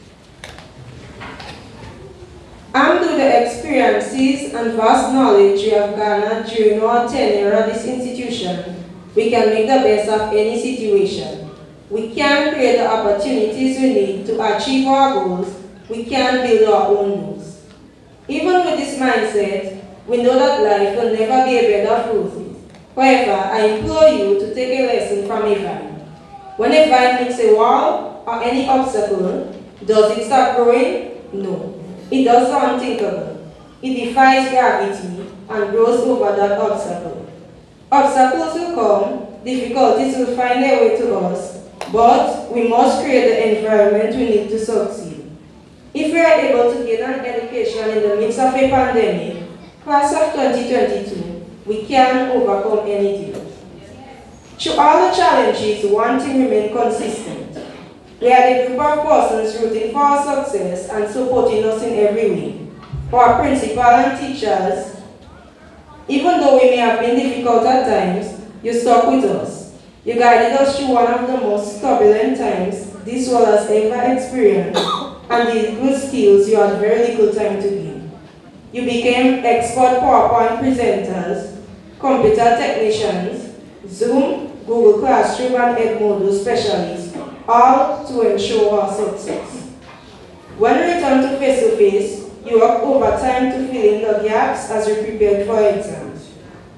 [SPEAKER 16] Armed with the experiences and vast knowledge we have garnered during our tenure at this institution, we can make the best of any situation. We can create the opportunities we need to achieve our goals. We can build our own goals. Even with this mindset, we know that life will never be a bed of roses. However, I implore you to take a lesson from a vine. When a vine meets a wall or any obstacle, does it stop growing? No. It does the unthinkable. It defies gravity and grows over that obstacle. Obstacles will come, difficulties will find their way to us, but we must create the environment we need to succeed. If we are able to gain an education in the midst of a pandemic, class of twenty twenty-two, we can overcome anything. Through all the challenges, one thing remained consistent. We had a group of persons rooting for our success and supporting us in every way. Our principal and teachers, even though we may have been difficult at times, you stuck with us. You guided us through one of the most turbulent times this world has ever experienced, and the good skills you had very little time to gain. You became expert PowerPoint presenters, computer technicians, Zoom, Google Classroom, and Edmodo specialists, all to ensure our success. When we returned to face-to-face, you worked overtime to fill in the gaps as we prepared for exams.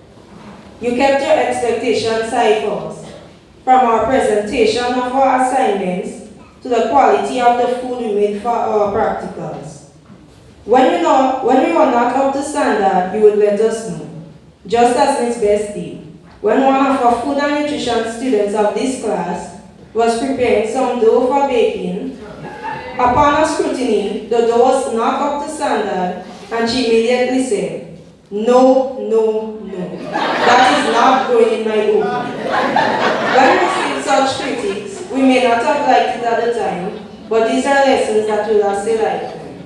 [SPEAKER 16] You kept your expectations high for us, from our presentation of our assignments to the quality of the food we made for our practicals. When we, not, when we were not up to standard, you would let us know, just as Miz Best did. When one of our food and nutrition students of this class was preparing some dough for baking, upon our scrutiny, the dough was not up to standard, and she immediately said, no, no, no. That is not going in my oven. When we receive such critics, we may not have liked it at the time, but these are lessons that will last a lifetime.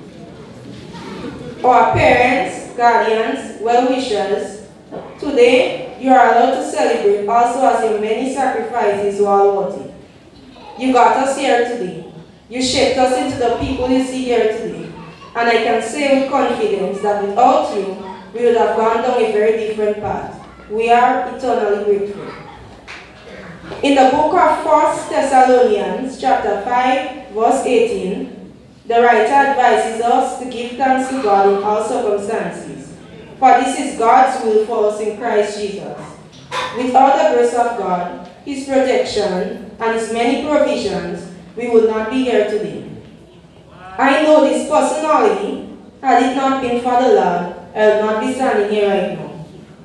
[SPEAKER 16] Our parents, guardians, well-wishers, today you are allowed to celebrate also as your many sacrifices were worth it. You got us here today. You shaped us into the people you see here today. And I can say with confidence that without you, we would have gone down a very different path. We are eternally grateful. In the book of First Thessalonians, chapter five, verse eighteen, the writer advises us to give thanks to God in all circumstances, for this is God's will for us in Christ Jesus. Without the grace of God, His protection, and His many provisions, we would not be here today. I know this personally. Had it not been for the Lord, I would not be standing here right now.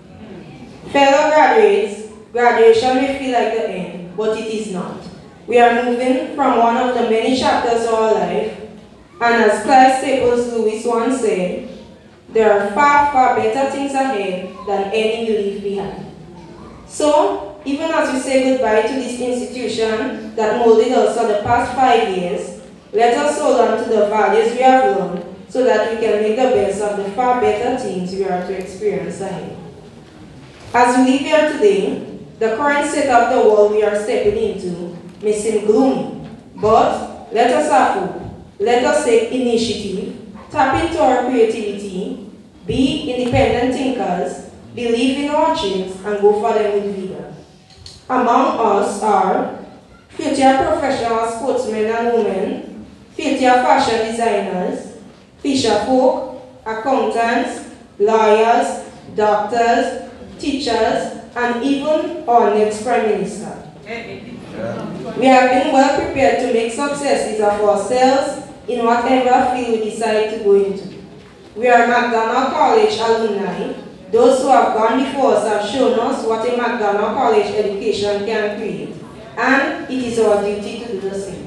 [SPEAKER 16] Fellow graduates, graduation may feel like the end, but it is not. We are moving from one of the many chapters of our life, and as Clive Staples Lewis once said, there are far, far better things ahead than any you leave behind. So, even as we say goodbye to this institution that molded us for the past five years, let us hold on to the values we have learned so that we can make the best of the far better things we are to experience ahead. As we leave here today, the current state of the world we are stepping into may seem gloomy, but Let us have hope. Let us take initiative, tap into our creativity, be independent thinkers, believe in our dreams, and go for them with vigor. Among us are future professional sportsmen and women, future fashion designers, fisher folk, accountants, lawyers, doctors, teachers, and even our next Prime Minister. We have been well prepared to make successes of ourselves in whatever field we decide to go into. We are McDonald College alumni. Those who have gone before us have shown us what a McDonald College education can create, and it is our duty to do the same.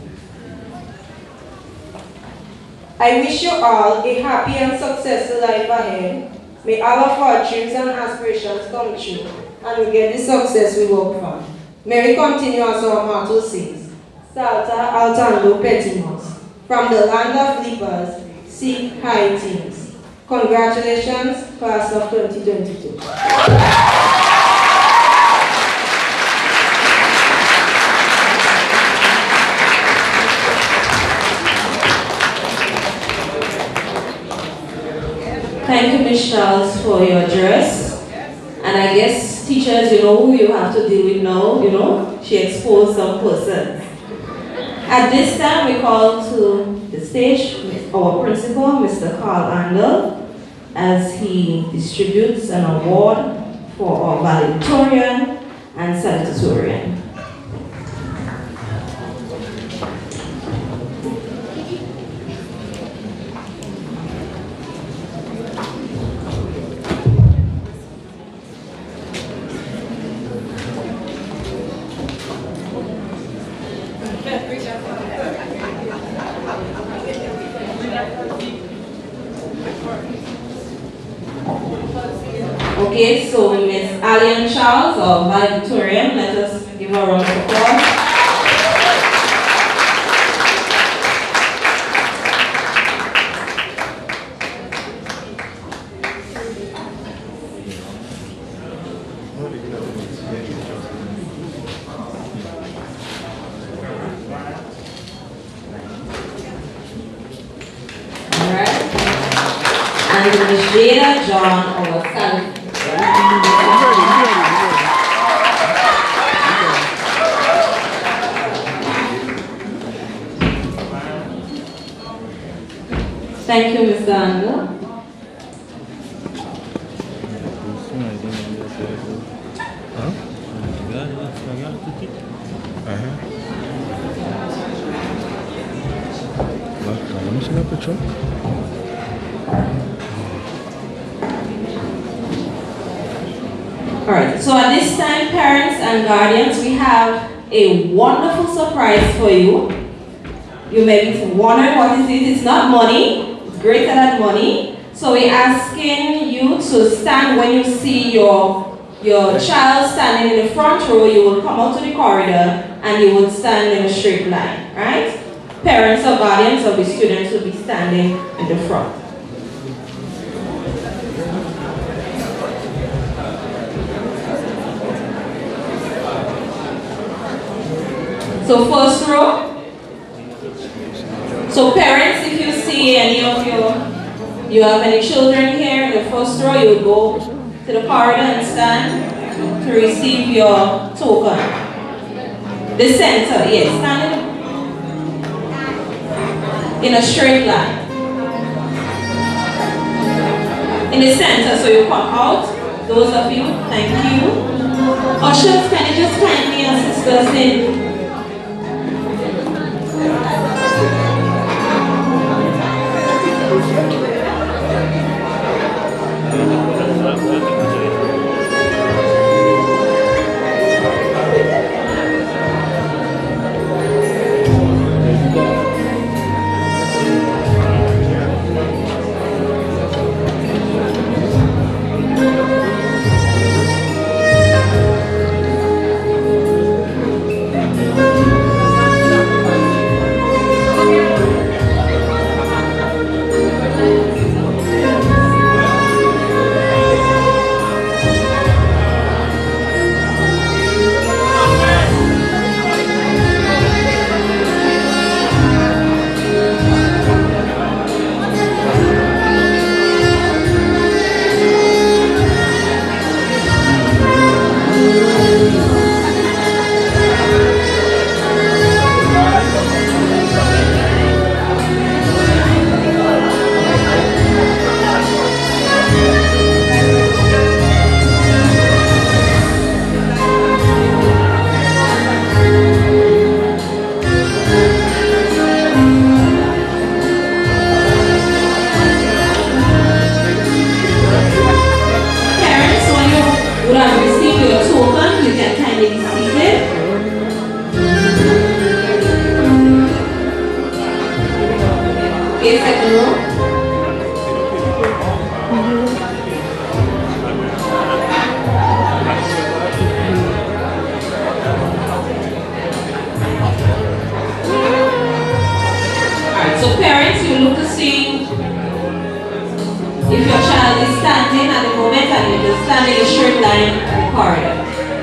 [SPEAKER 16] I wish you all a happy and successful life ahead. May all of our dreams and aspirations come true, and we get the success we work for. May we continue as our motto says, Salta altando petimus, from the land of leapers, seek high things. Congratulations, class of twenty twenty-two.
[SPEAKER 5] Thank you, Miz Charles, for your address. And I guess teachers, you know who you have to deal with now, you know, she exposed some persons. At this time, we call to the stage our principal, Mister Carl Andel, as he distributes an award for our valedictorian and salutatorian. Okay, so Miss Allian Charles, our valedictorian, let us give her a round of applause. Alright. And Miss Jada John, our son. Thank you, Mister Andel. Alright, so at this time, parents and guardians, we have a wonderful surprise for you. You may be wondering what is it? It's not money, it's greater than money. So we're asking you to stand when you see your, your child standing in the front row. You will come out to the corridor and you would stand in a straight line, right? Parents or guardians of the students will be standing in the front. So first row. So parents, if you see any of your, you have any children here in the first row, you go to the corridor and stand to receive your token. The center, yes, stand in, in a straight line. In the center, so you come out, those of you, thank you. Ushers, can you just kindly assist us in? parents, you look to see if your child is standing at the moment and if they're standing in a straight line in the corridor.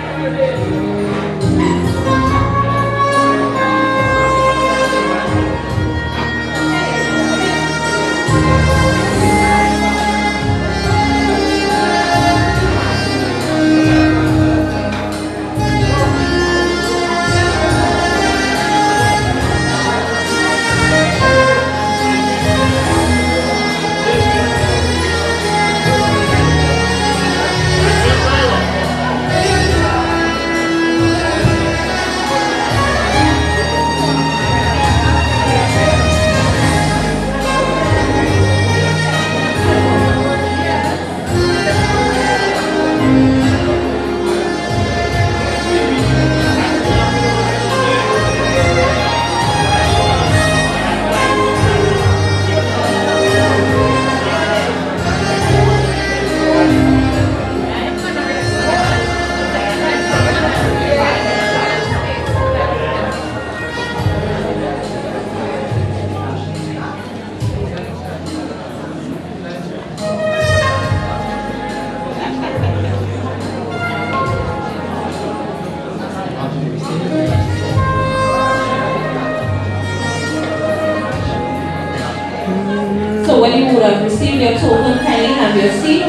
[SPEAKER 5] So when you would have received your token, kindly have your seat.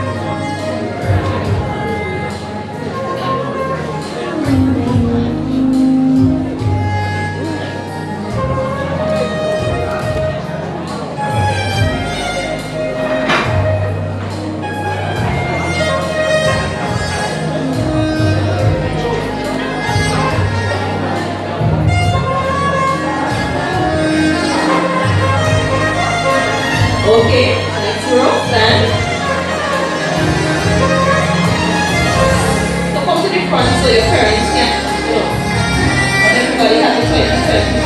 [SPEAKER 5] Okay, next row, stand. So come to the front so your parents can, you know, and everybody has a twenty seconds.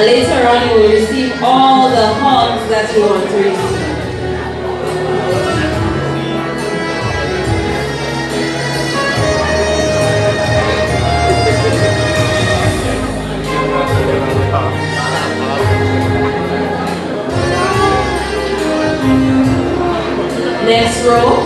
[SPEAKER 5] And later on, you will receive all the hugs that you want to receive. Next row.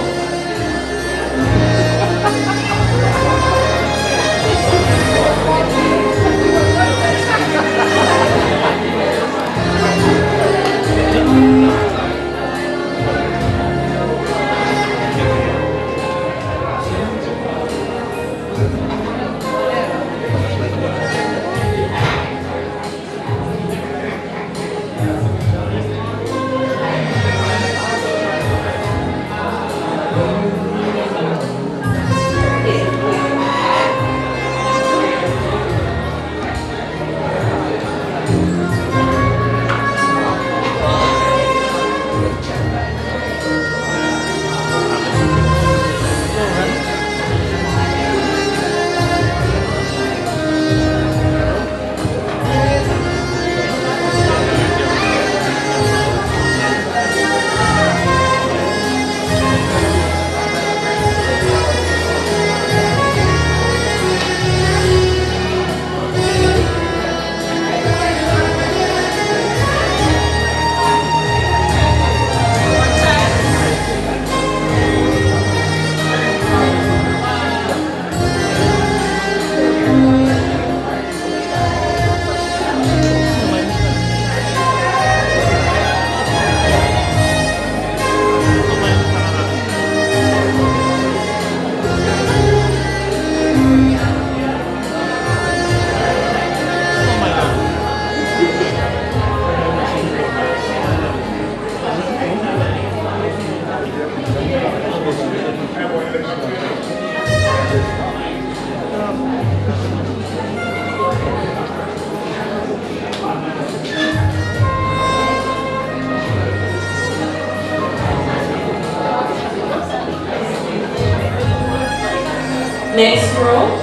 [SPEAKER 5] Next row.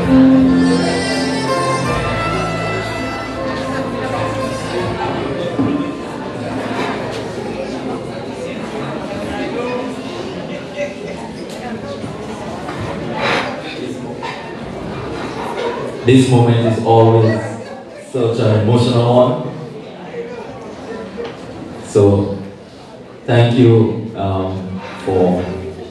[SPEAKER 3] This moment is always such an emotional one. So, thank you um, for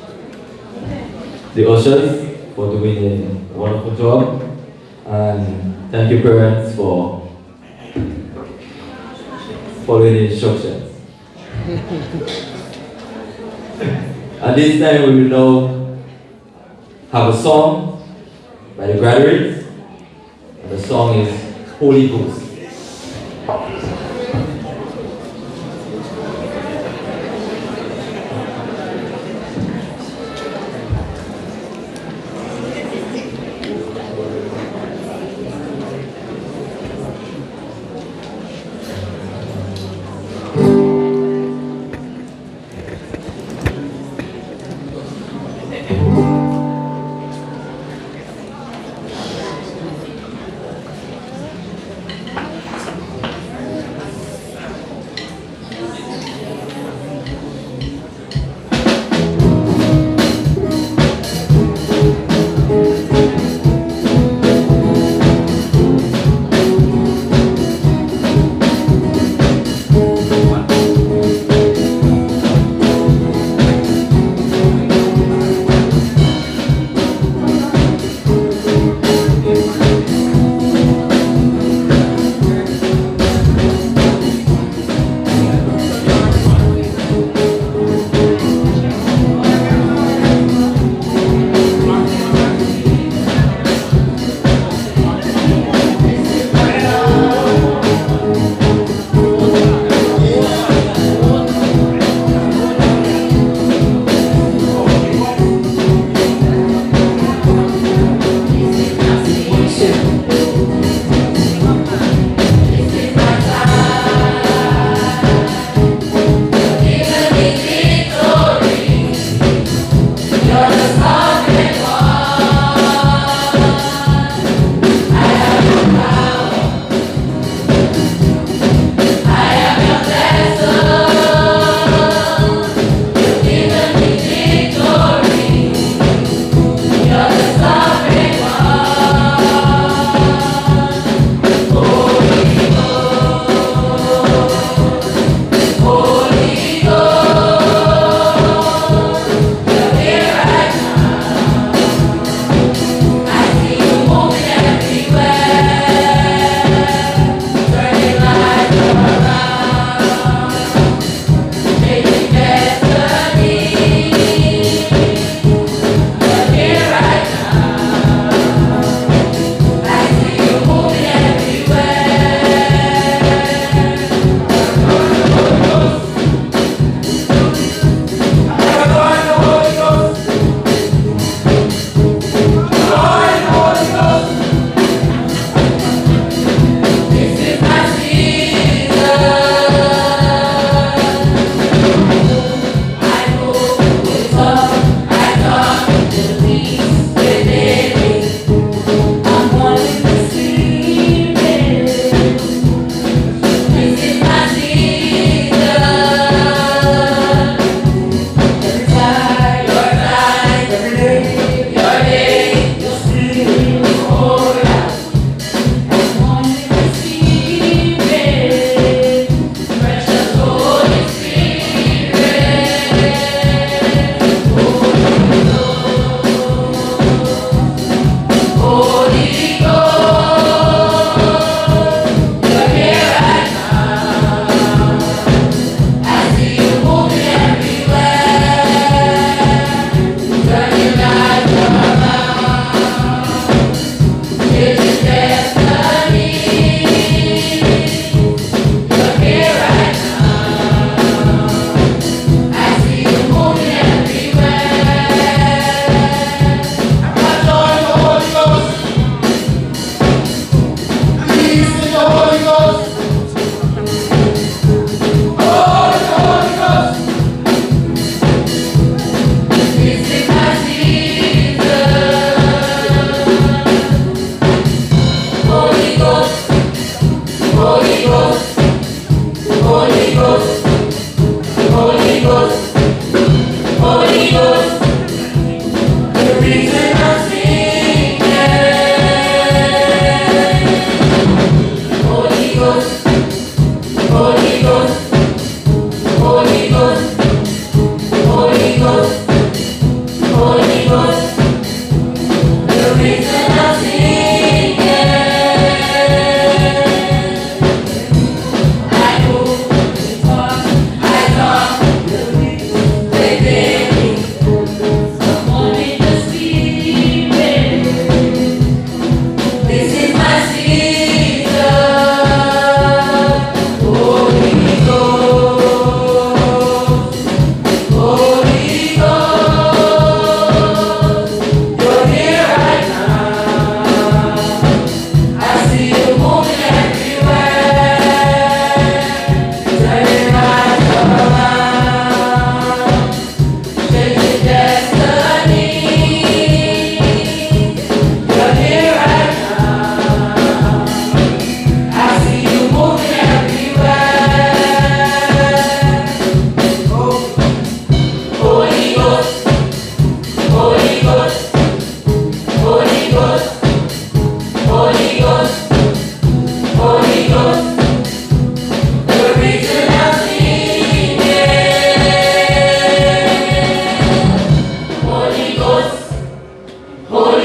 [SPEAKER 3] the ushers for doing a wonderful job, and thank you parents for following the instructions. At this time we will now have a song by the graduates. The song is Holy Ghost.
[SPEAKER 12] Thank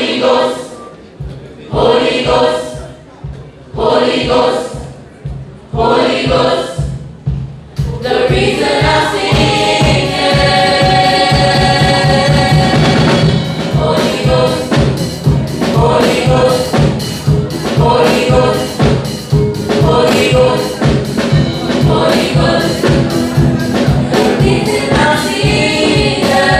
[SPEAKER 17] Holy Ghost, Holy Ghost, Holy Ghost, Holy Ghost, the reason I'm singing. Holy Ghost, Holy Ghost, Holy Ghost, Holy Ghost, Holy Ghost, the reason I'm singing.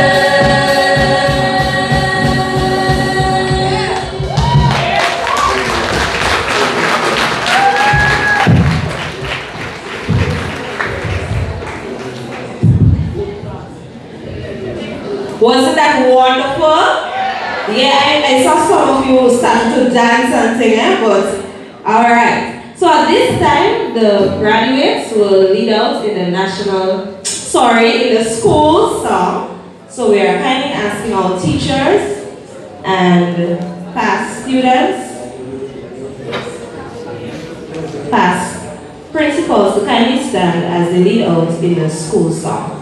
[SPEAKER 5] Wasn't that wonderful? Yeah, I, I saw some of you starting to dance and sing, eh? But alright. So at this time, the graduates will lead out in the national, sorry, in the school song. So we are kindly asking our teachers and past students, past principals to kindly stand as they lead out in the school song.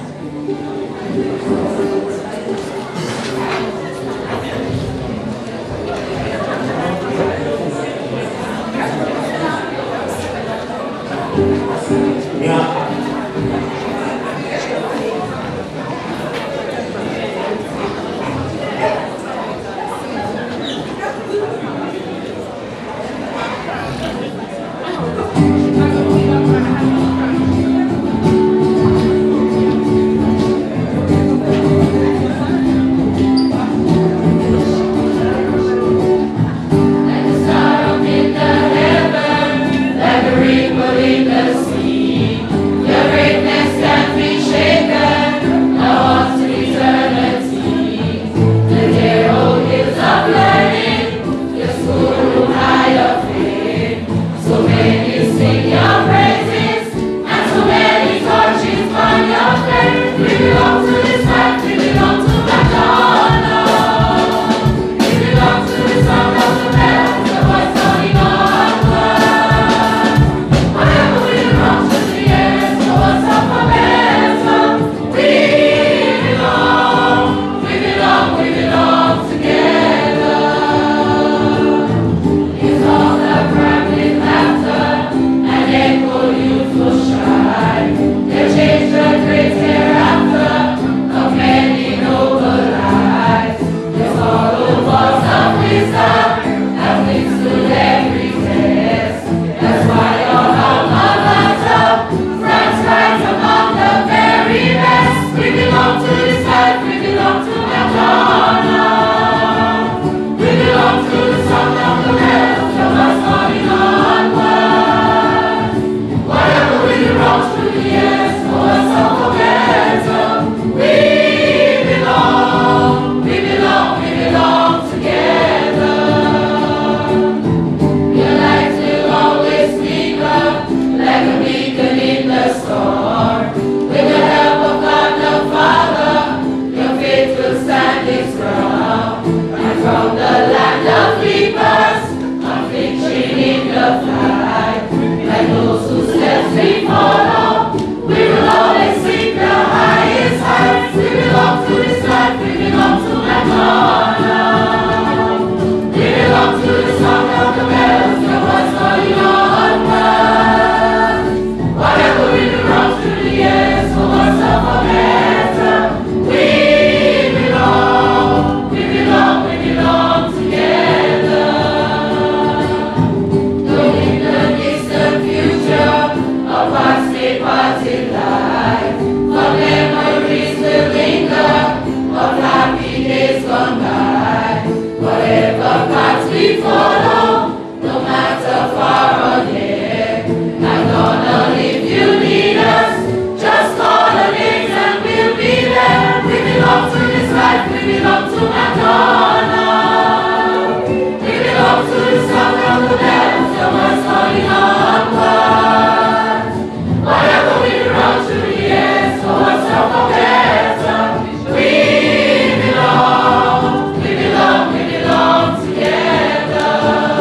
[SPEAKER 17] We belong, we belong together.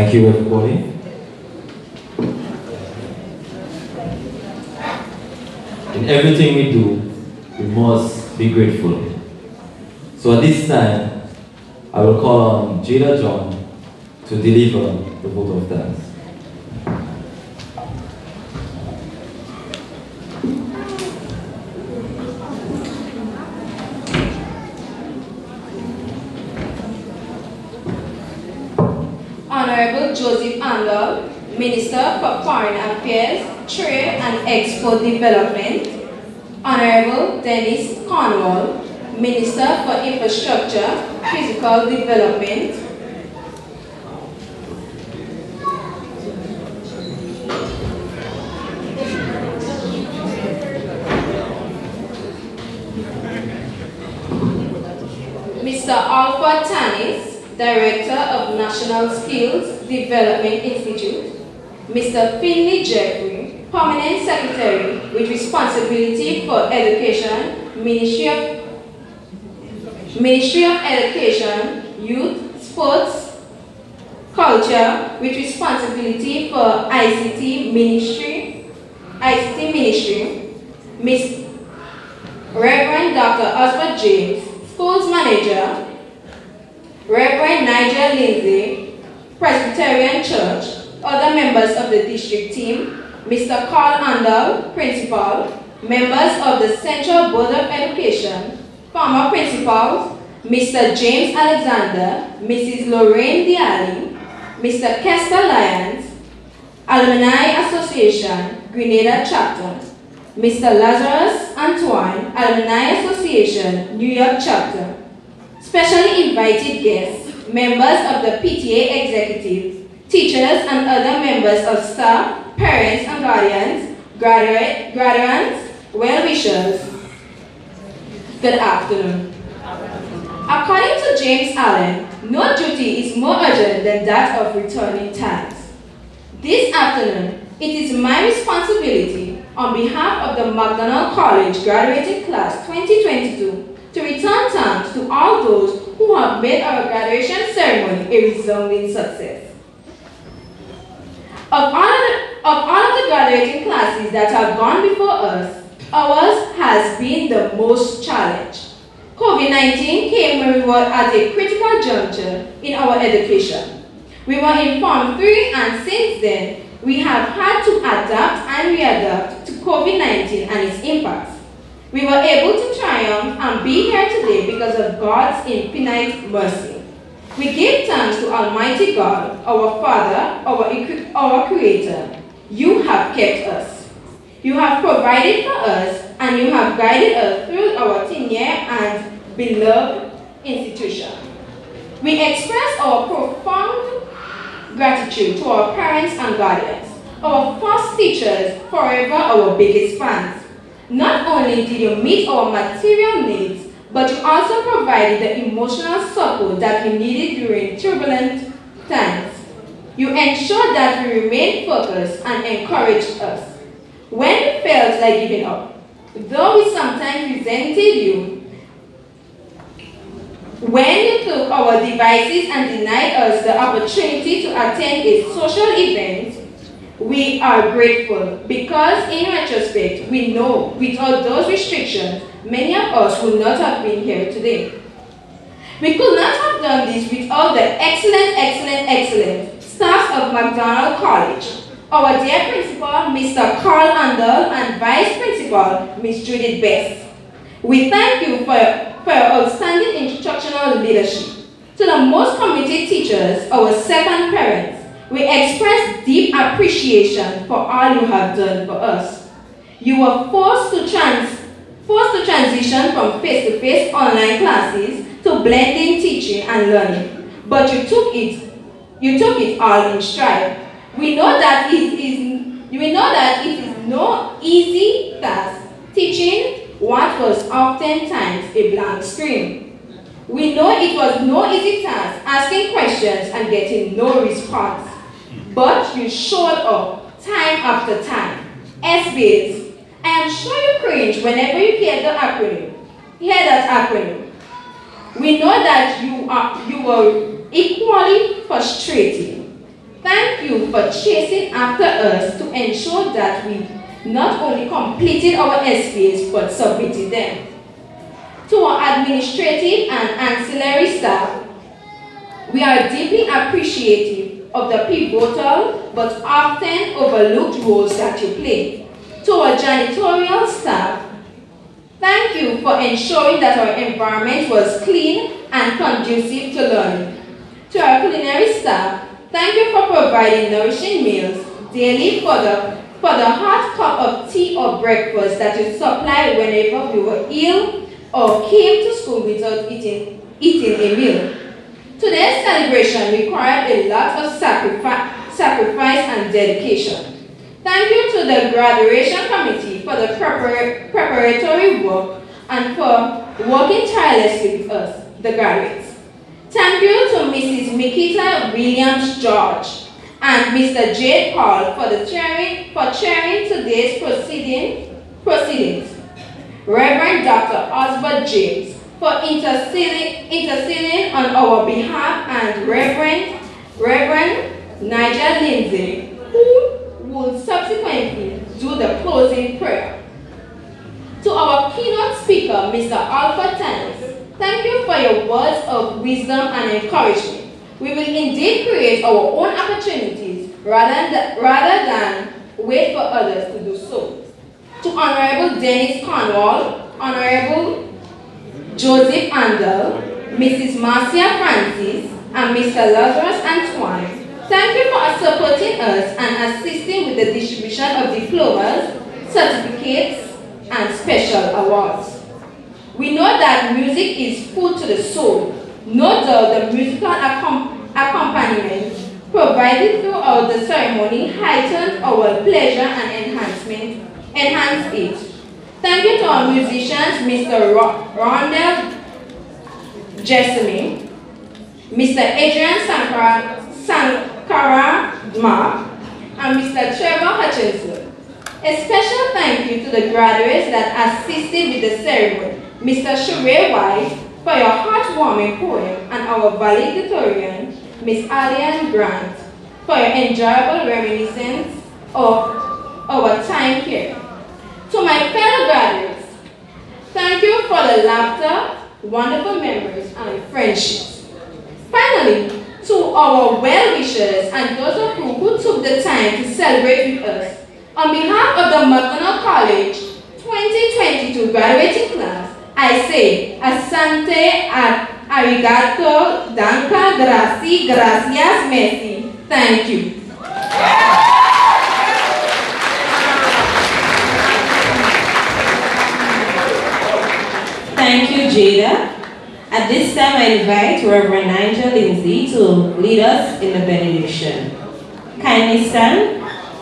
[SPEAKER 3] Thank you, everybody. In everything we do, we must be grateful. So at this time, I will call on Jada John to deliver the vote of thanks.
[SPEAKER 5] Honorable Joseph Andal, Minister for Foreign Affairs, Trade and Export Development. Honorable Dennis Cornwall, Minister for Infrastructure, Physical Development. Mister Alfred Tanis, Director of National Skills Development Institute. Mister Finley Jeffrey, Permanent Secretary with responsibility for Education, Ministry of, Ministry of Education, Youth, Sports, Culture with responsibility for I C T Ministry, I C T Ministry. Miss Reverend Doctor Osbert James, Schools Manager. Reverend Nigel Lindsay, Presbyterian Church. Other members of the district team, Mister Carl Andal, Principal, members of the Central Board of Education, former principals, Mister James Alexander, Missus Lorraine Diali, Mister Kester Lyons, Alumni Association, Grenada Chapter, Mister Lazarus Antoine, Alumni Association, New York Chapter. Specially invited guests, members of the P T A Executive, teachers and other members of staff, parents and guardians, graduate, graduates, well-wishers. Good afternoon. According to James Allen, no duty is more urgent than that of returning thanks. This afternoon, it is my responsibility on behalf of the McDonald College graduating class twenty twenty-two to return thanks to all those who have made our graduation ceremony a resounding success. Of all, of, the, of all of the graduating classes that have gone before us, ours has been the most challenged. COVID nineteen came when we were at a critical juncture in our education. We were in Form three, and since then, we have had to adapt and readapt to COVID nineteen and its impacts. We were able to triumph and be here today because of God's infinite mercy. We give thanks to Almighty God, our Father, our, our Creator. You have kept us. You have provided for us, and you have guided us through our tenure and beloved institution. We express our profound gratitude to our parents and guardians, our first teachers, forever our biggest fans. Not only did you meet our material needs, but you also provided the emotional support that we needed during turbulent times. You ensured that we remained focused and encouraged us. When we felt like giving up, though we sometimes resented you, when you took our devices and denied us the opportunity to attend a social event, we are grateful because in retrospect, we know without those restrictions, many of us would not have been here today. We could not have done this without the excellent, excellent, excellent staff of McDonald College, our dear principal, Mister Carl Andal, and vice principal, Miz Judith Best. We thank you for, for your outstanding instructional leadership. To the most committed teachers, our second parents, we express deep appreciation for all you have done for us. You were forced to, trans, forced to transition from face-to-face online classes to blending teaching and learning, but you took it, you took it all in stride. We know that it is, we know that it is no easy task teaching what was oftentimes a blank screen. We know it was no easy task asking questions and getting no response. But you showed up time after time. S B S. I am sure you cringe whenever you hear the acronym. Hear that acronym. We know that you are you were equally frustrated.
[SPEAKER 13] Thank you for chasing after us to ensure that we not only completed our S P As but submitted them. To our administrative and ancillary staff, we are deeply appreciative of the pivotal but often overlooked roles that you play. To our janitorial staff, thank you for ensuring that our environment was clean and conducive to learning. To our culinary staff, thank you for providing nourishing meals daily for the, for the hot cup of tea or breakfast that you supplied whenever we were ill or came to school without eating, eating a meal. Today's celebration required a lot of sacrifice, sacrifice and dedication. Thank you to the graduation committee for the prepar preparatory work and for working tirelessly with us, the graduates. Thank you to Missus Mikita Williams-George and Mister J. Paul for, the chairing, for chairing today's proceeding, proceedings. Reverend Doctor Osbert James for interceding, interceding on our behalf, and Reverend, Reverend Nigel Lindsay, who will subsequently do the closing prayer. To our keynote speaker, Mister Alfred Tannis, thank you for your words of wisdom and encouragement. We will indeed create our own opportunities rather than, rather than wait for others to do so. To Honorable Dennis Cornwall, Honorable Joseph Andel, Missus Marcia Francis, and Mister Lazarus Antoine, thank you for supporting us and assisting with the distribution of diplomas, certificates, and special awards. We know that music is food to the soul. No doubt the musical accom accompaniment provided throughout the ceremony heightened our pleasure and enhancement, enhanced it. Thank you to our musicians, Mister Ro Rondell Jessamy, Mister Adrian Sankara, Sankara Mark, and Mister Trevor Hutchinson. A special thank you to the graduates that assisted with the ceremony, Mister Sheree White for your heartwarming poem, and our valedictorian, Miss Allian Grant, for your enjoyable reminiscence of our time here. To my fellow graduates, thank you for the laughter, wonderful memories, and friendships. Finally, to our well-wishers and those of you who took the time to celebrate with us, on behalf of the McDonald College twenty twenty-two graduating class, I say, Asante, arigato, danka, graci, gracias, merci. Thank you.
[SPEAKER 5] Thank you, Jada. At this time, I invite Reverend Nigel Lindsay to lead us in the benediction. Kindly stand.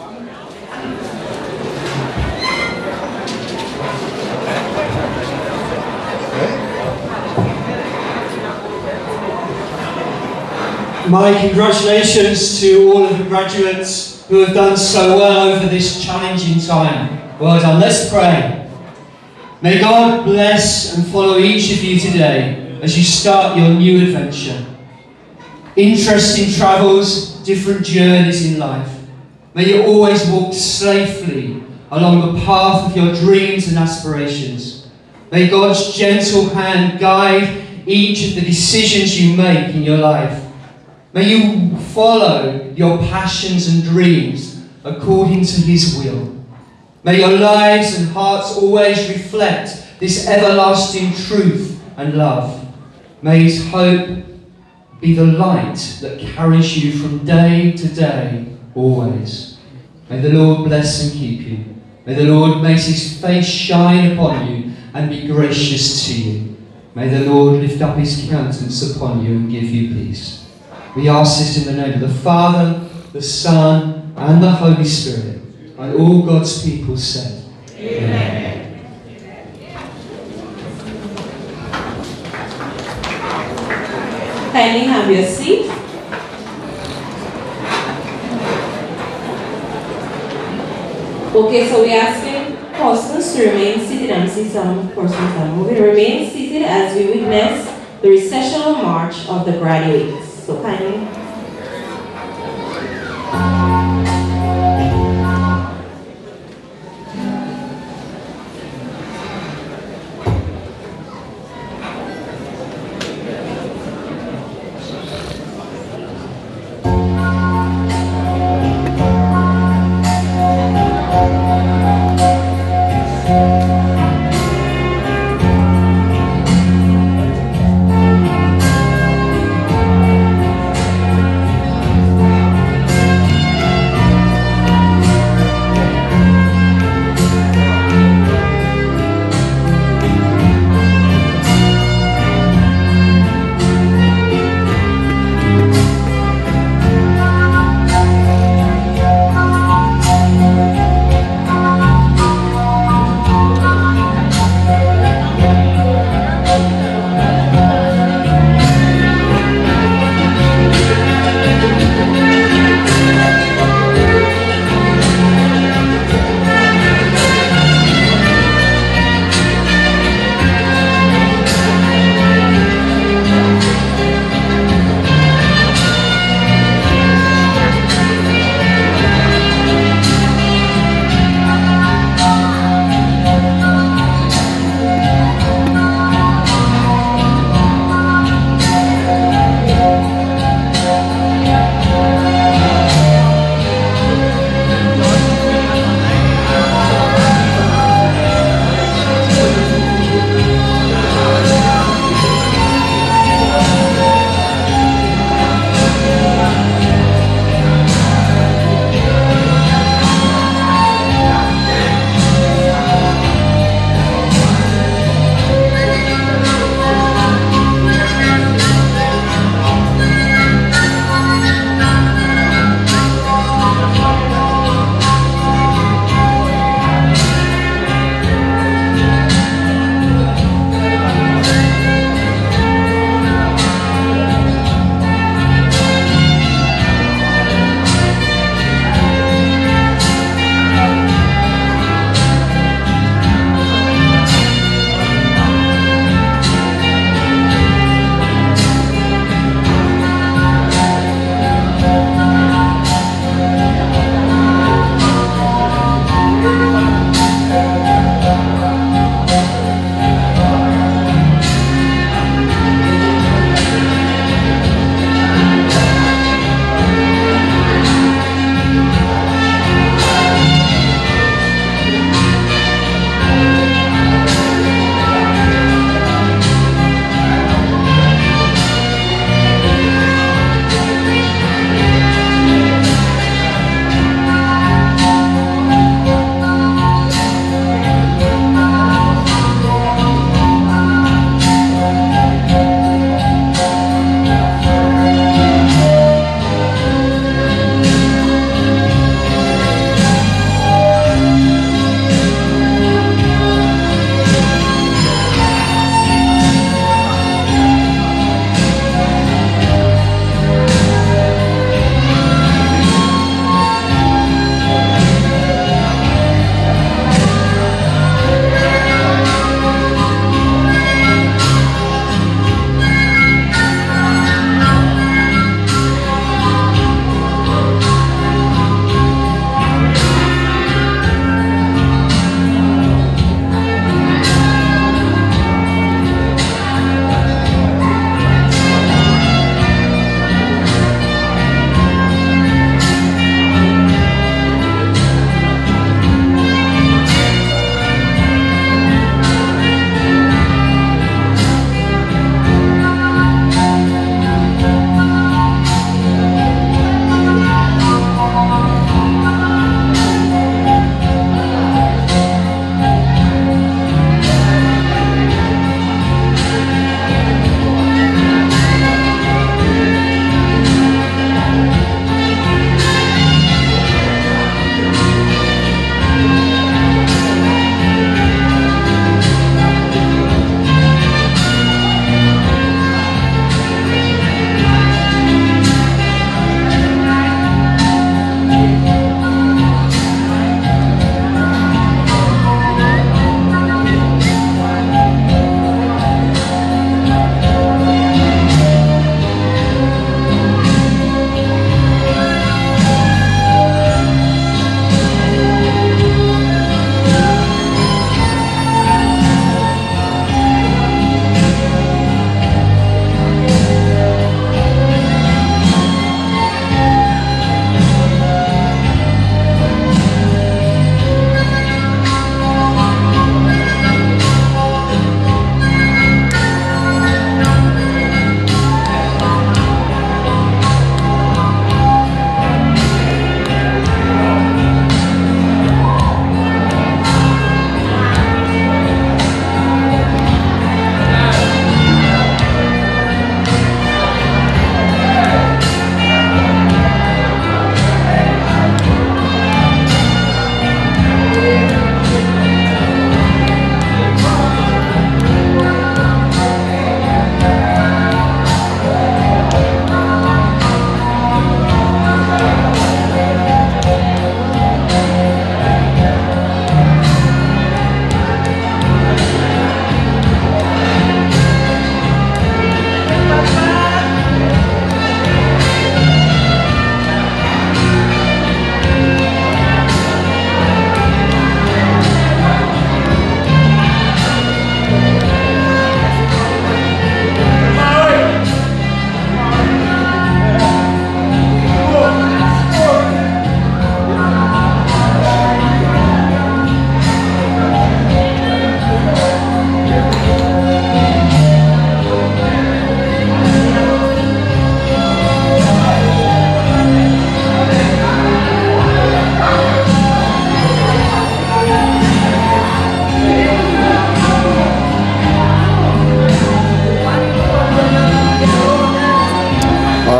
[SPEAKER 18] My congratulations to all of the graduates who have done so well over this challenging time. Well done. Let's pray. May God bless and follow each of you today as you start your new adventure. Interesting travels, different journeys in life. May you always walk safely along the path of your dreams and aspirations. May God's gentle hand guide each of the decisions you make in your life. May you follow your passions and dreams according to His will. May your lives and hearts always reflect this everlasting truth and love. May His hope be the light that carries you from day to day, always. May the Lord bless and keep you. May the Lord make His face shine upon you and be gracious to you. May the Lord lift up His countenance upon you and give you peace. We ask this in the name of the Father, the Son, and the Holy Spirit. And all God's people said, Amen.
[SPEAKER 5] Kindly have your seat. Okay, so we're asking persons to remain seated. I'm seeing some persons are moving. Remain seated as we witness the recessional march of the graduates. So kindly.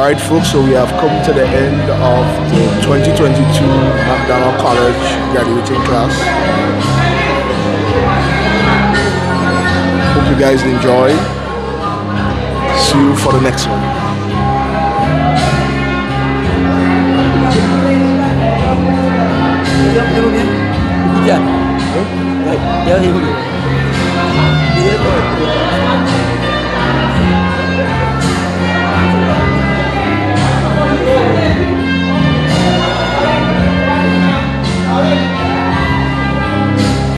[SPEAKER 2] Alright folks, so we have come to the end of the twenty twenty-two McDonald College graduating class. Hope you guys enjoyed. See you for the next one.
[SPEAKER 19] Yeah. Right. Yeah,